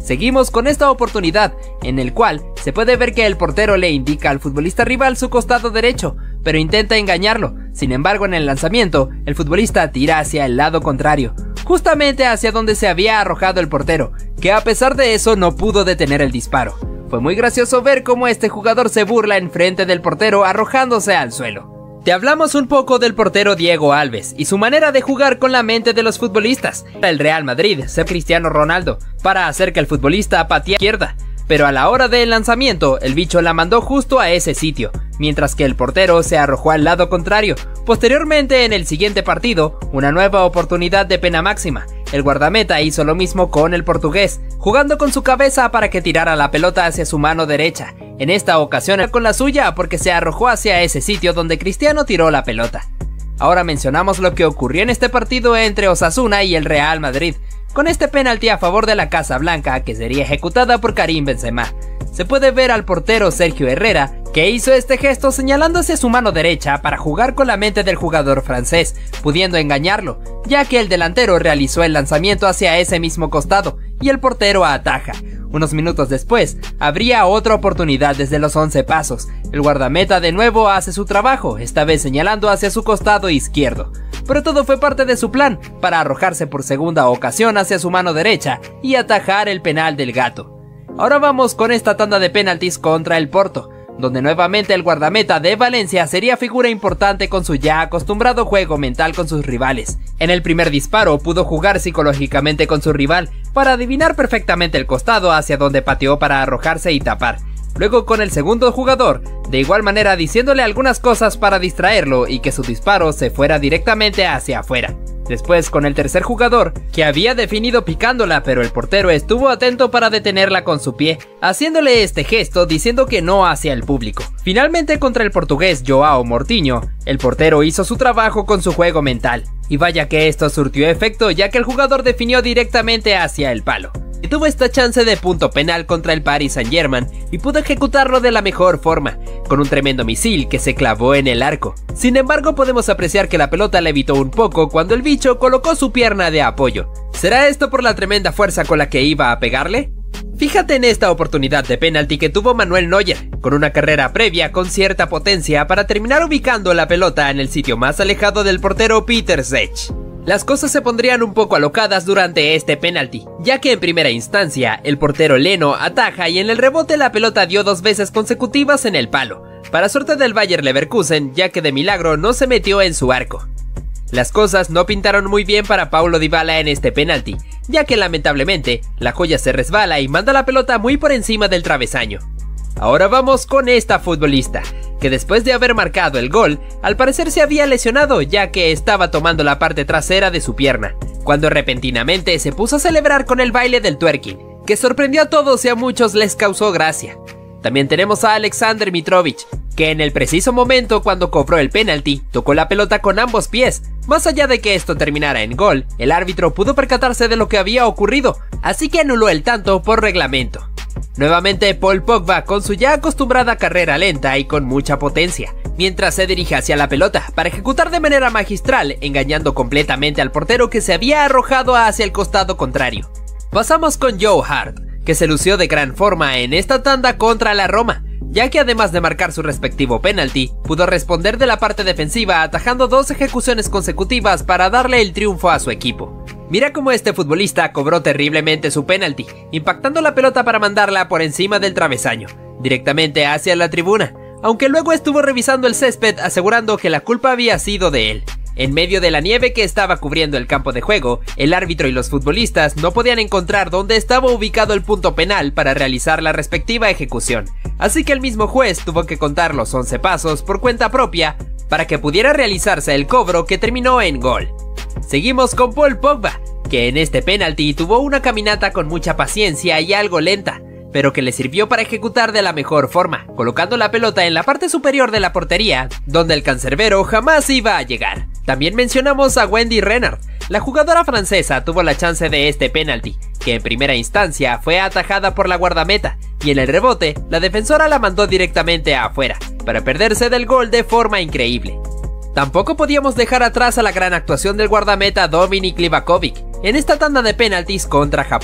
Seguimos con esta oportunidad, en el cual se puede ver que el portero le indica al futbolista rival su costado derecho, pero intenta engañarlo. Sin embargo, en el lanzamiento, el futbolista tira hacia el lado contrario, justamente hacia donde se había arrojado el portero, que a pesar de eso no pudo detener el disparo. Fue muy gracioso ver cómo este jugador se burla en frente del portero arrojándose al suelo. Te hablamos un poco del portero Diego Alves y su manera de jugar con la mente de los futbolistas. El Real Madrid se Cristiano Ronaldo para hacer que el futbolista patee a la izquierda, pero a la hora del lanzamiento el bicho la mandó justo a ese sitio, mientras que el portero se arrojó al lado contrario. Posteriormente, en el siguiente partido, una nueva oportunidad de pena máxima. El guardameta hizo lo mismo con el portugués, jugando con su cabeza para que tirara la pelota hacia su mano derecha. En esta ocasión con la suya porque se arrojó hacia ese sitio donde Cristiano tiró la pelota. Ahora mencionamos lo que ocurrió en este partido entre Osasuna y el Real Madrid, con este penalti a favor de la Casa Blanca que sería ejecutada por Karim Benzema. Se puede ver al portero Sergio Herrera, que hizo este gesto señalando hacia su mano derecha para jugar con la mente del jugador francés, pudiendo engañarlo, ya que el delantero realizó el lanzamiento hacia ese mismo costado y el portero ataja. Unos minutos después, habría otra oportunidad desde los 11 pasos. El guardameta de nuevo hace su trabajo, esta vez señalando hacia su costado izquierdo. Pero todo fue parte de su plan, para arrojarse por segunda ocasión hacia su mano derecha y atajar el penal del gato. Ahora vamos con esta tanda de penaltis contra el Porto, donde nuevamente el guardameta de Valencia sería figura importante con su ya acostumbrado juego mental con sus rivales. En el primer disparo pudo jugar psicológicamente con su rival para adivinar perfectamente el costado hacia donde pateó para arrojarse y tapar. Luego con el segundo jugador, de igual manera diciéndole algunas cosas para distraerlo y que su disparo se fuera directamente hacia afuera. Después con el tercer jugador, que había definido picándola, pero el portero estuvo atento para detenerla con su pie, haciéndole este gesto diciendo que no hacia el público. Finalmente contra el portugués Joao Moutinho, el portero hizo su trabajo con su juego mental. Y vaya que esto surtió efecto, ya que el jugador definió directamente hacia el palo. Y tuvo esta chance de punto penal contra el Paris Saint-Germain y pudo ejecutarlo de la mejor forma, con un tremendo misil que se clavó en el arco. Sin embargo, podemos apreciar que la pelota le evitó un poco cuando el bicho colocó su pierna de apoyo. ¿Será esto por la tremenda fuerza con la que iba a pegarle? Fíjate en esta oportunidad de penalti que tuvo Manuel Neuer, con una carrera previa con cierta potencia para terminar ubicando la pelota en el sitio más alejado del portero Peter Cech. Las cosas se pondrían un poco alocadas durante este penalti, ya que en primera instancia el portero Leno ataja y en el rebote la pelota dio 2 veces consecutivas en el palo, para suerte del Bayer Leverkusen, ya que de milagro no se metió en su arco. Las cosas no pintaron muy bien para Paulo Dybala en este penalti, ya que lamentablemente la joya se resbala y manda la pelota muy por encima del travesaño. Ahora vamos con esta futbolista, que después de haber marcado el gol, al parecer se había lesionado ya que estaba tomando la parte trasera de su pierna, cuando repentinamente se puso a celebrar con el baile del twerking, que sorprendió a todos y a muchos les causó gracia. También tenemos a Aleksandar Mitrovic, que en el preciso momento cuando cobró el penalti, tocó la pelota con ambos pies. Más allá de que esto terminara en gol, el árbitro pudo percatarse de lo que había ocurrido, así que anuló el tanto por reglamento. Nuevamente Paul Pogba con su ya acostumbrada carrera lenta y con mucha potencia, mientras se dirige hacia la pelota para ejecutar de manera magistral, engañando completamente al portero que se había arrojado hacia el costado contrario. Pasamos con Joe Hart, que se lució de gran forma en esta tanda contra la Roma, ya que además de marcar su respectivo penalti, pudo responder de la parte defensiva atajando 2 ejecuciones consecutivas para darle el triunfo a su equipo. Mira cómo este futbolista cobró terriblemente su penalti, impactando la pelota para mandarla por encima del travesaño, directamente hacia la tribuna, aunque luego estuvo revisando el césped asegurando que la culpa había sido de él. En medio de la nieve que estaba cubriendo el campo de juego, el árbitro y los futbolistas no podían encontrar dónde estaba ubicado el punto penal para realizar la respectiva ejecución, así que el mismo juez tuvo que contar los 11 pasos por cuenta propia para que pudiera realizarse el cobro que terminó en gol. Seguimos con Paul Pogba, que en este penalti tuvo una caminata con mucha paciencia y algo lenta, pero que le sirvió para ejecutar de la mejor forma, colocando la pelota en la parte superior de la portería, donde el cancerbero jamás iba a llegar. También mencionamos a Wendy Renard. La jugadora francesa tuvo la chance de este penalti, que en primera instancia fue atajada por la guardameta, y en el rebote, la defensora la mandó directamente afuera, para perderse del gol de forma increíble. Tampoco podíamos dejar atrás a la gran actuación del guardameta Dominik Livakovic en esta tanda de penaltis contra Japón,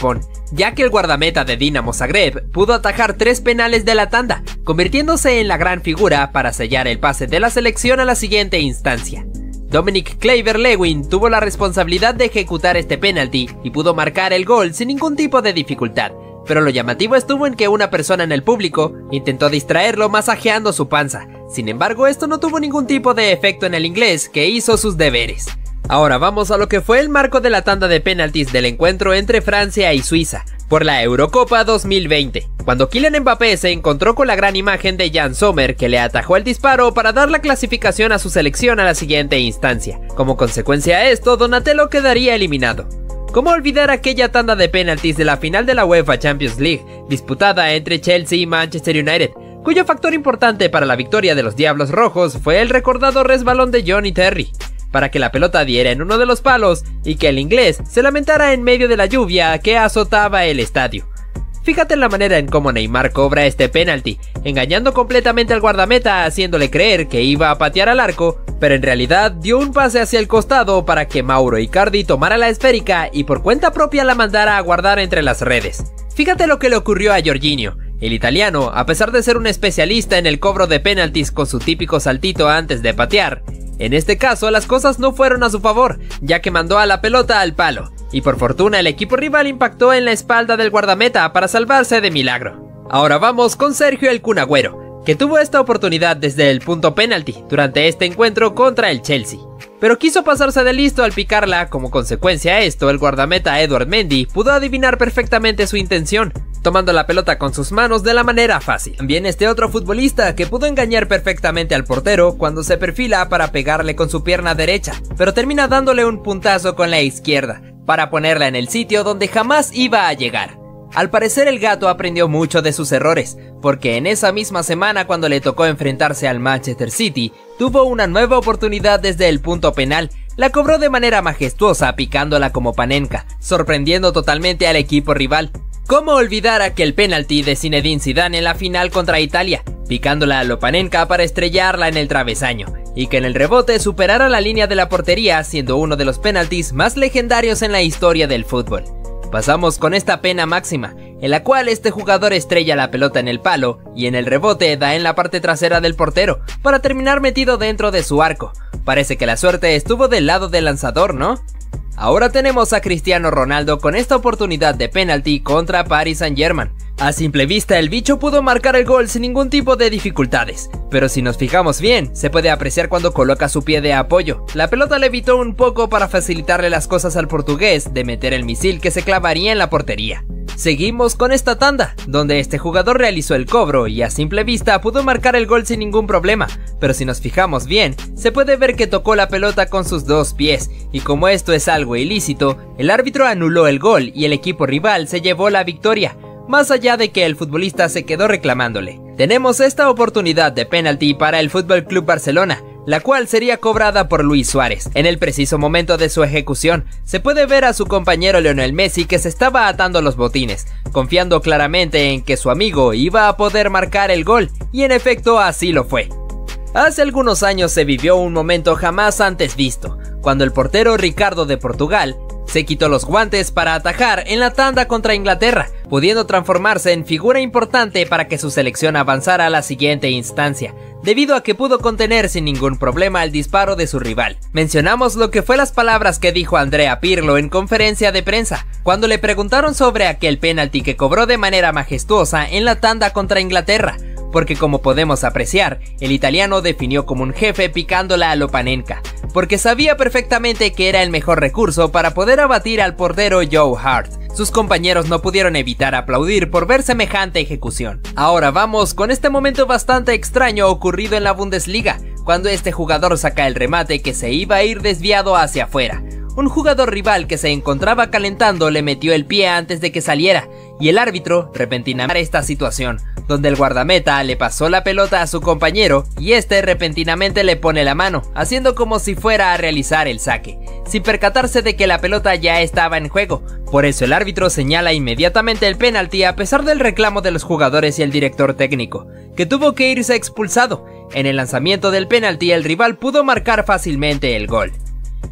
ya que el guardameta de Dinamo Zagreb pudo atajar 3 penales de la tanda, convirtiéndose en la gran figura para sellar el pase de la selección a la siguiente instancia. Dominic Calvert-Lewin tuvo la responsabilidad de ejecutar este penalti y pudo marcar el gol sin ningún tipo de dificultad, pero lo llamativo estuvo en que una persona en el público intentó distraerlo masajeando su panza. Sin embargo, esto no tuvo ningún tipo de efecto en el inglés, que hizo sus deberes. Ahora vamos a lo que fue el marco de la tanda de penaltis del encuentro entre Francia y Suiza por la Eurocopa 2020, cuando Kylian Mbappé se encontró con la gran imagen de Jan Sommer, que le atajó el disparo para dar la clasificación a su selección a la siguiente instancia. Como consecuencia a esto, Donatello quedaría eliminado. ¿Cómo olvidar aquella tanda de penaltis de la final de la UEFA Champions League, disputada entre Chelsea y Manchester United, cuyo factor importante para la victoria de los Diablos Rojos fue el recordado resbalón de Johnny Terry, para que la pelota diera en uno de los palos y que el inglés se lamentara en medio de la lluvia que azotaba el estadio? Fíjate en la manera en cómo Neymar cobra este penalti, engañando completamente al guardameta, haciéndole creer que iba a patear al arco, pero en realidad dio un pase hacia el costado para que Mauro Icardi tomara la esférica y por cuenta propia la mandara a guardar entre las redes. Fíjate lo que le ocurrió a Jorginho. El italiano, a pesar de ser un especialista en el cobro de penaltis con su típico saltito antes de patear, en este caso las cosas no fueron a su favor, ya que mandó a la pelota al palo, y por fortuna el equipo rival impactó en la espalda del guardameta para salvarse de milagro. Ahora vamos con Sergio El Kun Agüero, que tuvo esta oportunidad desde el punto penalti durante este encuentro contra el Chelsea, pero quiso pasarse de listo al picarla. Como consecuencia a esto, el guardameta Edouard Mendy pudo adivinar perfectamente su intención, tomando la pelota con sus manos de la manera fácil. También este otro futbolista que pudo engañar perfectamente al portero cuando se perfila para pegarle con su pierna derecha, pero termina dándole un puntazo con la izquierda, para ponerla en el sitio donde jamás iba a llegar. Al parecer el gato aprendió mucho de sus errores, porque en esa misma semana cuando le tocó enfrentarse al Manchester City, tuvo una nueva oportunidad desde el punto penal. La cobró de manera majestuosa picándola como Panenka, sorprendiendo totalmente al equipo rival. ¿Cómo olvidar aquel penalti de Zinedine Zidane en la final contra Italia, picándola a lo Panenka para estrellarla en el travesaño, y que en el rebote superara la línea de la portería, siendo uno de los penaltis más legendarios en la historia del fútbol? Pasamos con esta pena máxima, en la cual este jugador estrella la pelota en el palo y en el rebote da en la parte trasera del portero para terminar metido dentro de su arco. Parece que la suerte estuvo del lado del lanzador, ¿no? Ahora tenemos a Cristiano Ronaldo con esta oportunidad de penalti contra Paris Saint-Germain. A simple vista el bicho pudo marcar el gol sin ningún tipo de dificultades, pero si nos fijamos bien, se puede apreciar cuando coloca su pie de apoyo. La pelota le evitó un poco para facilitarle las cosas al portugués de meter el misil que se clavaría en la portería. Seguimos con esta tanda, donde este jugador realizó el cobro y a simple vista pudo marcar el gol sin ningún problema, pero si nos fijamos bien, se puede ver que tocó la pelota con sus 2 pies, y como esto es algo ilícito, el árbitro anuló el gol y el equipo rival se llevó la victoria, más allá de que el futbolista se quedó reclamándole. Tenemos esta oportunidad de penalti para el FC Barcelona, la cual sería cobrada por Luis Suárez. En el preciso momento de su ejecución, se puede ver a su compañero Lionel Messi que se estaba atando los botines, confiando claramente en que su amigo iba a poder marcar el gol, y en efecto así lo fue. Hace algunos años se vivió un momento jamás antes visto, cuando el portero Ricardo de Portugal se quitó los guantes para atajar en la tanda contra Inglaterra, pudiendo transformarse en figura importante para que su selección avanzara a la siguiente instancia, debido a que pudo contener sin ningún problema el disparo de su rival. Mencionamos lo que fue las palabras que dijo Andrea Pirlo en conferencia de prensa, cuando le preguntaron sobre aquel penalti que cobró de manera majestuosa en la tanda contra Inglaterra, porque como podemos apreciar, el italiano definió como un jefe picándola a lo Panenka, porque sabía perfectamente que era el mejor recurso para poder abatir al portero Joe Hart. Sus compañeros no pudieron evitar aplaudir por ver semejante ejecución. Ahora vamos con este momento bastante extraño ocurrido en la Bundesliga, cuando este jugador saca el remate que se iba a ir desviado hacia afuera. Un jugador rival que se encontraba calentando le metió el pie antes de que saliera, y el árbitro repentinamente esta situación, donde el guardameta le pasó la pelota a su compañero y este repentinamente le pone la mano, haciendo como si fuera a realizar el saque, sin percatarse de que la pelota ya estaba en juego. Por eso el árbitro señala inmediatamente el penalti a pesar del reclamo de los jugadores y el director técnico, que tuvo que irse expulsado. En el lanzamiento del penalti el rival pudo marcar fácilmente el gol.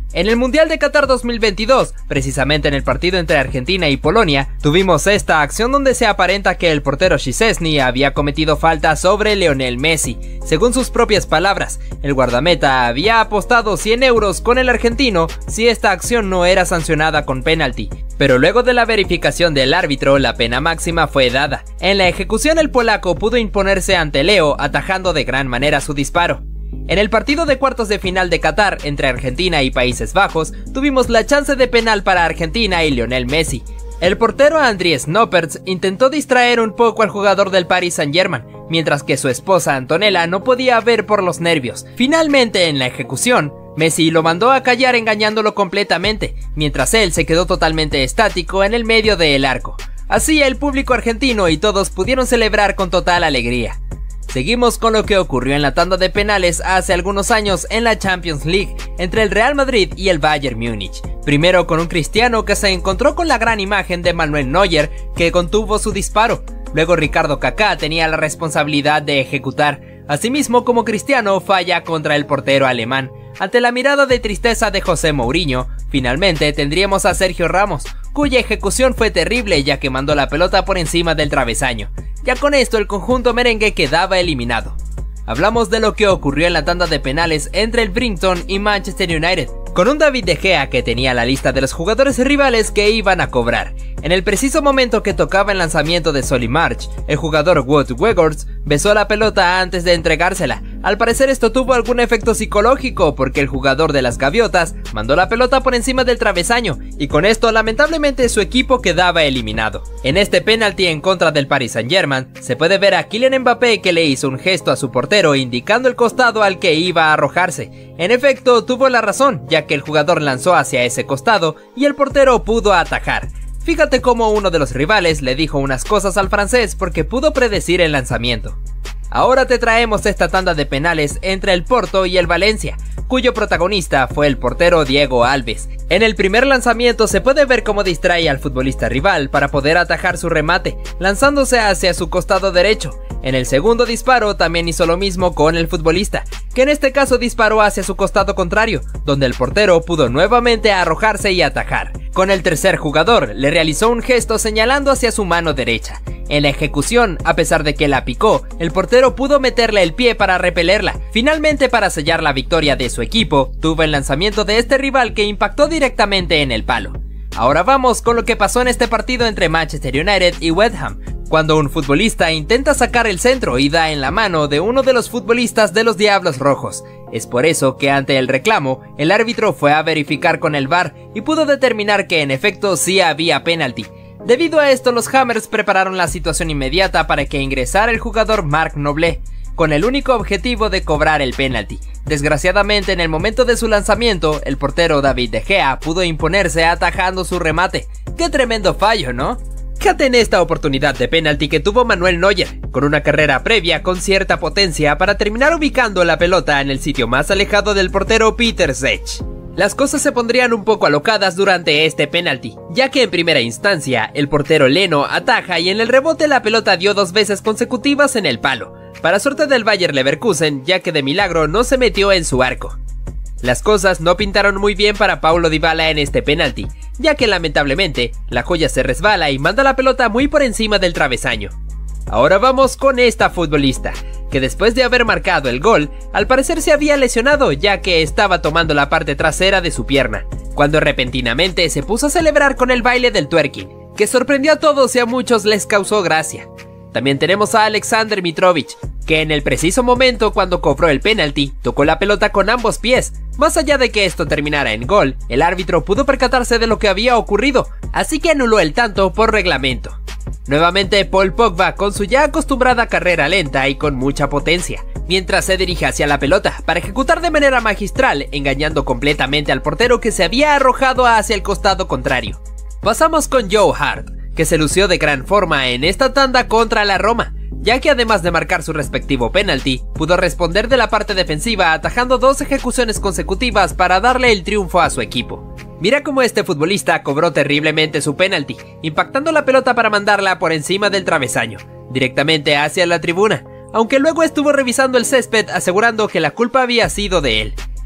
En el Mundial de Qatar 2022, precisamente en el partido entre Argentina y Polonia, tuvimos esta acción donde se aparenta que el portero Szczęsny había cometido falta sobre Lionel Messi. Según sus propias palabras, el guardameta había apostado 100 euros con el argentino si esta acción no era sancionada con penalti. Pero luego de la verificación del árbitro, la pena máxima fue dada. En la ejecución, el polaco pudo imponerse ante Leo, atajando de gran manera su disparo. En el partido de cuartos de final de Qatar entre Argentina y Países Bajos, tuvimos la chance de penal para Argentina y Lionel Messi. El portero Andries Noppert intentó distraer un poco al jugador del Paris Saint-Germain, mientras que su esposa Antonella no podía ver por los nervios. Finalmente, en la ejecución, Messi lo mandó a callar engañándolo completamente, mientras él se quedó totalmente estático en el medio del arco. Así el público argentino y todos pudieron celebrar con total alegría. Seguimos con lo que ocurrió en la tanda de penales hace algunos años en la Champions League entre el Real Madrid y el Bayern Múnich. Primero con un Cristiano que se encontró con la gran imagen de Manuel Neuer, que contuvo su disparo. Luego Ricardo Kaká tenía la responsabilidad de ejecutar. Asimismo, como Cristiano falla contra el portero alemán. Ante la mirada de tristeza de José Mourinho, finalmente tendríamos a Sergio Ramos, cuya ejecución fue terrible ya que mandó la pelota por encima del travesaño. Ya con esto el conjunto merengue quedaba eliminado. Hablamos de lo que ocurrió en la tanda de penales entre el Brighton y Manchester United, con un David De Gea que tenía la lista de los jugadores rivales que iban a cobrar. En el preciso momento que tocaba el lanzamiento de Solly March, el jugador Wout Weghorst besó la pelota antes de entregársela. Al parecer esto tuvo algún efecto psicológico porque el jugador de las Gaviotas mandó la pelota por encima del travesaño y con esto lamentablemente su equipo quedaba eliminado. En este penalti en contra del Paris Saint-Germain se puede ver a Kylian Mbappé que le hizo un gesto a su portero indicando el costado al que iba a arrojarse. En efecto tuvo la razón ya que el jugador lanzó hacia ese costado y el portero pudo atajar. Fíjate cómo uno de los rivales le dijo unas cosas al francés porque pudo predecir el lanzamiento. Ahora te traemos esta tanda de penales entre el Porto y el Valencia, cuyo protagonista fue el portero Diego Alves. En el primer lanzamiento se puede ver cómo distrae al futbolista rival para poder atajar su remate, lanzándose hacia su costado derecho. En el segundo disparo también hizo lo mismo con el futbolista, que en este caso disparó hacia su costado contrario, donde el portero pudo nuevamente arrojarse y atajar. Con el tercer jugador le realizó un gesto señalando hacia su mano derecha. En la ejecución, a pesar de que la picó, el portero pudo meterle el pie para repelerla. Finalmente, para sellar la victoria de su equipo, tuvo el lanzamiento de este rival que impactó directamente en el palo. Ahora vamos con lo que pasó en este partido entre Manchester United y West Ham, cuando un futbolista intenta sacar el centro y da en la mano de uno de los futbolistas de los Diablos Rojos. Es por eso que ante el reclamo, el árbitro fue a verificar con el VAR y pudo determinar que en efecto sí había penalti. Debido a esto, los Hammers prepararon la situación inmediata para que ingresara el jugador Marc Noble, con el único objetivo de cobrar el penalti. Desgraciadamente, en el momento de su lanzamiento, el portero David De Gea pudo imponerse atajando su remate. ¡Qué tremendo fallo!, ¿no? Fíjate en esta oportunidad de penalti que tuvo Manuel Neuer, con una carrera previa con cierta potencia para terminar ubicando la pelota en el sitio más alejado del portero Peter Cech. Las cosas se pondrían un poco alocadas durante este penalti, ya que en primera instancia el portero Leno ataja y en el rebote la pelota dio 2 veces consecutivas en el palo, para suerte del Bayer Leverkusen, ya que de milagro no se metió en su arco. Las cosas no pintaron muy bien para Paulo Dybala en este penalti, ya que lamentablemente la joya se resbala y manda la pelota muy por encima del travesaño. Ahora vamos con esta futbolista, que después de haber marcado el gol, al parecer se había lesionado ya que estaba tomando la parte trasera de su pierna, cuando repentinamente se puso a celebrar con el baile del twerking, que sorprendió a todos y a muchos les causó gracia. También tenemos a Aleksandar Mitrovic, que en el preciso momento cuando cobró el penalti, tocó la pelota con ambos pies. Más allá de que esto terminara en gol, el árbitro pudo percatarse de lo que había ocurrido, así que anuló el tanto por reglamento. Nuevamente Paul Pogba con su ya acostumbrada carrera lenta y con mucha potencia, mientras se dirige hacia la pelota para ejecutar de manera magistral, engañando completamente al portero que se había arrojado hacia el costado contrario. Pasamos con Joe Hart, que se lució de gran forma en esta tanda contra la Roma, ya que además de marcar su respectivo penalti, pudo responder de la parte defensiva atajando 2 ejecuciones consecutivas para darle el triunfo a su equipo. Mira cómo este futbolista cobró terriblemente su penalti, impactando la pelota para mandarla por encima del travesaño, directamente hacia la tribuna, aunque luego estuvo revisando el césped asegurando que la culpa había sido de él.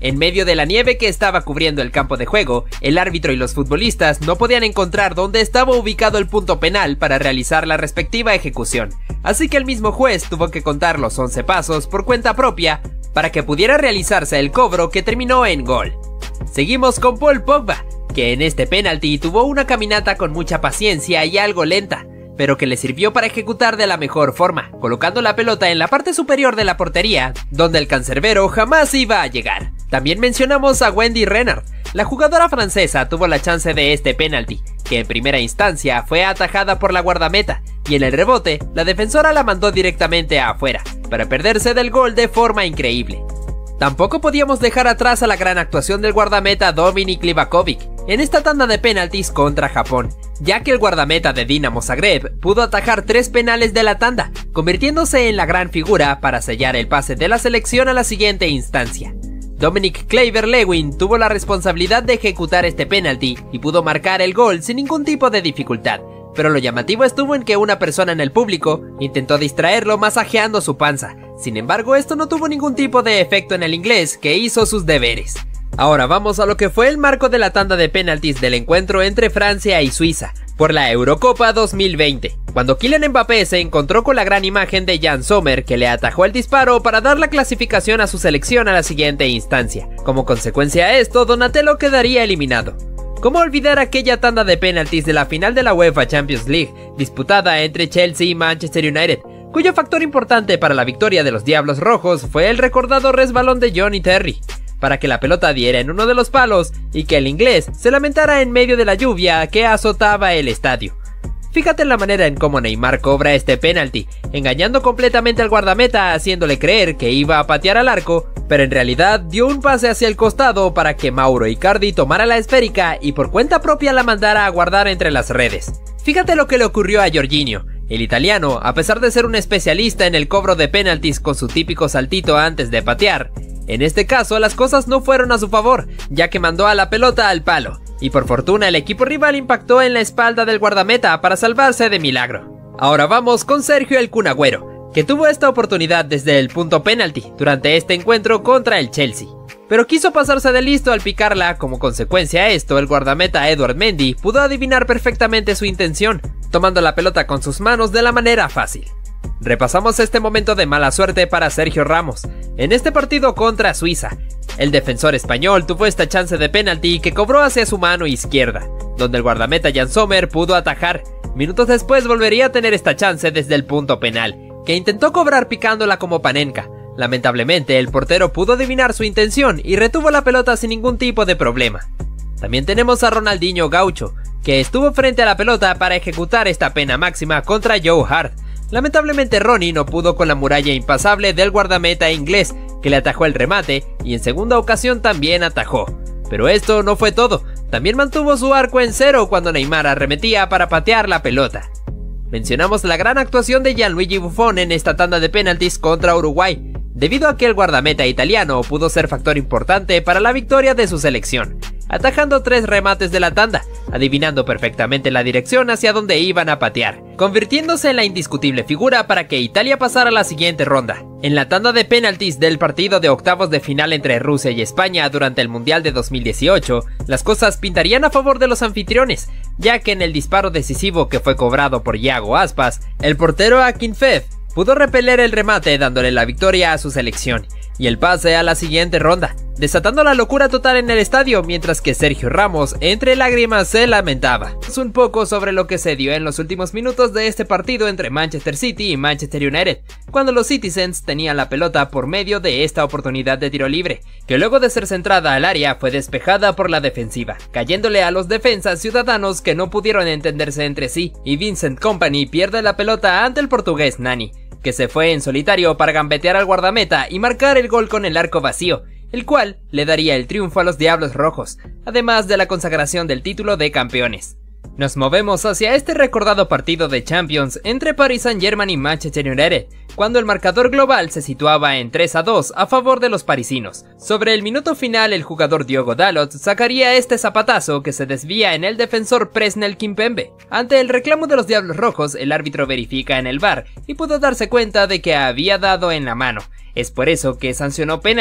En medio de la nieve que estaba cubriendo el campo de juego, el árbitro y los futbolistas no podían encontrar dónde estaba ubicado el punto penal para realizar la respectiva ejecución, así que el mismo juez tuvo que contar los 11 pasos por cuenta propia para que pudiera realizarse el cobro que terminó en gol. Seguimos con Paul Pogba, que en este penalti tuvo una caminata con mucha paciencia y algo lenta, pero que le sirvió para ejecutar de la mejor forma, colocando la pelota en la parte superior de la portería, donde el cancerbero jamás iba a llegar. También mencionamos a Wendy Renard. La jugadora francesa tuvo la chance de este penalti, que en primera instancia fue atajada por la guardameta, y en el rebote, la defensora la mandó directamente afuera, para perderse del gol de forma increíble. Tampoco podíamos dejar atrás a la gran actuación del guardameta Dominik Livakovic en esta tanda de penaltis contra Japón, ya que el guardameta de Dinamo Zagreb pudo atajar 3 penales de la tanda, convirtiéndose en la gran figura para sellar el pase de la selección a la siguiente instancia. Dominic Calvert-Lewin tuvo la responsabilidad de ejecutar este penalti y pudo marcar el gol sin ningún tipo de dificultad, pero lo llamativo estuvo en que una persona en el público intentó distraerlo masajeando su panza. Sin embargo, esto no tuvo ningún tipo de efecto en el inglés, que hizo sus deberes. Ahora vamos a lo que fue el marco de la tanda de penaltis del encuentro entre Francia y Suiza por la Eurocopa 2020, cuando Kylian Mbappé se encontró con la gran imagen de Jan Sommer, que le atajó el disparo para dar la clasificación a su selección a la siguiente instancia. Como consecuencia a esto, Donatello quedaría eliminado. ¿Cómo olvidar aquella tanda de penaltis de la final de la UEFA Champions League, disputada entre Chelsea y Manchester United, cuyo factor importante para la victoria de los Diablos Rojos fue el recordado resbalón de Johnny Terry, para que la pelota diera en uno de los palos y que el inglés se lamentara en medio de la lluvia que azotaba el estadio? Fíjate en la manera en cómo Neymar cobra este penalti, engañando completamente al guardameta, haciéndole creer que iba a patear al arco, pero en realidad dio un pase hacia el costado para que Mauro Icardi tomara la esférica y por cuenta propia la mandara a guardar entre las redes. Fíjate lo que le ocurrió a Jorginho. El italiano, a pesar de ser un especialista en el cobro de penaltis con su típico saltito antes de patear, en este caso las cosas no fueron a su favor, ya que mandó a la pelota al palo, y por fortuna el equipo rival impactó en la espalda del guardameta para salvarse de milagro. Ahora vamos con Sergio El Kun Agüero, que tuvo esta oportunidad desde el punto penalti durante este encuentro contra el Chelsea, pero quiso pasarse de listo al picarla. Como consecuencia a esto, el guardameta Edouard Mendy pudo adivinar perfectamente su intención, tomando la pelota con sus manos de la manera fácil. Repasamos este momento de mala suerte para Sergio Ramos en este partido contra Suiza. El defensor español tuvo esta chance de penalti que cobró hacia su mano izquierda, donde el guardameta Jan Sommer pudo atajar. Minutos después volvería a tener esta chance desde el punto penal, que intentó cobrar picándola como Panenka. Lamentablemente, el portero pudo adivinar su intención y retuvo la pelota sin ningún tipo de problema. También tenemos a Ronaldinho Gaucho, que estuvo frente a la pelota para ejecutar esta pena máxima contra Joe Hart. Lamentablemente Ronnie no pudo con la muralla impasable del guardameta inglés, que le atajó el remate y en segunda ocasión también atajó. Pero esto no fue todo, también mantuvo su arco en cero cuando Neymar arremetía para patear la pelota. Mencionamos la gran actuación de Gianluigi Buffon en esta tanda de penaltis contra Uruguay, debido a que el guardameta italiano pudo ser factor importante para la victoria de su selección, atajando 3 remates de la tanda, adivinando perfectamente la dirección hacia donde iban a patear, convirtiéndose en la indiscutible figura para que Italia pasara a la siguiente ronda. En la tanda de penaltis del partido de octavos de final entre Rusia y España durante el Mundial de 2018, las cosas pintarían a favor de los anfitriones, ya que en el disparo decisivo que fue cobrado por Iago Aspas, el portero Akinfeev pudo repeler el remate dándole la victoria a su selección y el pase a la siguiente ronda, desatando la locura total en el estadio, mientras que Sergio Ramos entre lágrimas se lamentaba. Es un poco sobre lo que se dio en los últimos minutos de este partido entre Manchester City y Manchester United, cuando los Citizens tenían la pelota por medio de esta oportunidad de tiro libre, que luego de ser centrada al área fue despejada por la defensiva, cayéndole a los defensas ciudadanos que no pudieron entenderse entre sí, y Vincent Kompany pierde la pelota ante el portugués Nani, que se fue en solitario para gambetear al guardameta y marcar el gol con el arco vacío, el cual le daría el triunfo a los Diablos Rojos, además de la consagración del título de campeones. Nos movemos hacia este recordado partido de Champions entre Paris Saint-Germain y Manchester United, cuando el marcador global se situaba en 3-2 a favor de los parisinos. Sobre el minuto final, el jugador Diogo Dalot sacaría este zapatazo que se desvía en el defensor Presnel Kimpembe. Ante el reclamo de los Diablos Rojos, el árbitro verifica en el VAR y pudo darse cuenta de que había dado en la mano. Es por eso que sancionó penalti,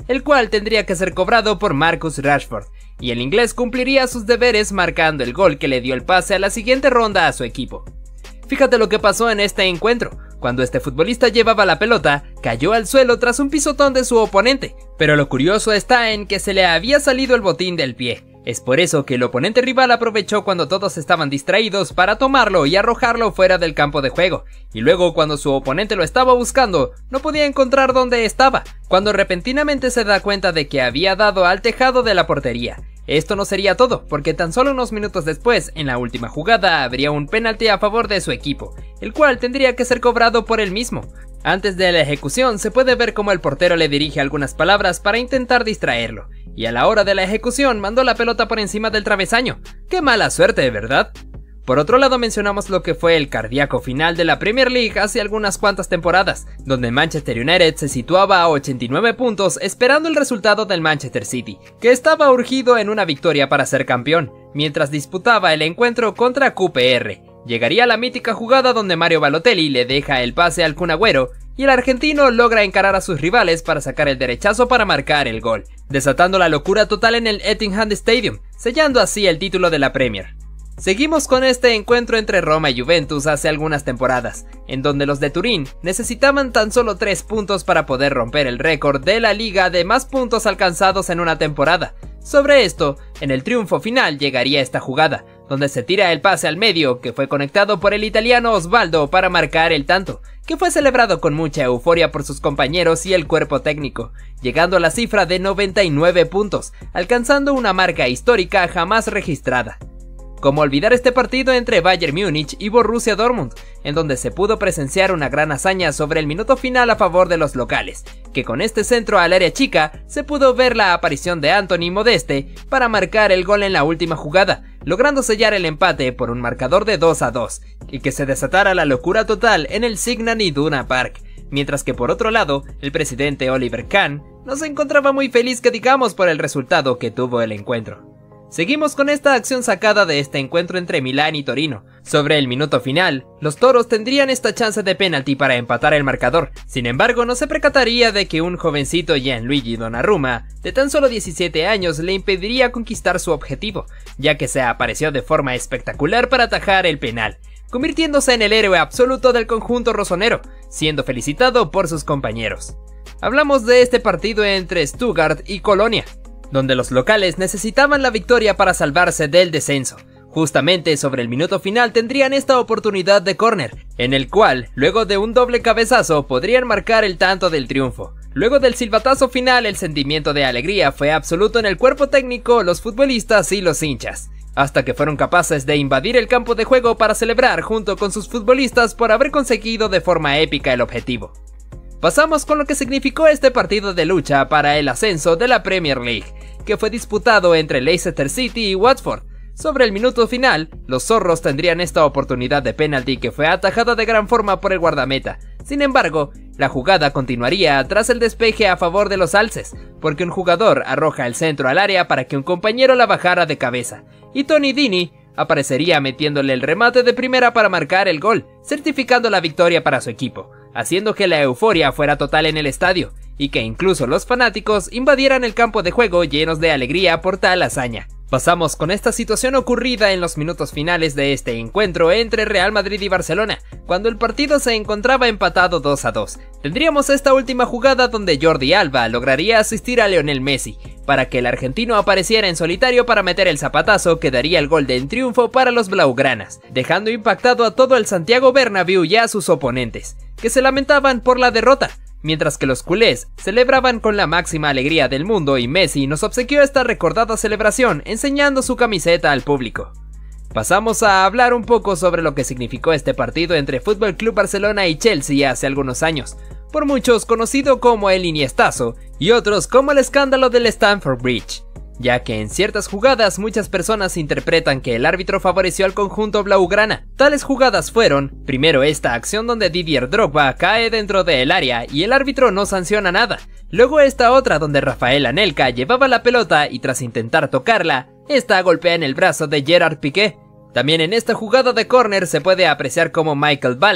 el cual tendría que ser cobrado por Marcus Rashford, y el inglés cumpliría sus deberes marcando el gol que le dio el pase a la siguiente ronda a su equipo. Fíjate lo que pasó en este encuentro. Cuando este futbolista llevaba la pelota, cayó al suelo tras un pisotón de su oponente, pero lo curioso está en que se le había salido el botín del pie. Es por eso que el oponente rival aprovechó cuando todos estaban distraídos para tomarlo y arrojarlo fuera del campo de juego, y luego cuando su oponente lo estaba buscando, no podía encontrar dónde estaba, cuando repentinamente se da cuenta de que había dado al tejado de la portería. Esto no sería todo, porque tan solo unos minutos después, en la última jugada, habría un penalti a favor de su equipo, el cual tendría que ser cobrado por él mismo. Antes de la ejecución se puede ver cómo el portero le dirige algunas palabras para intentar distraerlo, y a la hora de la ejecución mandó la pelota por encima del travesaño. ¡Qué mala suerte, ¿verdad? Por otro lado mencionamos lo que fue el cardíaco final de la Premier League hace algunas cuantas temporadas, donde Manchester United se situaba a 89 puntos esperando el resultado del Manchester City, que estaba urgido en una victoria para ser campeón, mientras disputaba el encuentro contra QPR. Llegaría la mítica jugada donde Mario Balotelli le deja el pase al Kun Agüero, y el argentino logra encarar a sus rivales para sacar el derechazo para marcar el gol, desatando la locura total en el Etihad Stadium, sellando así el título de la Premier. Seguimos con este encuentro entre Roma y Juventus hace algunas temporadas, en donde los de Turín necesitaban tan solo 3 puntos para poder romper el récord de la liga de más puntos alcanzados en una temporada. Sobre esto, en el triunfo final llegaría esta jugada, donde se tira el pase al medio que fue conectado por el italiano Osvaldo para marcar el tanto, que fue celebrado con mucha euforia por sus compañeros y el cuerpo técnico, llegando a la cifra de 99 puntos, alcanzando una marca histórica jamás registrada. ¿Cómo olvidar este partido entre Bayern Múnich y Borussia Dortmund, en donde se pudo presenciar una gran hazaña sobre el minuto final a favor de los locales, que con este centro al área chica se pudo ver la aparición de Anthony Modeste para marcar el gol en la última jugada, logrando sellar el empate por un marcador de 2-2, y que se desatara la locura total en el Signal Iduna Park, mientras que por otro lado, el presidente Oliver Kahn no se encontraba muy feliz que digamos por el resultado que tuvo el encuentro. Seguimos con esta acción sacada de este encuentro entre Milán y Torino. Sobre el minuto final, los toros tendrían esta chance de penalti para empatar el marcador, sin embargo no se percataría de que un jovencito Gianluigi Donnarumma, de tan solo 17 años, le impediría conquistar su objetivo, ya que se apareció de forma espectacular para atajar el penal, convirtiéndose en el héroe absoluto del conjunto rosonero, siendo felicitado por sus compañeros. Hablamos de este partido entre Stuttgart y Colonia, donde los locales necesitaban la victoria para salvarse del descenso. Justamente sobre el minuto final tendrían esta oportunidad de córner, en el cual, luego de un doble cabezazo, podrían marcar el tanto del triunfo. Luego del silbatazo final, el sentimiento de alegría fue absoluto en el cuerpo técnico, los futbolistas y los hinchas, hasta que fueron capaces de invadir el campo de juego para celebrar junto con sus futbolistas por haber conseguido de forma épica el objetivo. Pasamos con lo que significó este partido de lucha para el ascenso de la Premier League, que fue disputado entre Leicester City y Watford. Sobre el minuto final, los zorros tendrían esta oportunidad de penalti que fue atajada de gran forma por el guardameta. Sin embargo, la jugada continuaría tras el despeje a favor de los alces, porque un jugador arroja el centro al área para que un compañero la bajara de cabeza, y Tony Deeney aparecería metiéndole el remate de primera para marcar el gol, certificando la victoria para su equipo, haciendo que la euforia fuera total en el estadio, y que incluso los fanáticos invadieran el campo de juego llenos de alegría por tal hazaña. Pasamos con esta situación ocurrida en los minutos finales de este encuentro entre Real Madrid y Barcelona, cuando el partido se encontraba empatado 2-2. Tendríamos esta última jugada donde Jordi Alba lograría asistir a Lionel Messi, para que el argentino apareciera en solitario para meter el zapatazo que daría el gol del triunfo para los blaugranas, dejando impactado a todo el Santiago Bernabéu y a sus oponentes, que se lamentaban por la derrota, mientras que los culés celebraban con la máxima alegría del mundo y Messi nos obsequió esta recordada celebración enseñando su camiseta al público. Pasamos a hablar un poco sobre lo que significó este partido entre FC Barcelona y Chelsea hace algunos años, por muchos conocido como el Iniestazo y otros como el escándalo del Stamford Bridge, ya que en ciertas jugadas muchas personas interpretan que el árbitro favoreció al conjunto blaugrana. Tales jugadas fueron, primero esta acción donde Didier Drogba cae dentro del área y el árbitro no sanciona nada, luego esta otra donde Rafael Anelka llevaba la pelota y tras intentar tocarla, esta golpea en el brazo de Gerard Piqué. También en esta jugada de córner se puede apreciar como Michael Ballack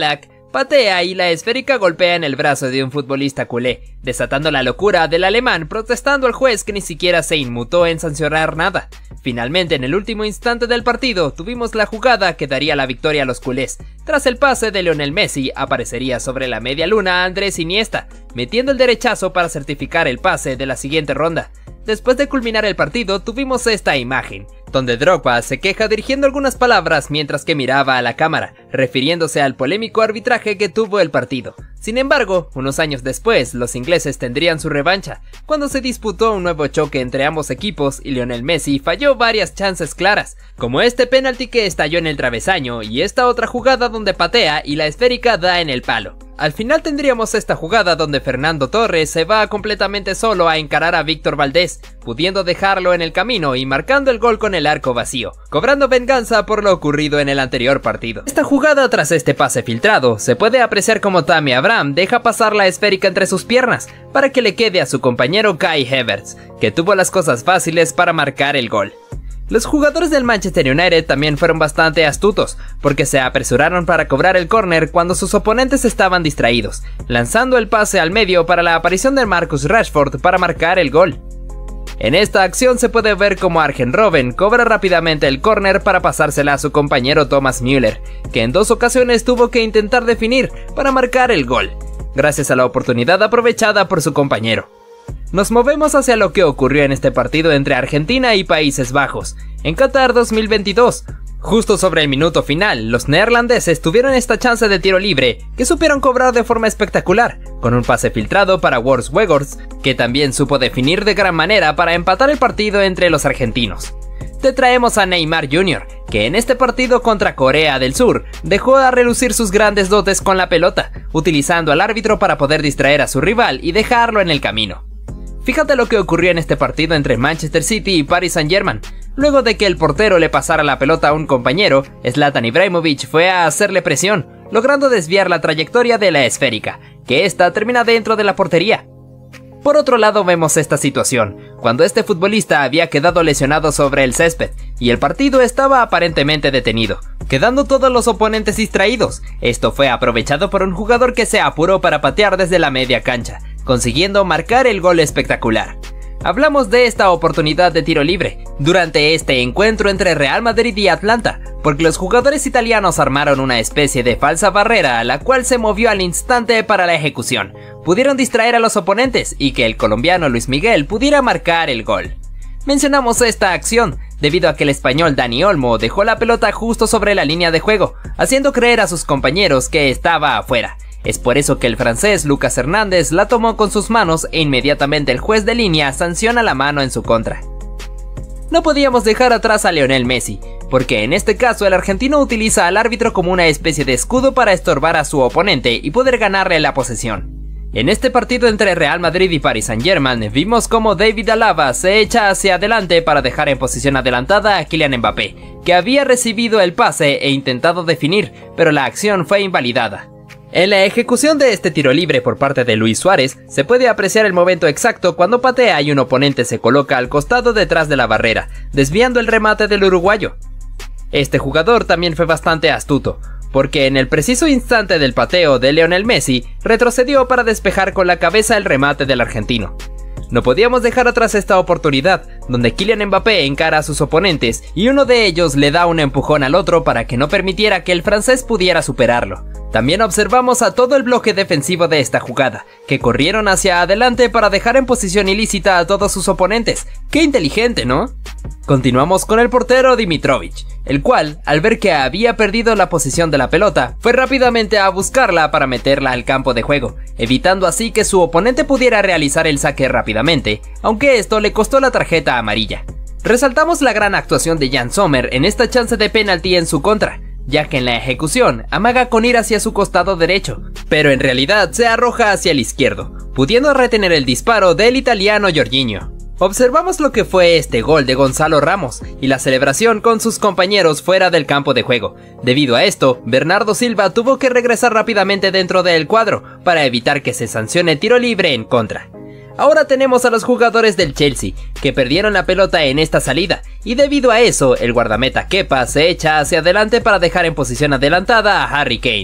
patea y la esférica golpea en el brazo de un futbolista culé, desatando la locura del alemán, protestando al juez que ni siquiera se inmutó en sancionar nada. Finalmente, en el último instante del partido, tuvimos la jugada que daría la victoria a los culés. Tras el pase de Lionel Messi, aparecería sobre la media luna Andrés Iniesta, metiendo el derechazo para certificar el pase de la siguiente ronda. Después de culminar el partido, tuvimos esta imagen, donde Drogba se queja dirigiendo algunas palabras mientras que miraba a la cámara, refiriéndose al polémico arbitraje que tuvo el partido. Sin embargo, unos años después, los ingleses tendrían su revancha, cuando se disputó un nuevo choque entre ambos equipos y Lionel Messi falló varias chances claras, como este penalti que estalló en el travesaño y esta otra jugada donde patea y la esférica da en el palo. Al final tendríamos esta jugada donde Fernando Torres se va completamente solo a encarar a Víctor Valdés, pudiendo dejarlo en el camino y marcando el gol con el arco vacío, cobrando venganza por lo ocurrido en el anterior partido. Esta jugada, tras este pase filtrado, se puede apreciar como Tammy Abraham deja pasar la esférica entre sus piernas para que le quede a su compañero Kai Havertz, que tuvo las cosas fáciles para marcar el gol. Los jugadores del Manchester United también fueron bastante astutos, porque se apresuraron para cobrar el córner cuando sus oponentes estaban distraídos, lanzando el pase al medio para la aparición de Marcus Rashford para marcar el gol. En esta acción se puede ver cómo Arjen Robben cobra rápidamente el córner para pasársela a su compañero Thomas Müller, que en 2 ocasiones tuvo que intentar definir para marcar el gol, gracias a la oportunidad aprovechada por su compañero. Nos movemos hacia lo que ocurrió en este partido entre Argentina y Países Bajos, en Qatar 2022. Justo sobre el minuto final, los neerlandeses tuvieron esta chance de tiro libre que supieron cobrar de forma espectacular, con un pase filtrado para Wout Weghorst, que también supo definir de gran manera para empatar el partido entre los argentinos. Te traemos a Neymar Jr., que en este partido contra Corea del Sur dejó a relucir sus grandes dotes con la pelota, utilizando al árbitro para poder distraer a su rival y dejarlo en el camino. Fíjate lo que ocurrió en este partido entre Manchester City y Paris Saint-Germain. Luego de que el portero le pasara la pelota a un compañero, Zlatan Ibrahimovic fue a hacerle presión, logrando desviar la trayectoria de la esférica, que esta termina dentro de la portería. Por otro lado vemos esta situación, cuando este futbolista había quedado lesionado sobre el césped, y el partido estaba aparentemente detenido, quedando todos los oponentes distraídos. Esto fue aprovechado por un jugador que se apuró para patear desde la media cancha, consiguiendo marcar el gol espectacular. Hablamos de esta oportunidad de tiro libre durante este encuentro entre Real Madrid y Atlanta, porque los jugadores italianos armaron una especie de falsa barrera a la cual se movió al instante para la ejecución. Pudieron distraer a los oponentes y que el colombiano Luis Miguel pudiera marcar el gol. Mencionamos esta acción debido a que el español Dani Olmo dejó la pelota justo sobre la línea de juego, haciendo creer a sus compañeros que estaba afuera. Es por eso que el francés Lucas Hernández la tomó con sus manos e inmediatamente el juez de línea sanciona la mano en su contra. No podíamos dejar atrás a Lionel Messi, porque en este caso el argentino utiliza al árbitro como una especie de escudo para estorbar a su oponente y poder ganarle la posesión. En este partido entre Real Madrid y Paris Saint-Germain vimos cómo David Alaba se echa hacia adelante para dejar en posición adelantada a Kylian Mbappé, que había recibido el pase e intentado definir, pero la acción fue invalidada. En la ejecución de este tiro libre por parte de Luis Suárez, se puede apreciar el momento exacto cuando patea y un oponente se coloca al costado detrás de la barrera, desviando el remate del uruguayo. Este jugador también fue bastante astuto, porque en el preciso instante del pateo de Lionel Messi, retrocedió para despejar con la cabeza el remate del argentino. No podíamos dejar atrás esta oportunidad, donde Kylian Mbappé encara a sus oponentes y uno de ellos le da un empujón al otro para que no permitiera que el francés pudiera superarlo. También observamos a todo el bloque defensivo de esta jugada, que corrieron hacia adelante para dejar en posición ilícita a todos sus oponentes. ¡Qué inteligente!, ¿no? Continuamos con el portero Dimitrovic, el cual, al ver que había perdido la posición de la pelota, fue rápidamente a buscarla para meterla al campo de juego, evitando así que su oponente pudiera realizar el saque rápidamente, aunque esto le costó la tarjeta amarilla. Resaltamos la gran actuación de Jan Sommer en esta chance de penalti en su contra, ya que en la ejecución amaga con ir hacia su costado derecho, pero en realidad se arroja hacia el izquierdo, pudiendo retener el disparo del italiano Jorginho. Observamos lo que fue este gol de Gonzalo Ramos y la celebración con sus compañeros fuera del campo de juego. Debido a esto, Bernardo Silva tuvo que regresar rápidamente dentro del cuadro para evitar que se sancione tiro libre en contra. Ahora tenemos a los jugadores del Chelsea, que perdieron la pelota en esta salida, y debido a eso, el guardameta Kepa se echa hacia adelante para dejar en posición adelantada a Harry Kane,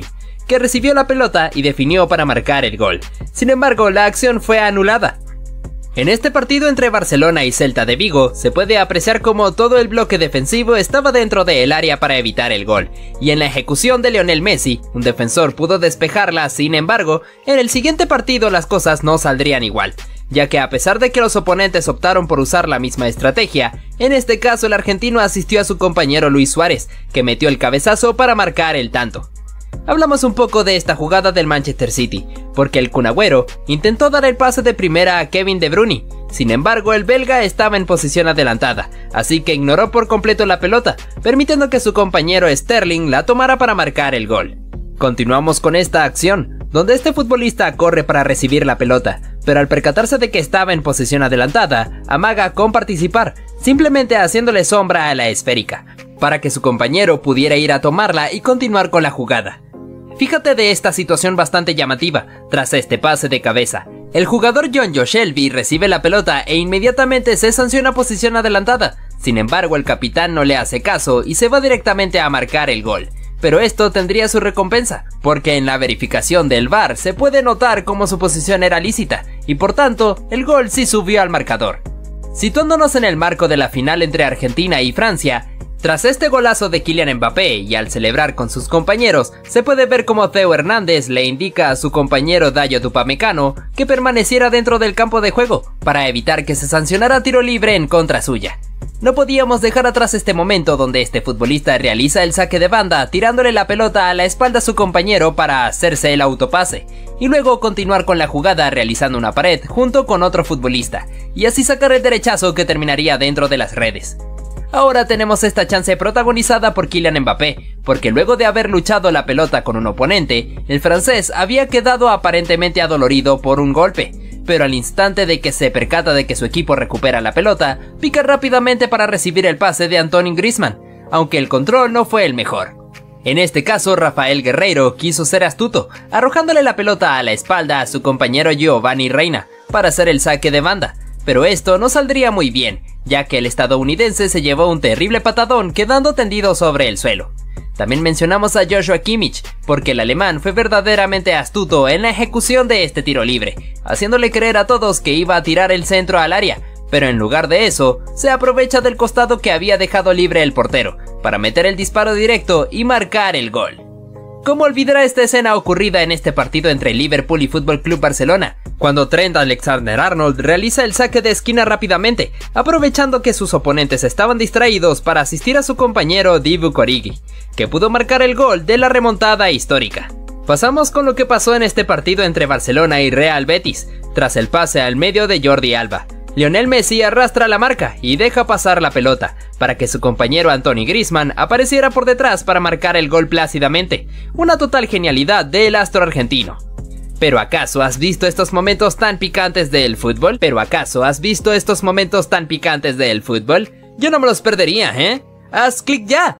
que recibió la pelota y definió para marcar el gol. Sin embargo, la acción fue anulada. En este partido entre Barcelona y Celta de Vigo, se puede apreciar cómo todo el bloque defensivo estaba dentro del área para evitar el gol, y en la ejecución de Lionel Messi, un defensor pudo despejarla. Sin embargo, en el siguiente partido las cosas no saldrían igual, ya que a pesar de que los oponentes optaron por usar la misma estrategia, en este caso el argentino asistió a su compañero Luis Suárez, que metió el cabezazo para marcar el tanto. Hablamos un poco de esta jugada del Manchester City, porque el Kun Agüero intentó dar el pase de primera a Kevin De Bruyne. Sin embargo, el belga estaba en posición adelantada, así que ignoró por completo la pelota, permitiendo que su compañero Sterling la tomara para marcar el gol. Continuamos con esta acción, donde este futbolista corre para recibir la pelota, pero al percatarse de que estaba en posición adelantada, amaga con participar, simplemente haciéndole sombra a la esférica, para que su compañero pudiera ir a tomarla y continuar con la jugada. Fíjate de esta situación bastante llamativa. Tras este pase de cabeza, el jugador Jonjo Shelvey recibe la pelota e inmediatamente se sanciona posición adelantada. Sin embargo, el capitán no le hace caso y se va directamente a marcar el gol. Pero esto tendría su recompensa, porque en la verificación del VAR se puede notar cómo su posición era lícita, y por tanto, el gol sí subió al marcador. Situándonos en el marco de la final entre Argentina y Francia, tras este golazo de Kylian Mbappé y al celebrar con sus compañeros, se puede ver como Theo Hernández le indica a su compañero Dayot Upamecano que permaneciera dentro del campo de juego, para evitar que se sancionara tiro libre en contra suya. No podíamos dejar atrás este momento donde este futbolista realiza el saque de banda tirándole la pelota a la espalda a su compañero para hacerse el autopase, y luego continuar con la jugada realizando una pared junto con otro futbolista, y así sacar el derechazo que terminaría dentro de las redes. Ahora tenemos esta chance protagonizada por Kylian Mbappé, porque luego de haber luchado la pelota con un oponente, el francés había quedado aparentemente adolorido por un golpe, pero al instante de que se percata de que su equipo recupera la pelota, pica rápidamente para recibir el pase de Antoine Griezmann, aunque el control no fue el mejor. En este caso, Rafael Guerreiro quiso ser astuto, arrojándole la pelota a la espalda a su compañero Giovanni Reina para hacer el saque de banda, pero esto no saldría muy bien, ya que el estadounidense se llevó un terrible patadón quedando tendido sobre el suelo. También mencionamos a Joshua Kimmich, porque el alemán fue verdaderamente astuto en la ejecución de este tiro libre, haciéndole creer a todos que iba a tirar el centro al área, pero en lugar de eso, se aprovecha del costado que había dejado libre el portero, para meter el disparo directo y marcar el gol. ¿Cómo olvidar esta escena ocurrida en este partido entre Liverpool y FC Barcelona? Cuando Trent Alexander-Arnold realiza el saque de esquina rápidamente, aprovechando que sus oponentes estaban distraídos para asistir a su compañero Divock Origi, que pudo marcar el gol de la remontada histórica. Pasamos con lo que pasó en este partido entre Barcelona y Real Betis, tras el pase al medio de Jordi Alba. Lionel Messi arrastra la marca y deja pasar la pelota, para que su compañero Antoine Griezmann apareciera por detrás para marcar el gol plácidamente, una total genialidad del astro argentino. ¿Pero acaso has visto estos momentos tan picantes del fútbol? Yo no me los perdería, ¿eh? ¡Haz clic ya!